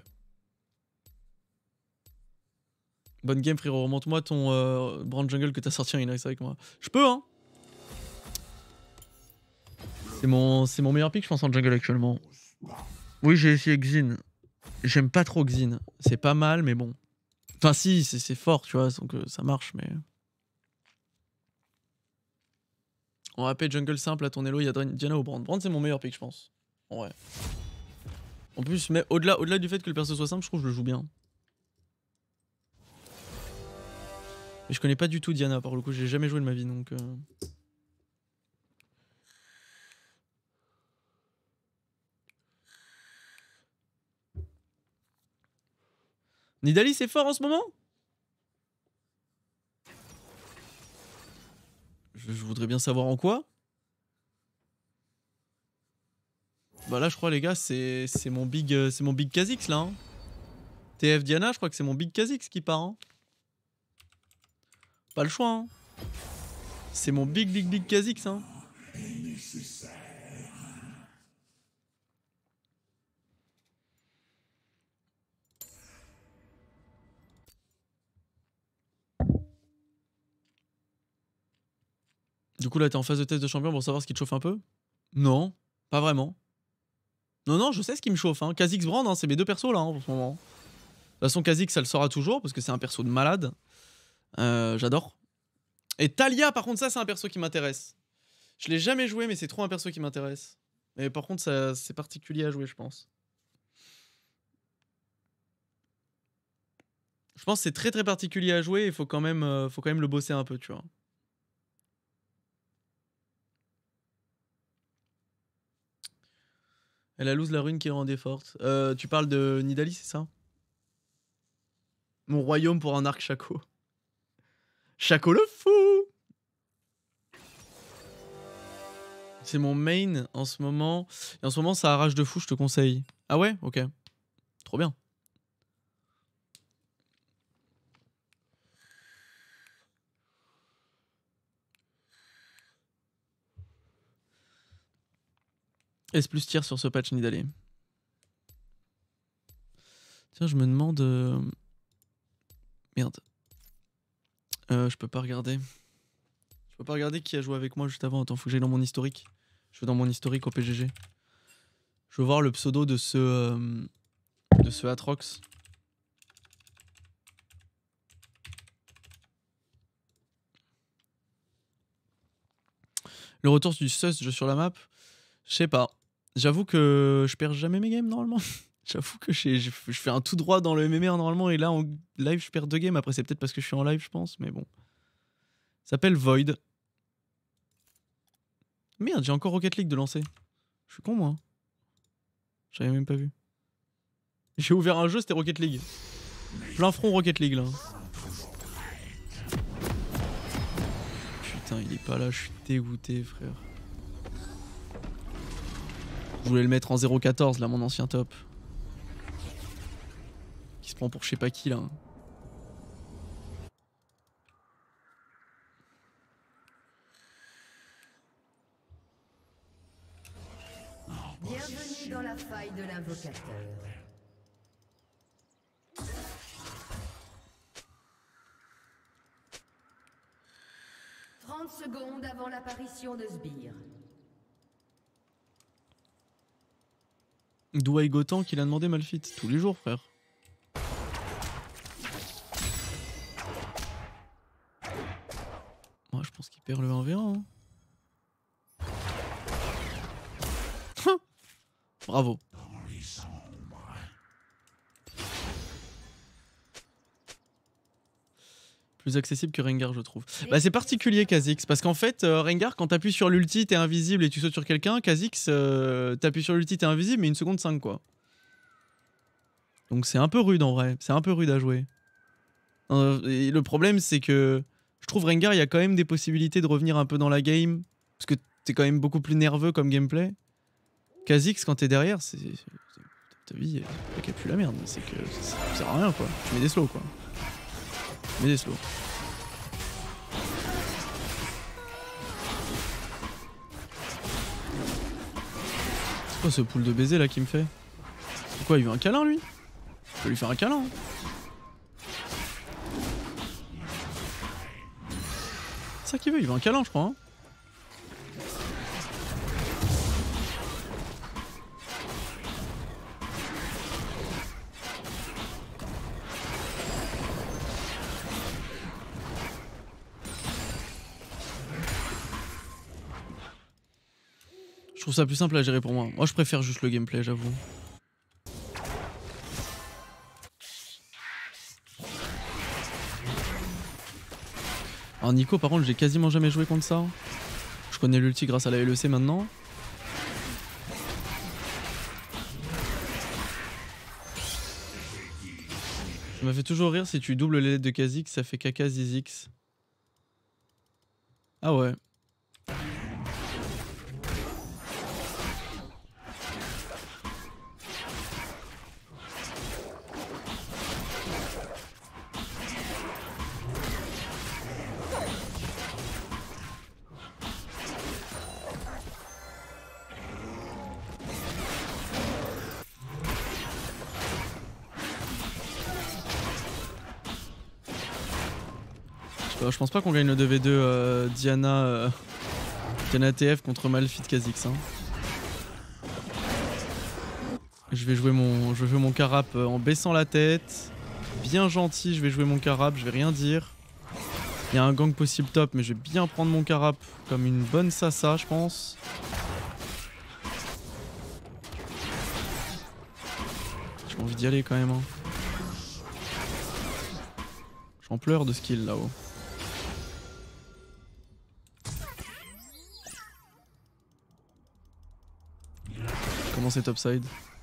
Bonne game frérot, remonte-moi ton euh, brand jungle que t'as sorti en in-race avec moi. Je peux hein. C'est mon, c'est mon meilleur pick je pense en jungle actuellement. Oui j'ai essayé Xin. J'aime pas trop Xin. C'est pas mal mais bon. Enfin si c'est fort tu vois donc euh, ça marche mais... En A P jungle simple à ton elo il y a Diana ou Brand. Brand c'est mon meilleur pick je pense. En vrai. En plus mais au-delà au-delà du fait que le perso soit simple je trouve que je le joue bien. Mais je connais pas du tout Diana, par le coup, j'ai jamais joué de ma vie donc. Euh... Nidalee c'est fort en ce moment? je, je voudrais bien savoir en quoi. Bah là je crois les gars c'est mon big euh, c'est mon big Kha'Zix là. Hein. T F Diana je crois que c'est mon big Kha'Zix qui part. Hein. Pas le choix hein. C'est mon big big big Kha'Zix hein. Du coup là t'es en phase de test de champion pour savoir ce qui te chauffe un peu? Non, pas vraiment. Non non je sais ce qui me chauffe hein. Kha'Zix Brand hein, c'est mes deux persos là hein, en ce moment. De toute façon Kha'Zix ça le sera toujours parce que c'est un perso de malade. Euh, J'adore. Et Taliyah par contre ça c'est un perso qui m'intéresse. Je l'ai jamais joué mais c'est trop un perso qui m'intéresse. Mais par contre c'est particulier à jouer je pense. Je pense que c'est très très particulier à jouer et il faut quand même, euh, faut quand même le bosser un peu tu vois. Elle a lose la rune qui rendait forte. Euh, tu parles de Nidalee c'est ça? Mon royaume pour un arc Shaco. Shaco le fou! C'est mon main en ce moment. Et en ce moment, ça arrache de fou, je te conseille. Ah ouais? Ok. Trop bien. S plus tir sur ce patch Nidalee. Tiens, je me demande... Euh... Merde. Euh, je peux pas regarder. Je peux pas regarder qui a joué avec moi juste avant. Attends, faut que j'aille dans mon historique. Je vais dans mon historique au P G G. Je veux voir le pseudo de ce... Euh... de ce Atrox. Le retour du sus jeu sur la map, je sais pas. J'avoue que je perds jamais mes games normalement. J'avoue que je, je, je fais un tout droit dans le M M R normalement et là en live je perds deux games. Après c'est peut-être parce que je suis en live je pense, mais bon. Ça s'appelle Void. Merde, j'ai encore Rocket League de lancer. Je suis con moi. J'avais même pas vu. J'ai ouvert un jeu, c'était Rocket League. Plein front Rocket League là. Putain, il est pas là, je suis dégoûté, frère. Je voulais le mettre en zéro quatorze, là, mon ancien top. Qui se prend pour je sais pas qui, là. Bienvenue dans la faille de l'invocateur. trente secondes avant l'apparition de Sbire. Douai Gotan qu'il a demandé Malphite. Tous les jours, frère. Moi, je pense qu'il perd le un v un. Hein. Bravo. Plus accessible que Rengar, je trouve. Bah, c'est particulier, Kha'Zix, parce qu'en fait, euh, Rengar, quand t'appuies sur l'ulti, t'es invisible et tu sautes sur quelqu'un. Kha'Zix, euh, t'appuies sur l'ulti, t'es invisible, mais une seconde cinq, quoi. Donc c'est un peu rude, en vrai. C'est un peu rude à jouer. Euh, et le problème, c'est que je trouve Rengar, il y a quand même des possibilités de revenir un peu dans la game, parce que t'es quand même beaucoup plus nerveux comme gameplay. Kha'Zix, quand t'es derrière, c'est... ta vie, elle qui a plus la merde. C'est que ça sert à rien, quoi. Tu mets des slows, quoi. Tu mets des slows. C'est quoi ce pool de baiser là qui me fait? Pourquoi il veut un câlin lui? Je peux lui faire un câlin. Hein. C'est ça qu'il veut, il veut un câlin je crois. Hein. Je trouve ça plus simple à gérer pour moi. Moi je préfère juste le gameplay, j'avoue. Alors Nico par contre j'ai quasiment jamais joué contre ça. Je connais l'ulti grâce à la L E C maintenant. Ça m'a fait toujours rire si tu doubles les lettres de Kha'Zix, ça fait Kaka Zizix. Ah ouais. Je pense pas qu'on gagne le deux v deux euh, Diana, euh, Diana T F contre Malphite Kha'Zix. Hein. Je vais jouer mon, je vais jouer mon carap en baissant la tête. Bien gentil, je vais jouer mon carap, je vais rien dire. Il y a un gang possible top, mais je vais bien prendre mon carap comme une bonne sasa, je pense. J'ai envie d'y aller quand même. Hein. J'en pleure de skill là-haut. Comment c'est topside?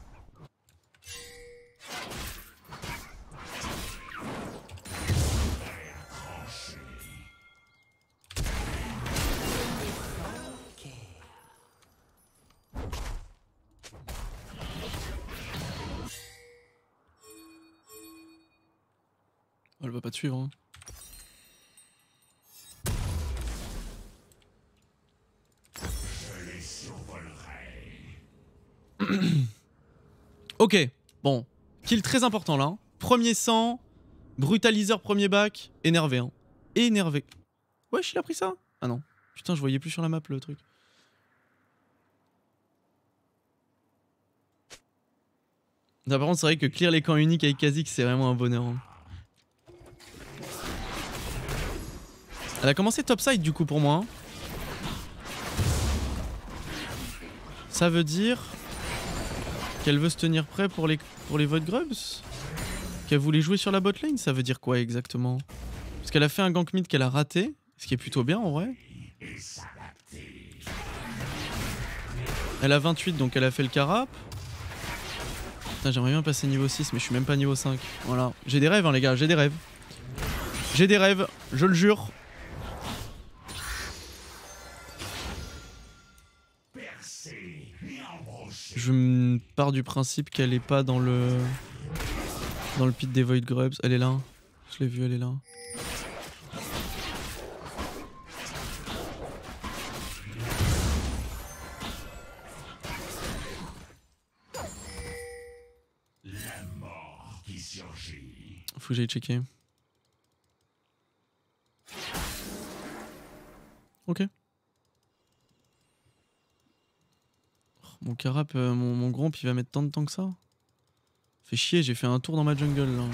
Elle va pas te suivre. Hein. Je les survolerai. Ok, bon. Kill très important là. Hein. Premier sang, brutaliseur premier bac, énervé. Hein. Énervé. Wesh, il a pris ça? Ah non. Putain, je voyais plus sur la map le truc. Là, par contre, c'est vrai que clear les camps uniques avec Kha'Zix, c'est vraiment un bonheur. Hein. Elle a commencé topside du coup pour moi. Hein. Ça veut dire qu'elle veut se tenir prêt pour les, pour les Void Grubs? Qu'elle voulait jouer sur la bot lane? Ça veut dire quoi exactement? Parce qu'elle a fait un gank mid qu'elle a raté, ce qui est plutôt bien en vrai. Elle a vingt-huit donc elle a fait le carap. J'aimerais bien passer niveau six mais je suis même pas niveau cinq. Voilà. J'ai des rêves hein les gars, j'ai des rêves. J'ai des rêves, je le jure. Je me pars du principe qu'elle est pas dans le dans le pit des Void Grubs. Elle est là. Je l'ai vue, elle est là. Faut que j'aille checker. Ok. Oh, mon carap, euh, mon, mon gromp, il va mettre tant de temps que ça. Fait chier, j'ai fait un tour dans ma jungle là.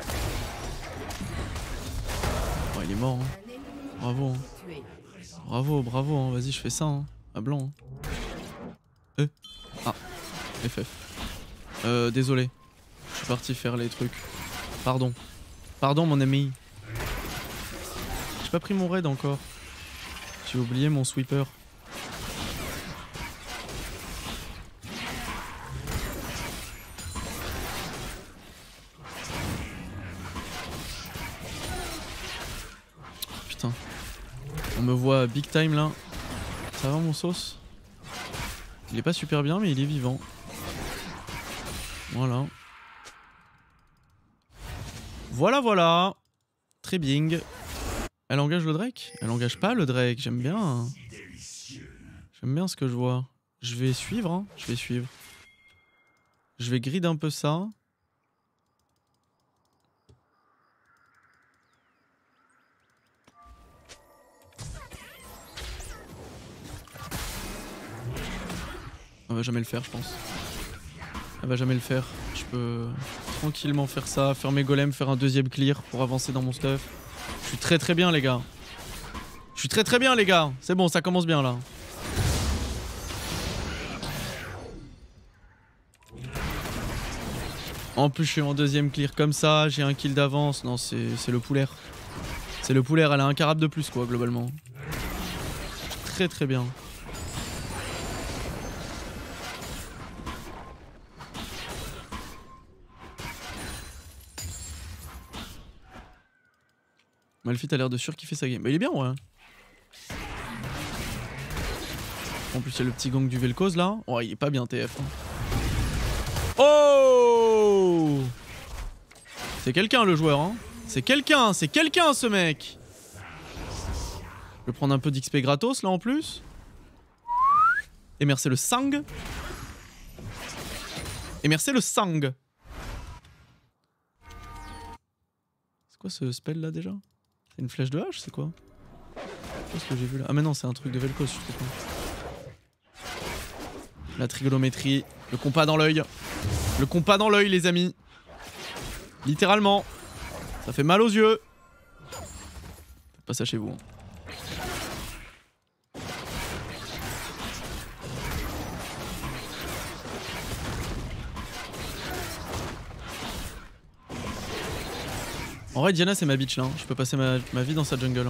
Oh, il est mort. Hein. Bravo. Hein. Bravo, bravo. Hein. Vas-y, je fais ça. Hein. À blanc. Hein. Euh. Ah. F F. Euh, désolé. Je suis parti faire les trucs. Pardon. Pardon mon ami. J'ai pas pris mon raid encore. J'ai oublié mon sweeper. Putain. On me voit big time là. Ça va mon sauce? Il est pas super bien mais il est vivant. Voilà. Voilà, voilà. Très bing. Elle engage le Drake? Elle engage pas le Drake, j'aime bien. J'aime bien ce que je vois. Je vais suivre, hein. Je vais suivre. Je vais grid un peu ça. Elle va jamais le faire, je pense. Elle va jamais le faire. Je peux tranquillement faire ça, faire mes golems, faire un deuxième clear pour avancer dans mon stuff. Je suis très très bien les gars. Je suis très très bien les gars. C'est bon, ça commence bien là. En plus je suis en deuxième clear comme ça, j'ai un kill d'avance. Non, c'est le poulet. C'est le poulet, elle a un carap de plus quoi globalement. Très très bien. Malphite a l'air de surkiffer sa game. Bah, il est bien, ouais. En plus, il y a le petit gang du Vel'Koz là. Oh, il est pas bien T F. Hein. Oh! C'est quelqu'un le joueur, hein. C'est quelqu'un, c'est quelqu'un ce mec. Je vais prendre un peu d'X P gratos là en plus. Et merci le sang. Et merci le sang. C'est quoi ce spell là déjà? C'est une flèche de hache, c'est quoi? Qu'est-ce que j'ai vu là? Ah mais non, c'est un truc de Vel'Koz, je sais pas. La trigonométrie, le compas dans l'œil. Le compas dans l'œil les amis. Littéralement. Ça fait mal aux yeux. Faites pas ça chez vous. Hein. En vrai, Diana, c'est ma bitch là. Hein. Je peux passer ma, ma vie dans sa jungle. Hein.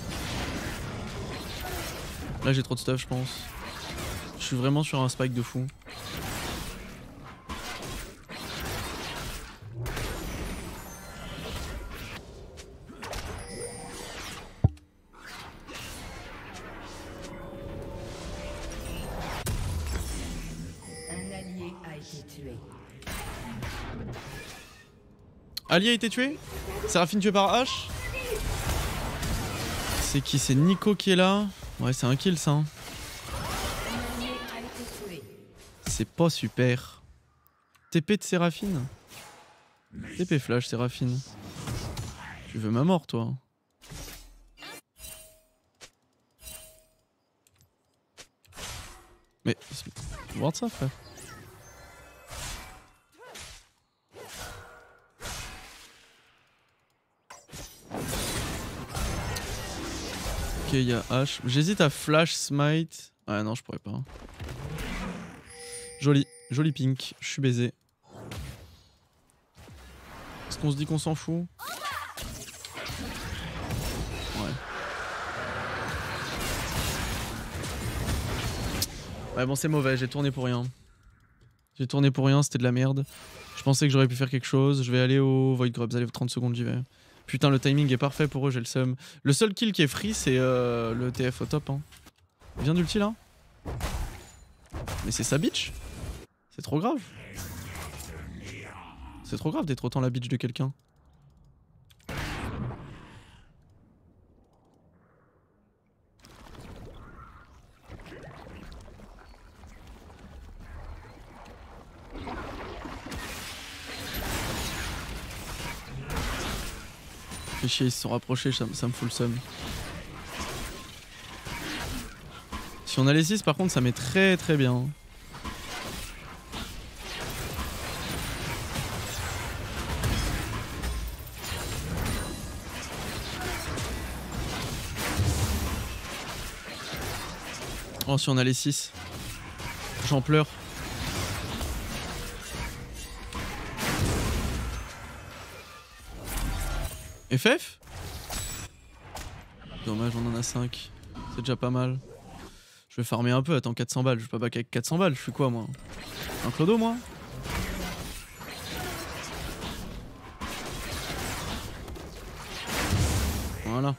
Là, j'ai trop de stuff, je pense. Je suis vraiment sur un spike de fou. Un allié a été tué. Ali a été tué? Séraphine tué par H? C'est qui? C'est Nico qui est là? Ouais, c'est un kill ça. Hein. C'est pas super. T P de Séraphine. T P flash Séraphine. Tu veux ma mort toi? Mais... Regarde ça frère. Ok, il y a H. J'hésite à flash smite. Ouais, non, je pourrais pas. Joli, joli pink. Je suis baisé. Est-ce qu'on se dit qu'on s'en fout? Ouais. Ouais, bon, c'est mauvais. J'ai tourné pour rien. J'ai tourné pour rien, c'était de la merde. Je pensais que j'aurais pu faire quelque chose. Je vais aller au Void Grubs. Allez, trente secondes, j'y vais. Putain, le timing est parfait pour eux, j'ai le seum. Le seul kill qui est free, c'est euh, le T F au top. Hein. Il vient d'ulti là? Mais c'est sa bitch? C'est trop grave. C'est trop grave d'être autant la bitch de quelqu'un. Fais chier, ils se sont rapprochés, ça, ça me fout le seum. Si on a les six par contre ça met très très bien. Oh si on a les six. J'en pleure. F F? Dommage, on en a cinq. C'est déjà pas mal. Je vais farmer un peu, attends, quatre cents balles. Je vais pas back avec quatre cents balles, je suis quoi moi? Un clodo moi? Voilà.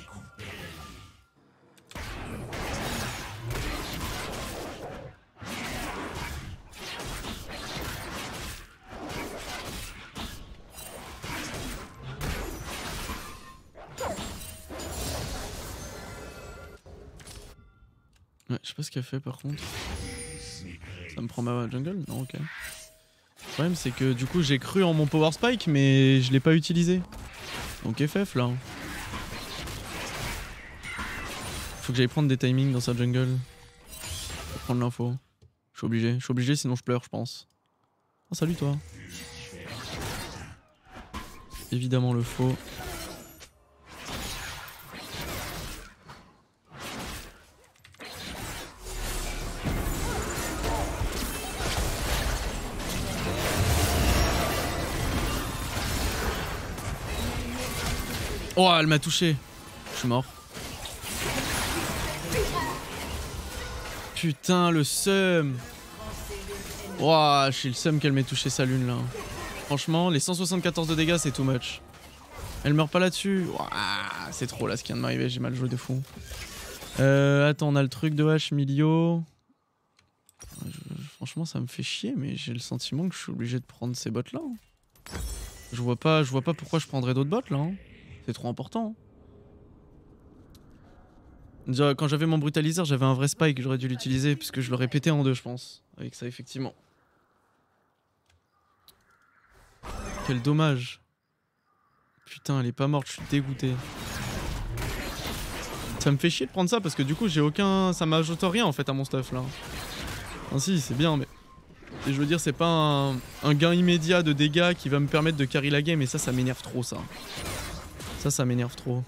Ouais, je sais pas ce qu'elle fait par contre. Ça me prend ma jungle? Non, ok. Le problème c'est que du coup j'ai cru en mon power spike mais je l'ai pas utilisé. Donc F F là. Faut que j'aille prendre des timings dans sa jungle. Faut prendre l'info. Je suis obligé, je suis obligé sinon je pleure je pense. Oh salut toi. Évidemment le faux. Oh, elle m'a touché. Je suis mort. Putain, le seum. Oh, j'ai le seum qu'elle m'ait touché sa lune là. Franchement, les cent soixante-quatorze de dégâts, c'est too much. Elle meurt pas là-dessus. Oh, c'est trop là ce qui vient de m'arriver, j'ai mal joué de fou. Euh, attends, on a le truc de H Milio. Je, franchement, ça me fait chier, mais j'ai le sentiment que je suis obligé de prendre ces bots là. Je vois pas, je vois pas pourquoi je prendrais d'autres bots là. Hein. C'est trop important. Déjà, quand j'avais mon brutalizer, j'avais un vrai spike, j'aurais dû l'utiliser puisque je l'aurais pété en deux, je pense. Avec ça, effectivement. Quel dommage. Putain, elle est pas morte, je suis dégoûté. Ça me fait chier de prendre ça parce que du coup, j'ai aucun. Ça m'ajoute rien en fait à mon stuff là. Ah, si, c'est bien, mais. Et je veux dire, c'est pas un... un gain immédiat de dégâts qui va me permettre de carry la game et ça, ça m'énerve trop ça. Ça, ça m'énerve trop.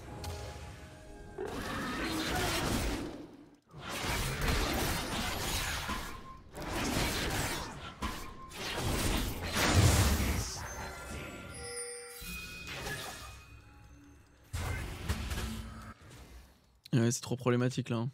Ouais, c'est trop problématique là.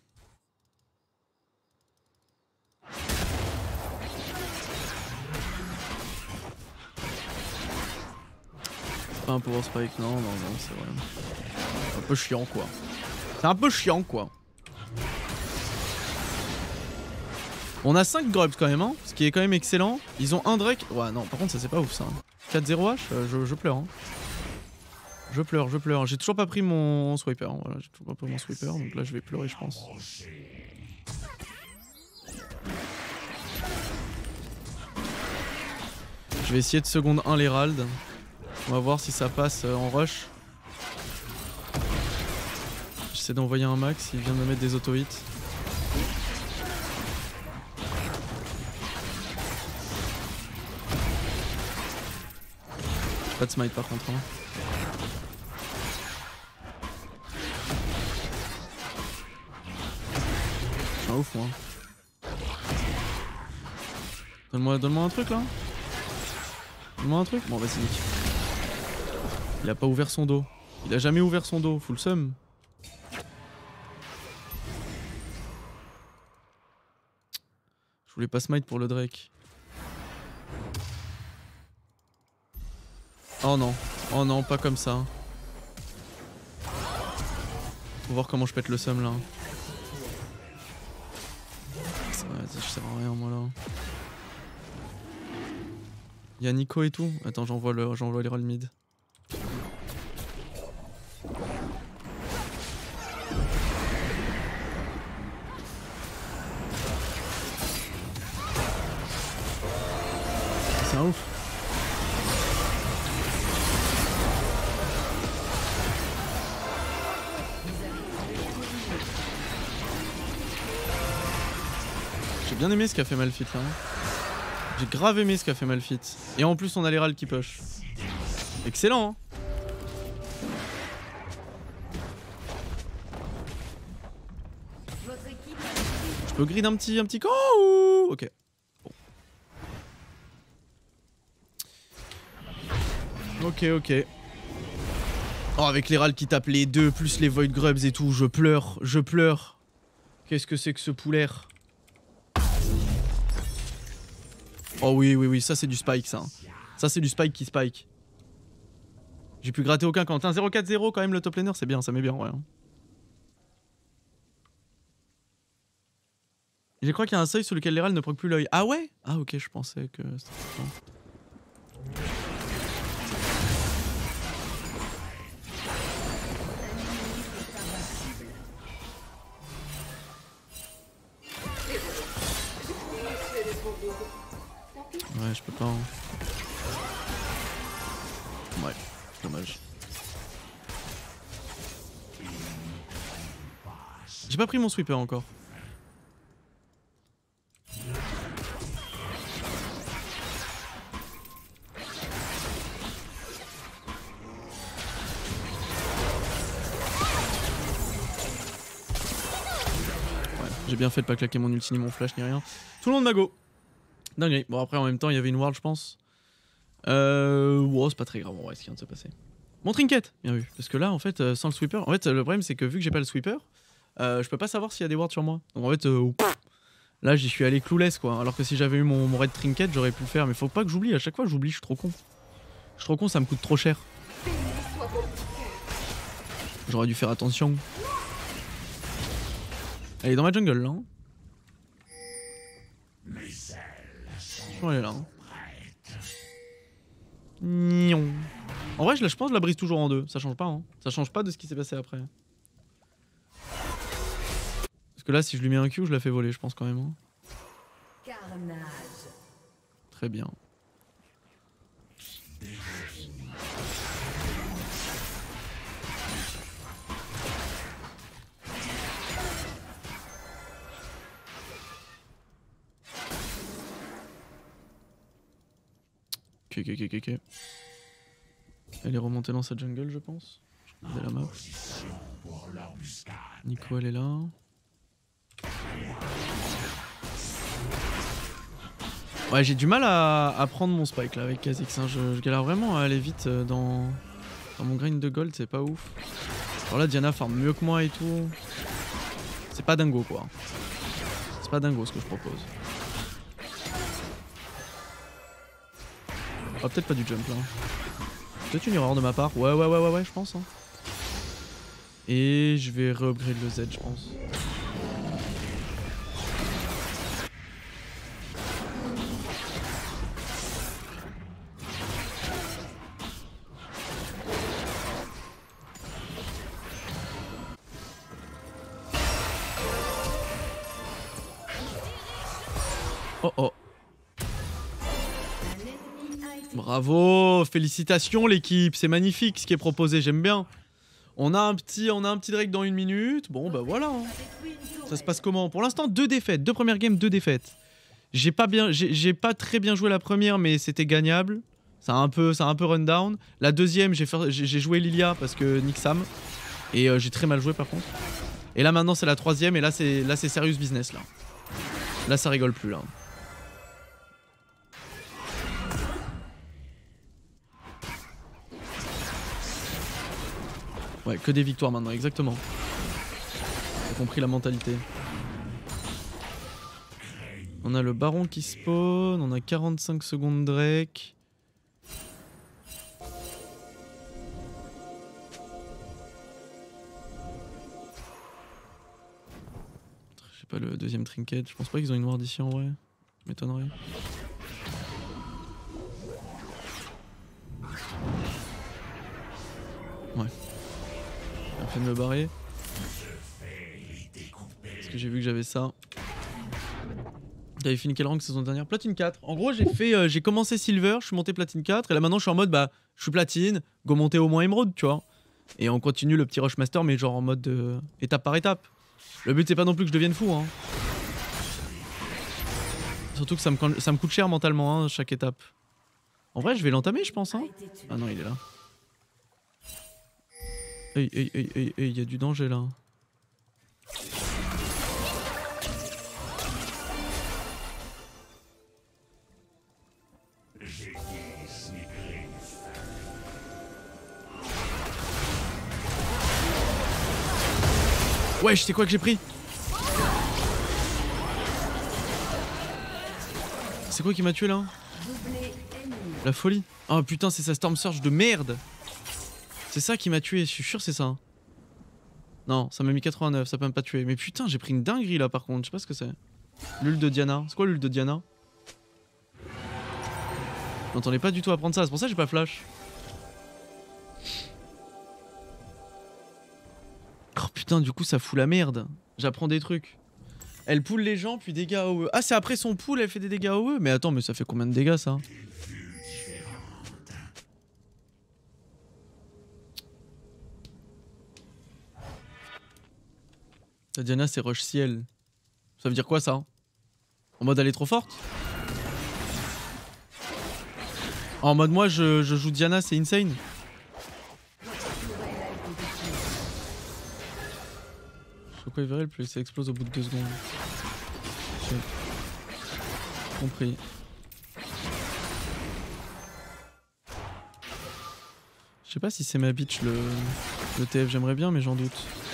Un power spike, non, non, non, c'est vrai. Un peu chiant quoi. C'est un peu chiant quoi. On a cinq grubs quand même, hein, ce qui est quand même excellent. Ils ont un Drake. Ouais, non, par contre, ça c'est pas ouf ça. quatre zéro H, euh, je, je pleure. Hein. Je pleure, je pleure. J'ai toujours pas pris mon swiper. Hein. Voilà, j'ai toujours pas pris mon swiper, donc là je vais pleurer, je pense. Je vais essayer de seconde un l'Herald. On va voir si ça passe en rush. J'essaie d'envoyer un max, il vient de me mettre des auto-hits. Pas de smite par contre. Hein. Je suis un ouf moi. Donne-moi donne-moi un truc là. Donne-moi un truc. Bon vas-y nique. Il a pas ouvert son dos. Il a jamais ouvert son dos. Full sum. Je voulais pas smite pour le Drake. Oh non. Oh non, pas comme ça. Faut voir comment je pète le sum là. Vas-y, je sers à rien moi là. Y'a Nico et tout. Attends, j'envoie le, j'envoie l'Herald mid. C'est un ouf. J'ai bien aimé ce qu'a fait Malphite là. J'ai grave aimé ce qu'a fait Malphite. Et en plus on a l'Herald qui push. Excellent hein. Je peux grid un petit, un petit camp ou... Ok. Bon. Ok ok. Oh avec l'Herald qui tape les deux plus les Void Grubs et tout. Je pleure, je pleure. Qu'est-ce que c'est que ce poulet? Oh oui, oui, oui, ça c'est du spike ça. Ça c'est du spike qui spike. J'ai pu gratter aucun Quentin. zéro quatre zéro quand même le top laner, c'est bien, ça met bien, ouais. Je crois qu'il y a un seuil sur lequel l'Herald ne proc plus l'œil. Ah ouais? Ah ok, je pensais que c'était ça. Ouais, je peux pas. Hein. Ouais, dommage. J'ai pas pris mon sweeper encore. Ouais, j'ai bien fait de pas claquer mon ulti ni mon flash ni rien. Tout le monde m'a go. Dingue. Bon après en même temps il y avait une ward je pense. Euh... Wow, c'est pas très grave en vrai ce qui vient de se passer. Mon trinket, bien vu. Parce que là en fait euh, sans le sweeper, en fait le problème c'est que vu que j'ai pas le sweeper, euh, je peux pas savoir s'il y a des wards sur moi. Donc en fait euh, pff, là j'y suis allé clouless quoi. Alors que si j'avais eu mon, mon red trinket j'aurais pu le faire. Mais faut pas que j'oublie, à chaque fois j'oublie, je suis trop con. Je suis trop con, ça me coûte trop cher. J'aurais dû faire attention. Elle est dans ma jungle là. Hein. Elle est là. Hein. Nion. En vrai, je, la, je pense que je la brise toujours en deux. Ça change pas. Hein. Ça change pas de ce qui s'est passé après. Parce que là, si je lui mets un Q, je la fais voler, je pense quand même. Hein. Carnage. Très bien. Ok, ok, ok, ok. Elle est remontée dans sa jungle, je pense. Je vais la map. Nico, elle est là. Ouais, j'ai du mal à, à prendre mon spike là avec Kha'Zix. Hein. Je, je galère vraiment à aller vite dans, dans mon grind de gold, c'est pas ouf. Alors là, Diana farm mieux que moi et tout. C'est pas dingo quoi. C'est pas dingo ce que je propose. Ah, peut-être pas du jump là. Peut-être une erreur de ma part. Ouais, ouais, ouais, ouais, ouais, je pense. Hein. Et je vais re-upgrade le Z, je pense. Oh oh. Bravo, félicitations l'équipe, c'est magnifique ce qui est proposé, j'aime bien. On a un petit, on a un petit Drake dans une minute. Bon bah voilà. Hein. Ça se passe comment? Pour l'instant, deux défaites, deux premières games, deux défaites. J'ai pas bien, j'ai pas très bien joué la première, mais c'était gagnable. Ça a un peu, ça a un peu run down. La deuxième, j'ai joué Lilia parce que Nick Sam et euh, j'ai très mal joué par contre. Et là maintenant c'est la troisième et là c'est là c'est serious business là. Là ça rigole plus là. Ouais, que des victoires maintenant, exactement. J'ai compris la mentalité. On a le baron qui spawn, on a quarante-cinq secondes Drake. Je sais pas le deuxième trinket, je pense pas qu'ils ont une ward ici en vrai. Je m'étonnerais. Ouais. J'ai fait de me barrer. Parce que j'ai vu que j'avais ça. T'avais fini quel rank saison dernière? Platine quatre. En gros j'ai fait, euh, j'ai commencé Silver, je suis monté Platine quatre et là maintenant je suis en mode bah je suis Platine, go monter au moins Emerald tu vois. Et on continue le petit Rushmaster mais genre en mode euh, étape par étape. Le but c'est pas non plus que je devienne fou hein. Surtout que ça me, ça me coûte cher mentalement hein, chaque étape. En vrai je vais l'entamer je pense hein. Ah non il est là. Hey hey hey hey hey, y a du danger là. Wesh, c'est quoi que j'ai pris? C'est quoi qui m'a tué là? La folie. Oh putain, c'est sa Storm Surge de merde. C'est ça qui m'a tué, je suis sûr c'est ça. Non, ça m'a mis quatre-vingt-neuf, ça peut même pas tuer. Mais putain, j'ai pris une dinguerie là par contre, je sais pas ce que c'est. L'ult de Diana. C'est quoi l'ult de Diana? Je m'entendais pas du tout à prendre ça, c'est pour ça que j'ai pas flash. Oh putain, du coup ça fout la merde. J'apprends des trucs. Elle pull les gens puis dégâts A O E. Ah c'est après son pull elle fait des dégâts A O E. Mais attends mais ça fait combien de dégâts ça? La Diana c'est rush ciel. Ça veut dire quoi ça? En mode elle est trop forte? En mode moi je, je joue Diana c'est insane. Pourquoi il verrait plus ça explose au bout de deux secondes. J'ai compris. Je sais pas si c'est ma bitch le, le T F, j'aimerais bien mais j'en doute.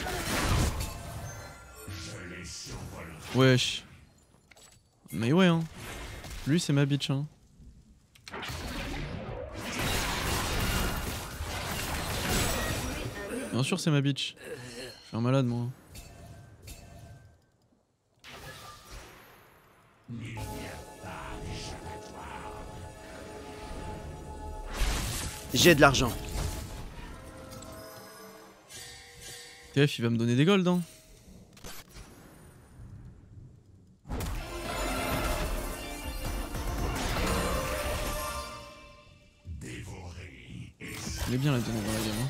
Wesh. Mais ouais hein. Lui c'est ma bitch hein. Bien sûr c'est ma bitch. Je suis un malade moi. J'ai de l'argent. T F il va me donner des golds hein. Il est bien la Diana dans la game hein.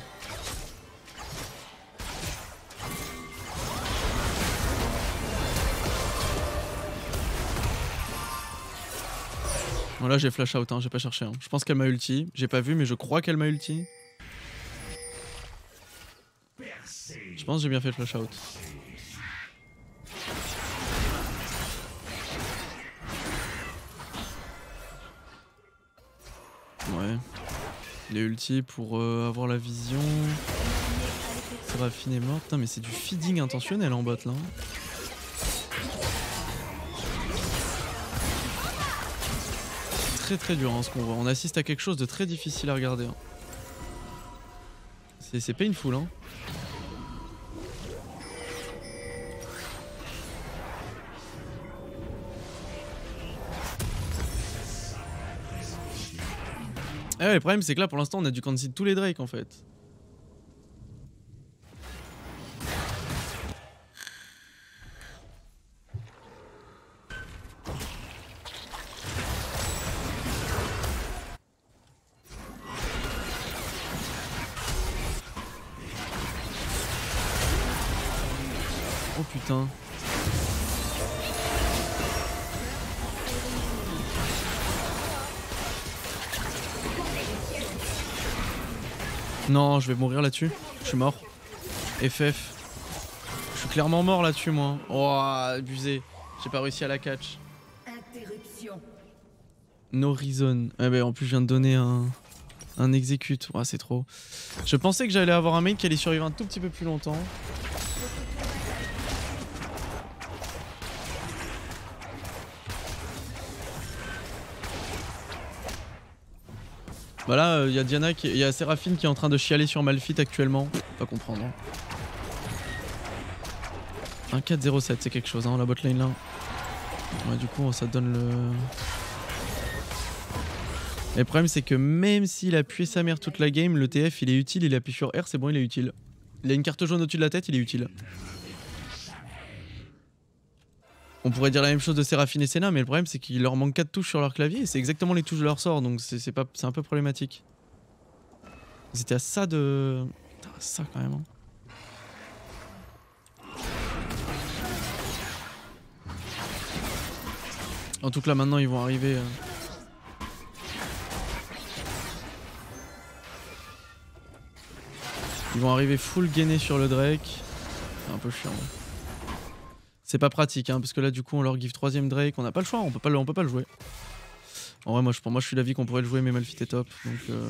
Bon là j'ai flash out hein, j'ai pas cherché hein. Je pense qu'elle m'a ulti, j'ai pas vu mais je crois qu'elle m'a ulti. Je pense que j'ai bien fait le flash out. Ouais. Il est ulti pour euh, avoir la vision. Séraphine est morte. Putain mais c'est du feeding intentionnel en bot là. Très très dur hein, ce qu'on voit. On assiste à quelque chose de très difficile à regarder. Hein. C'est painful hein. Ah ouais, le problème c'est que là pour l'instant on a dû concede tous les Drake en fait. Oh putain. Non, je vais mourir là-dessus. Je suis mort. F F. Je suis clairement mort là-dessus, moi. Oh, abusé. J'ai pas réussi à la catch. Interruption. No reason. Eh ben, en plus, je viens de donner un, un execute. Oh, c'est trop. Je pensais que j'allais avoir un mec qui allait survivre un tout petit peu plus longtemps. Voilà, il euh, y a Diana, il y a Séraphine qui est en train de chialer sur Malphite actuellement. Pas comprendre. Hein. Un quatre zéro sept, c'est quelque chose, hein, la botlane là. Ouais, du coup, ça donne le... Et le problème, c'est que même s'il a appuyé sa mère toute la game, le T F il est utile, il appuie sur R, c'est bon, il est utile. Il a une carte jaune au-dessus de la tête, il est utile. On pourrait dire la même chose de Séraphine et Senna, mais le problème c'est qu'il leur manque quatre touches sur leur clavier et c'est exactement les touches de leur sort, donc c'est pas, c'est un peu problématique. Ils étaient à ça de... Putain, ça quand même. Hein. En tout cas là maintenant ils vont arriver... Euh... Ils vont arriver full gainé sur le Drake. C'est un peu chiant. C'est pas pratique hein, parce que là du coup on leur give troisième Drake, on n'a pas le choix, on peut pas le, on peut pas le jouer. En vrai moi je, pour moi je suis d'avis qu'on pourrait le jouer mais Malphite est top donc euh...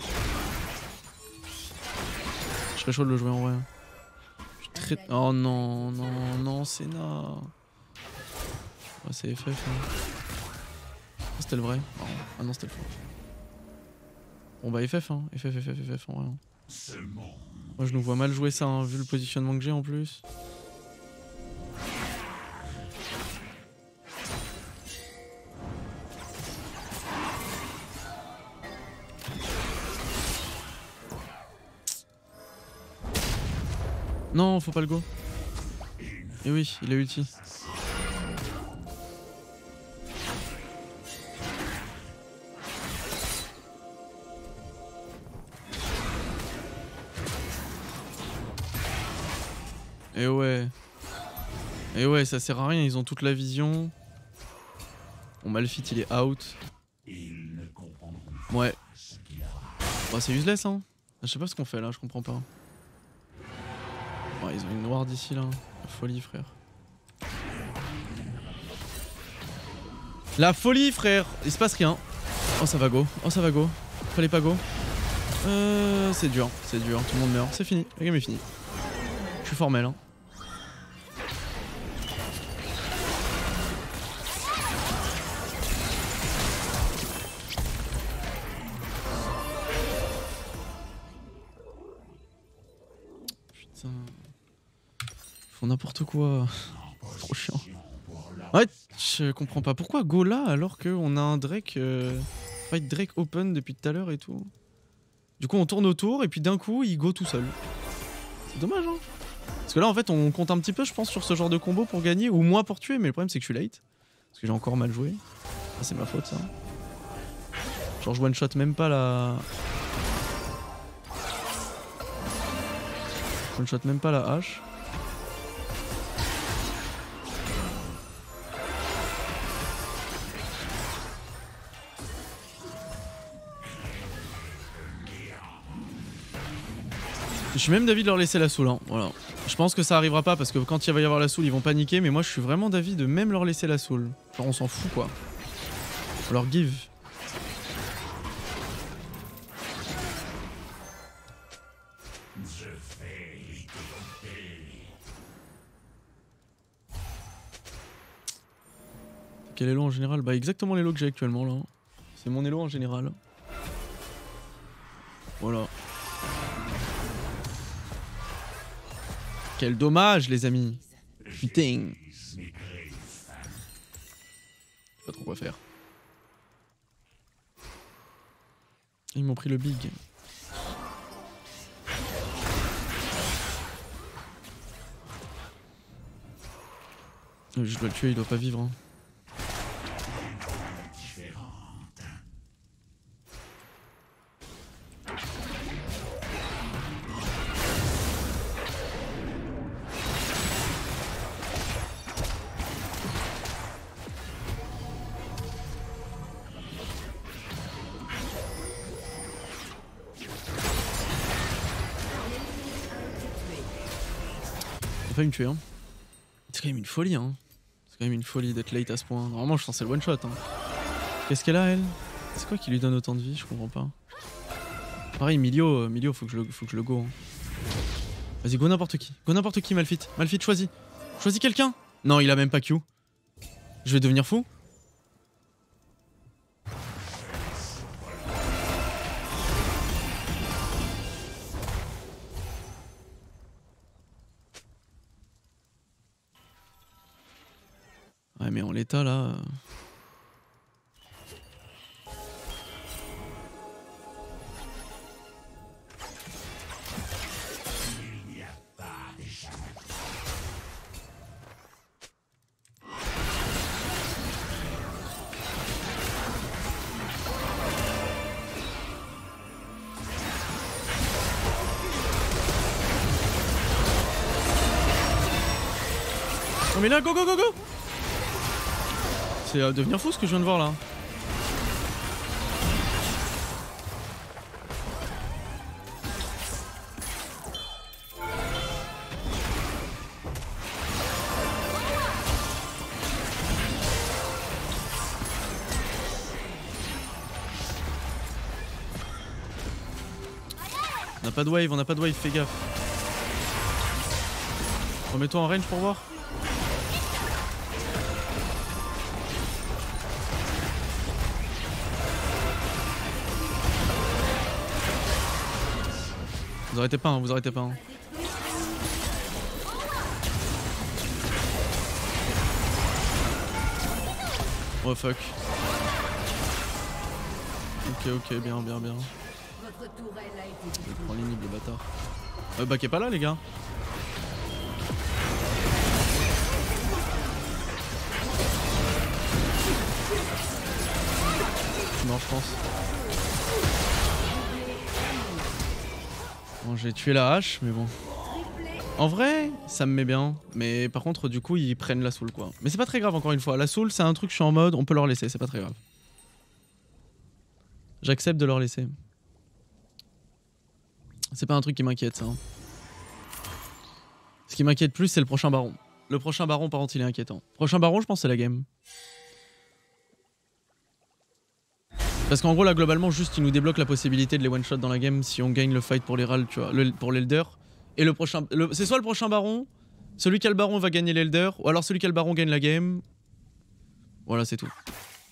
je serais chaud de le jouer en vrai. Je suis très... Oh non non non Senna. Ouais, c'est F F hein. C'était le vrai. Non. Ah non c'était le faux. Bon bah F F hein, F F F F F F en vrai. Hein. Moi je nous vois mal jouer ça hein, vu le positionnement que j'ai en plus. Non, faut pas le go. Et oui, il a ulti. Et ouais. Et ouais, ça sert à rien, ils ont toute la vision. Bon, Malphite, il est out. Ouais. Bah, c'est useless, hein. Je sais pas ce qu'on fait là, je comprends pas. Ouais, ils ont une noire d'ici là. La folie, frère. La folie, frère. Il se passe rien. Oh, ça va go. Oh, ça va go. Fallait pas go. Euh, c'est dur. C'est dur. Tout le monde meurt. C'est fini. La game est finie. Je suis formel, hein. Putain. Ils font n'importe quoi. Trop chiant. Ouais, je comprends pas. Pourquoi go là alors qu'on a un Drake... Euh, fight Drake open depuis tout à l'heure et tout. Du coup on tourne autour et puis d'un coup il go tout seul. C'est dommage hein. Parce que là en fait on compte un petit peu je pense sur ce genre de combo pour gagner ou moi pour tuer, mais le problème c'est que je suis late. Parce que j'ai encore mal joué. Ah, c'est ma faute ça. Genre je one shot même pas la... Je one shot même pas la hache. Je suis même d'avis de leur laisser la soul, hein. Voilà. Je pense que ça arrivera pas parce que quand il va y avoir la soul ils vont paniquer, mais moi je suis vraiment d'avis de même leur laisser la soul. Genre on s'en fout quoi. On leur give. Quel elo en général? Bah exactement l'elo que j'ai actuellement là. C'est mon elo en général. Voilà. Quel dommage les amis. Putain. Pas trop quoi faire. Ils m'ont pris le big. Je dois le tuer, il doit pas vivre. Hein. failli me tuer. Hein. C'est quand même une folie. Hein. C'est quand même une folie d'être late à ce point. Normalement, je pensais le one shot. Hein. Qu'est-ce qu'elle a, elle? C'est quoi qui lui donne autant de vie? Je comprends pas. Pareil, Milio, euh, Milio faut, que je le, faut que je le go. Hein. Vas-y, go n'importe qui. Go n'importe qui, Malphite. Malphite, choisis. Choisis quelqu'un. Non, il a même pas Q. Je vais devenir fou. Ouais, mais en l'état là. Euh... Oh mais là, go go go go! C'est euh, devenir fou ce que je viens de voir là. On n'a pas de wave, on n'a pas de wave, fais gaffe. Remets-toi en range pour voir. Vous arrêtez pas, hein, vous arrêtez pas. Hein. Oh fuck. Ok, ok, bien, bien, bien. Je prends l'inhibe, le bâtard. Euh, bah, qui est pas là, les gars. Non, je pense. Bon, j'ai tué la hache, mais bon. En vrai, ça me met bien. Mais par contre, du coup, ils prennent la soul, quoi. Mais c'est pas très grave, encore une fois. La soul, c'est un truc, je suis en mode, on peut leur laisser, c'est pas très grave. J'accepte de leur laisser. C'est pas un truc qui m'inquiète, ça. Hein. Ce qui m'inquiète plus, c'est le prochain baron. Le prochain baron, par contre, il est inquiétant. Prochain baron, je pense, c'est la game. Parce qu'en gros, là, globalement, juste, il nous débloque la possibilité de les one-shot dans la game si on gagne le fight pour les râles, tu vois, le, pour l'Elder. Et le prochain... Le, c'est soit le prochain baron, celui qui a le baron va gagner l'Elder, ou alors celui qui a le baron gagne la game. Voilà, c'est tout.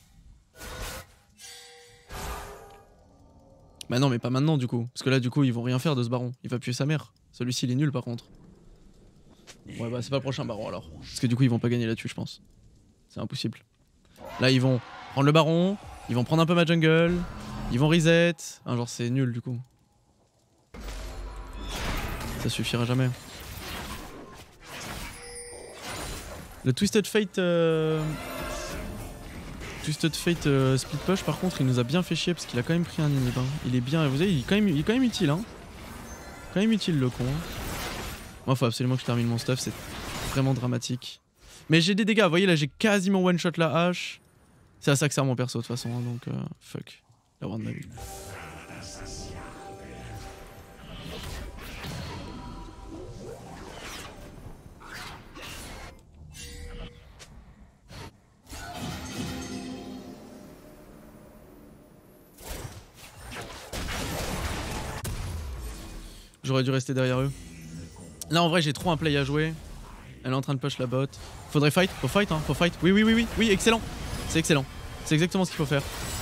Bah non, mais pas maintenant, du coup. Parce que là, du coup, ils vont rien faire de ce baron. Il va puer sa mère. Celui-ci, il est nul, par contre. Ouais, bah, c'est pas le prochain baron, alors. Parce que du coup, ils vont pas gagner là-dessus, je pense. C'est impossible. Là, ils vont prendre le baron, ils vont prendre un peu ma jungle, ils vont reset. Ah, genre, c'est nul, du coup. Ça suffira jamais. Le Twisted Fate... Euh... Twisted Fate euh, Split Push, par contre, il nous a bien fait chier parce qu'il a quand même pris un inhib. Hein. Il est bien, vous savez, il est quand même, il est quand même utile. Hein. Quand même utile, le con. Moi, faut absolument que je termine mon stuff, c'est vraiment dramatique. Mais j'ai des dégâts, vous voyez, là, j'ai quasiment one-shot la hache. C'est à ça que sert mon perso, de toute façon, hein, donc... Euh, fuck. La war de ma vie. J'aurais dû rester derrière eux. Là en vrai j'ai trop un play à jouer. Elle est en train de push la bot. Faudrait fight, faut fight hein, faut fight. Oui oui oui oui, oui excellent. C'est excellent. C'est exactement ce qu'il faut faire.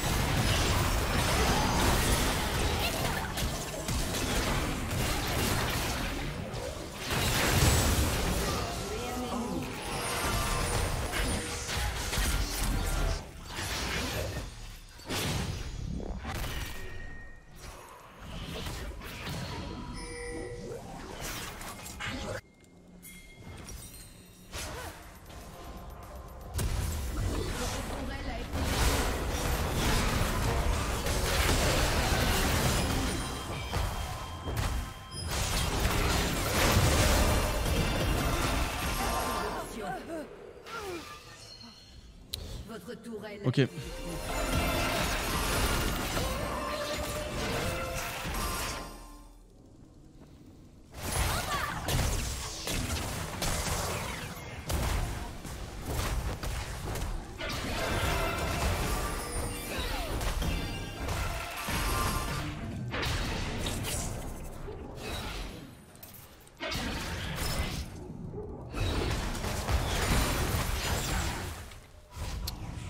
Ok.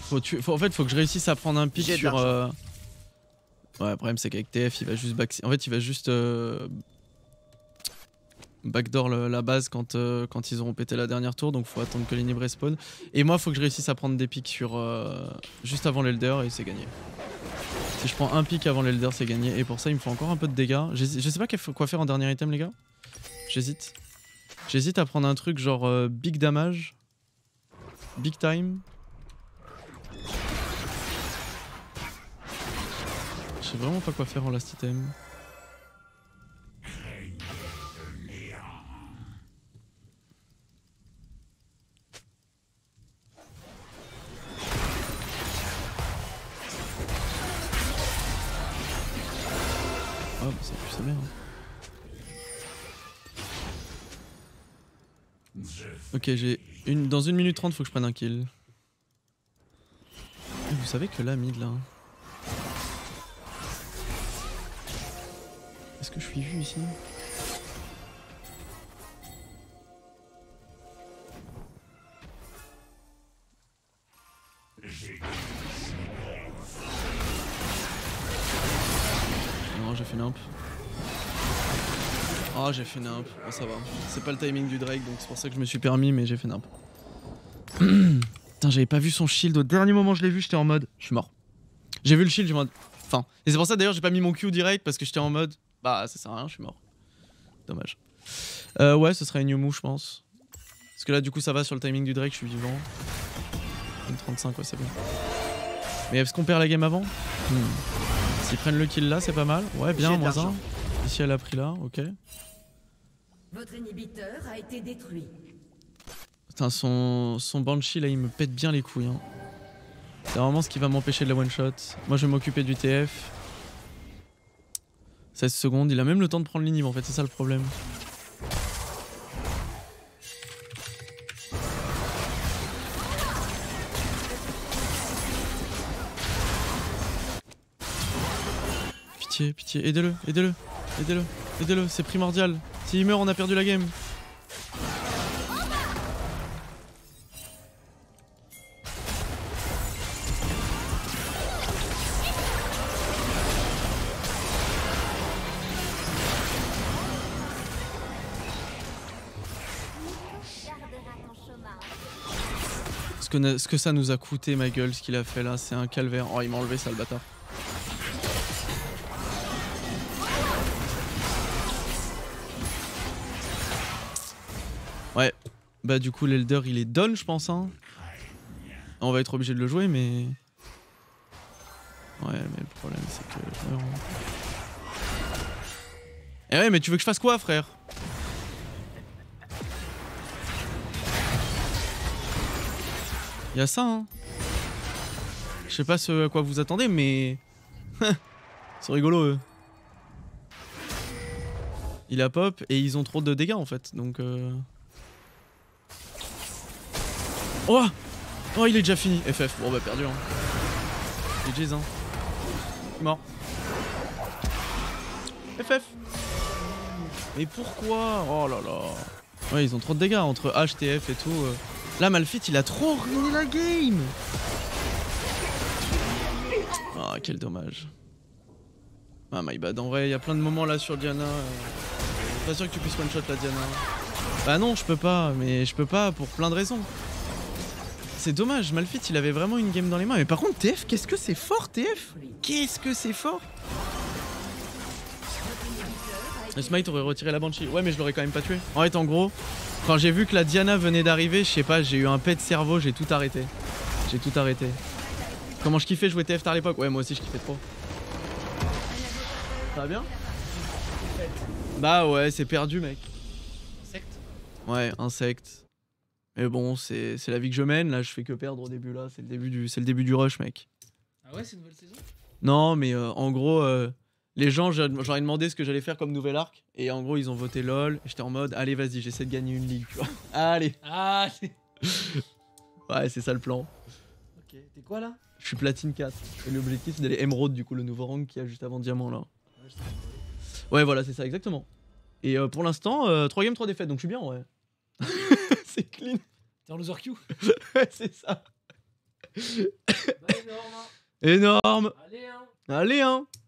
Faut tuer... faut... En fait, faut que je réussisse à prendre un pic J'ai de sur. l'argent. Euh... Ouais, le problème c'est qu'avec T F, il va juste back. En fait, il va juste. Euh... Backdoor le... la base quand, euh... quand ils auront pété la dernière tour, donc faut attendre que l'inhib respawn. Et moi, faut que je réussisse à prendre des pics sur. Euh... Juste avant l'Elder et c'est gagné. Si je prends un pic avant l'Elder, c'est gagné. Et pour ça, il me faut encore un peu de dégâts. Je sais pas quoi faire en dernier item, les gars. J'hésite. J'hésite à prendre un truc genre euh, big damage. Big time. Je sais vraiment pas quoi faire en last item. Oh bah ça pue sa mère. Ok, j'ai une dans une minute trente, faut que je prenne un kill. Et vous savez que là mid là. Est-ce que je suis vu ici? Non, j'ai fait nimp. Oh, j'ai fait nimp. Bon, ça va. C'est pas le timing du Drake, donc c'est pour ça que je me suis permis, mais j'ai fait nimp. Putain, j'avais pas vu son shield. Au dernier moment, je l'ai vu, j'étais en mode. Je suis mort. J'ai vu le shield, j'ai mode. Enfin. Et c'est pour ça d'ailleurs, j'ai pas mis mon Q direct parce que j'étais en mode. Bah, ça sert à rien, je suis mort. Dommage. Euh, ouais, ce serait une Yumu, je pense. Parce que là, du coup, ça va sur le timing du Drake, je suis vivant. une trente-cinq, ouais, c'est bon. Mais est-ce qu'on perd la game avant? hmm. S'ils prennent le kill là, c'est pas mal. Ouais, bien, moins un. Ici, elle a pris là, ok. Votre inhibiteur a été détruit. Putain, son, son Banshee là, il me pète bien les couilles. Hein. C'est vraiment ce qui va m'empêcher de la one shot. Moi, je vais m'occuper du T F. seize secondes, il a même le temps de prendre l'inhib en fait, c'est ça le problème. Pitié, pitié, aidez-le, aidez-le, aidez-le, aidez-le, c'est primordial. S'il meurt, on a perdu la game. Ce que, ce que ça nous a coûté, ma gueule, ce qu'il a fait là, c'est un calvaire. Oh, il m'a enlevé ça, le bâtard. Ouais, bah du coup l'Elder il est done je pense hein. On va être obligé de le jouer mais... Ouais mais le problème c'est que... Eh ouais mais tu veux que je fasse quoi frère? Y'a ça hein. Je sais pas ce à quoi vous attendez mais... C'est rigolo eux. Il a pop et ils ont trop de dégâts en fait donc... Euh... Oh! Oh, il est déjà fini. F F. Bon, bah, perdu. Hein. G G's, hein. Mort. F F. Mais pourquoi? Oh là là. Ouais, ils ont trop de dégâts entre H, T F et tout. Là, Malphite, il a trop ruiné la game. Ah, oh, quel dommage. Ah, my bad. En vrai, il y a plein de moments là sur Diana. Euh... Pas sûr que tu puisses one-shot la Diana. Bah non, je peux pas. Mais je peux pas pour plein de raisons. C'est dommage, Malphite il avait vraiment une game dans les mains. Mais par contre T F, qu'est-ce que c'est fort T F? Qu'est-ce que c'est fort? Le Smite aurait retiré la Banshee. Ouais mais je l'aurais quand même pas tué. En fait en gros, quand j'ai vu que la Diana venait d'arriver, je sais pas, j'ai eu un pet de cerveau, j'ai tout arrêté. J'ai tout arrêté. Comment je kiffais jouer T F tard à l'époque? Ouais moi aussi je kiffais trop. Ça va bien? Bah ouais c'est perdu mec. Insecte? Ouais, insecte. Mais bon, c'est la vie que je mène, là je fais que perdre au début là, c'est le début du c'est le début du rush mec. Ah ouais, c'est une nouvelle saison? Non, mais euh, en gros euh, les gens, j'aurais demandé ce que j'allais faire comme nouvel arc et en gros, ils ont voté LOL, j'étais en mode allez, vas-y, j'essaie de gagner une ligue, tu vois. Allez. Ah, ouais, c'est ça le plan. OK, t'es quoi là? Je suis platine quatre et l'objectif c'est d'aller émeraude du coup, le nouveau rang qu'il y a juste avant diamant là. Ouais, voilà, c'est ça exactement. Et euh, pour l'instant, euh, trois games, trois défaites, donc je suis bien ouais. C'est clean. T'es en loser queue? Ouais, c'est ça. Bah, énorme. Énorme. Allez, hein. Allez, hein.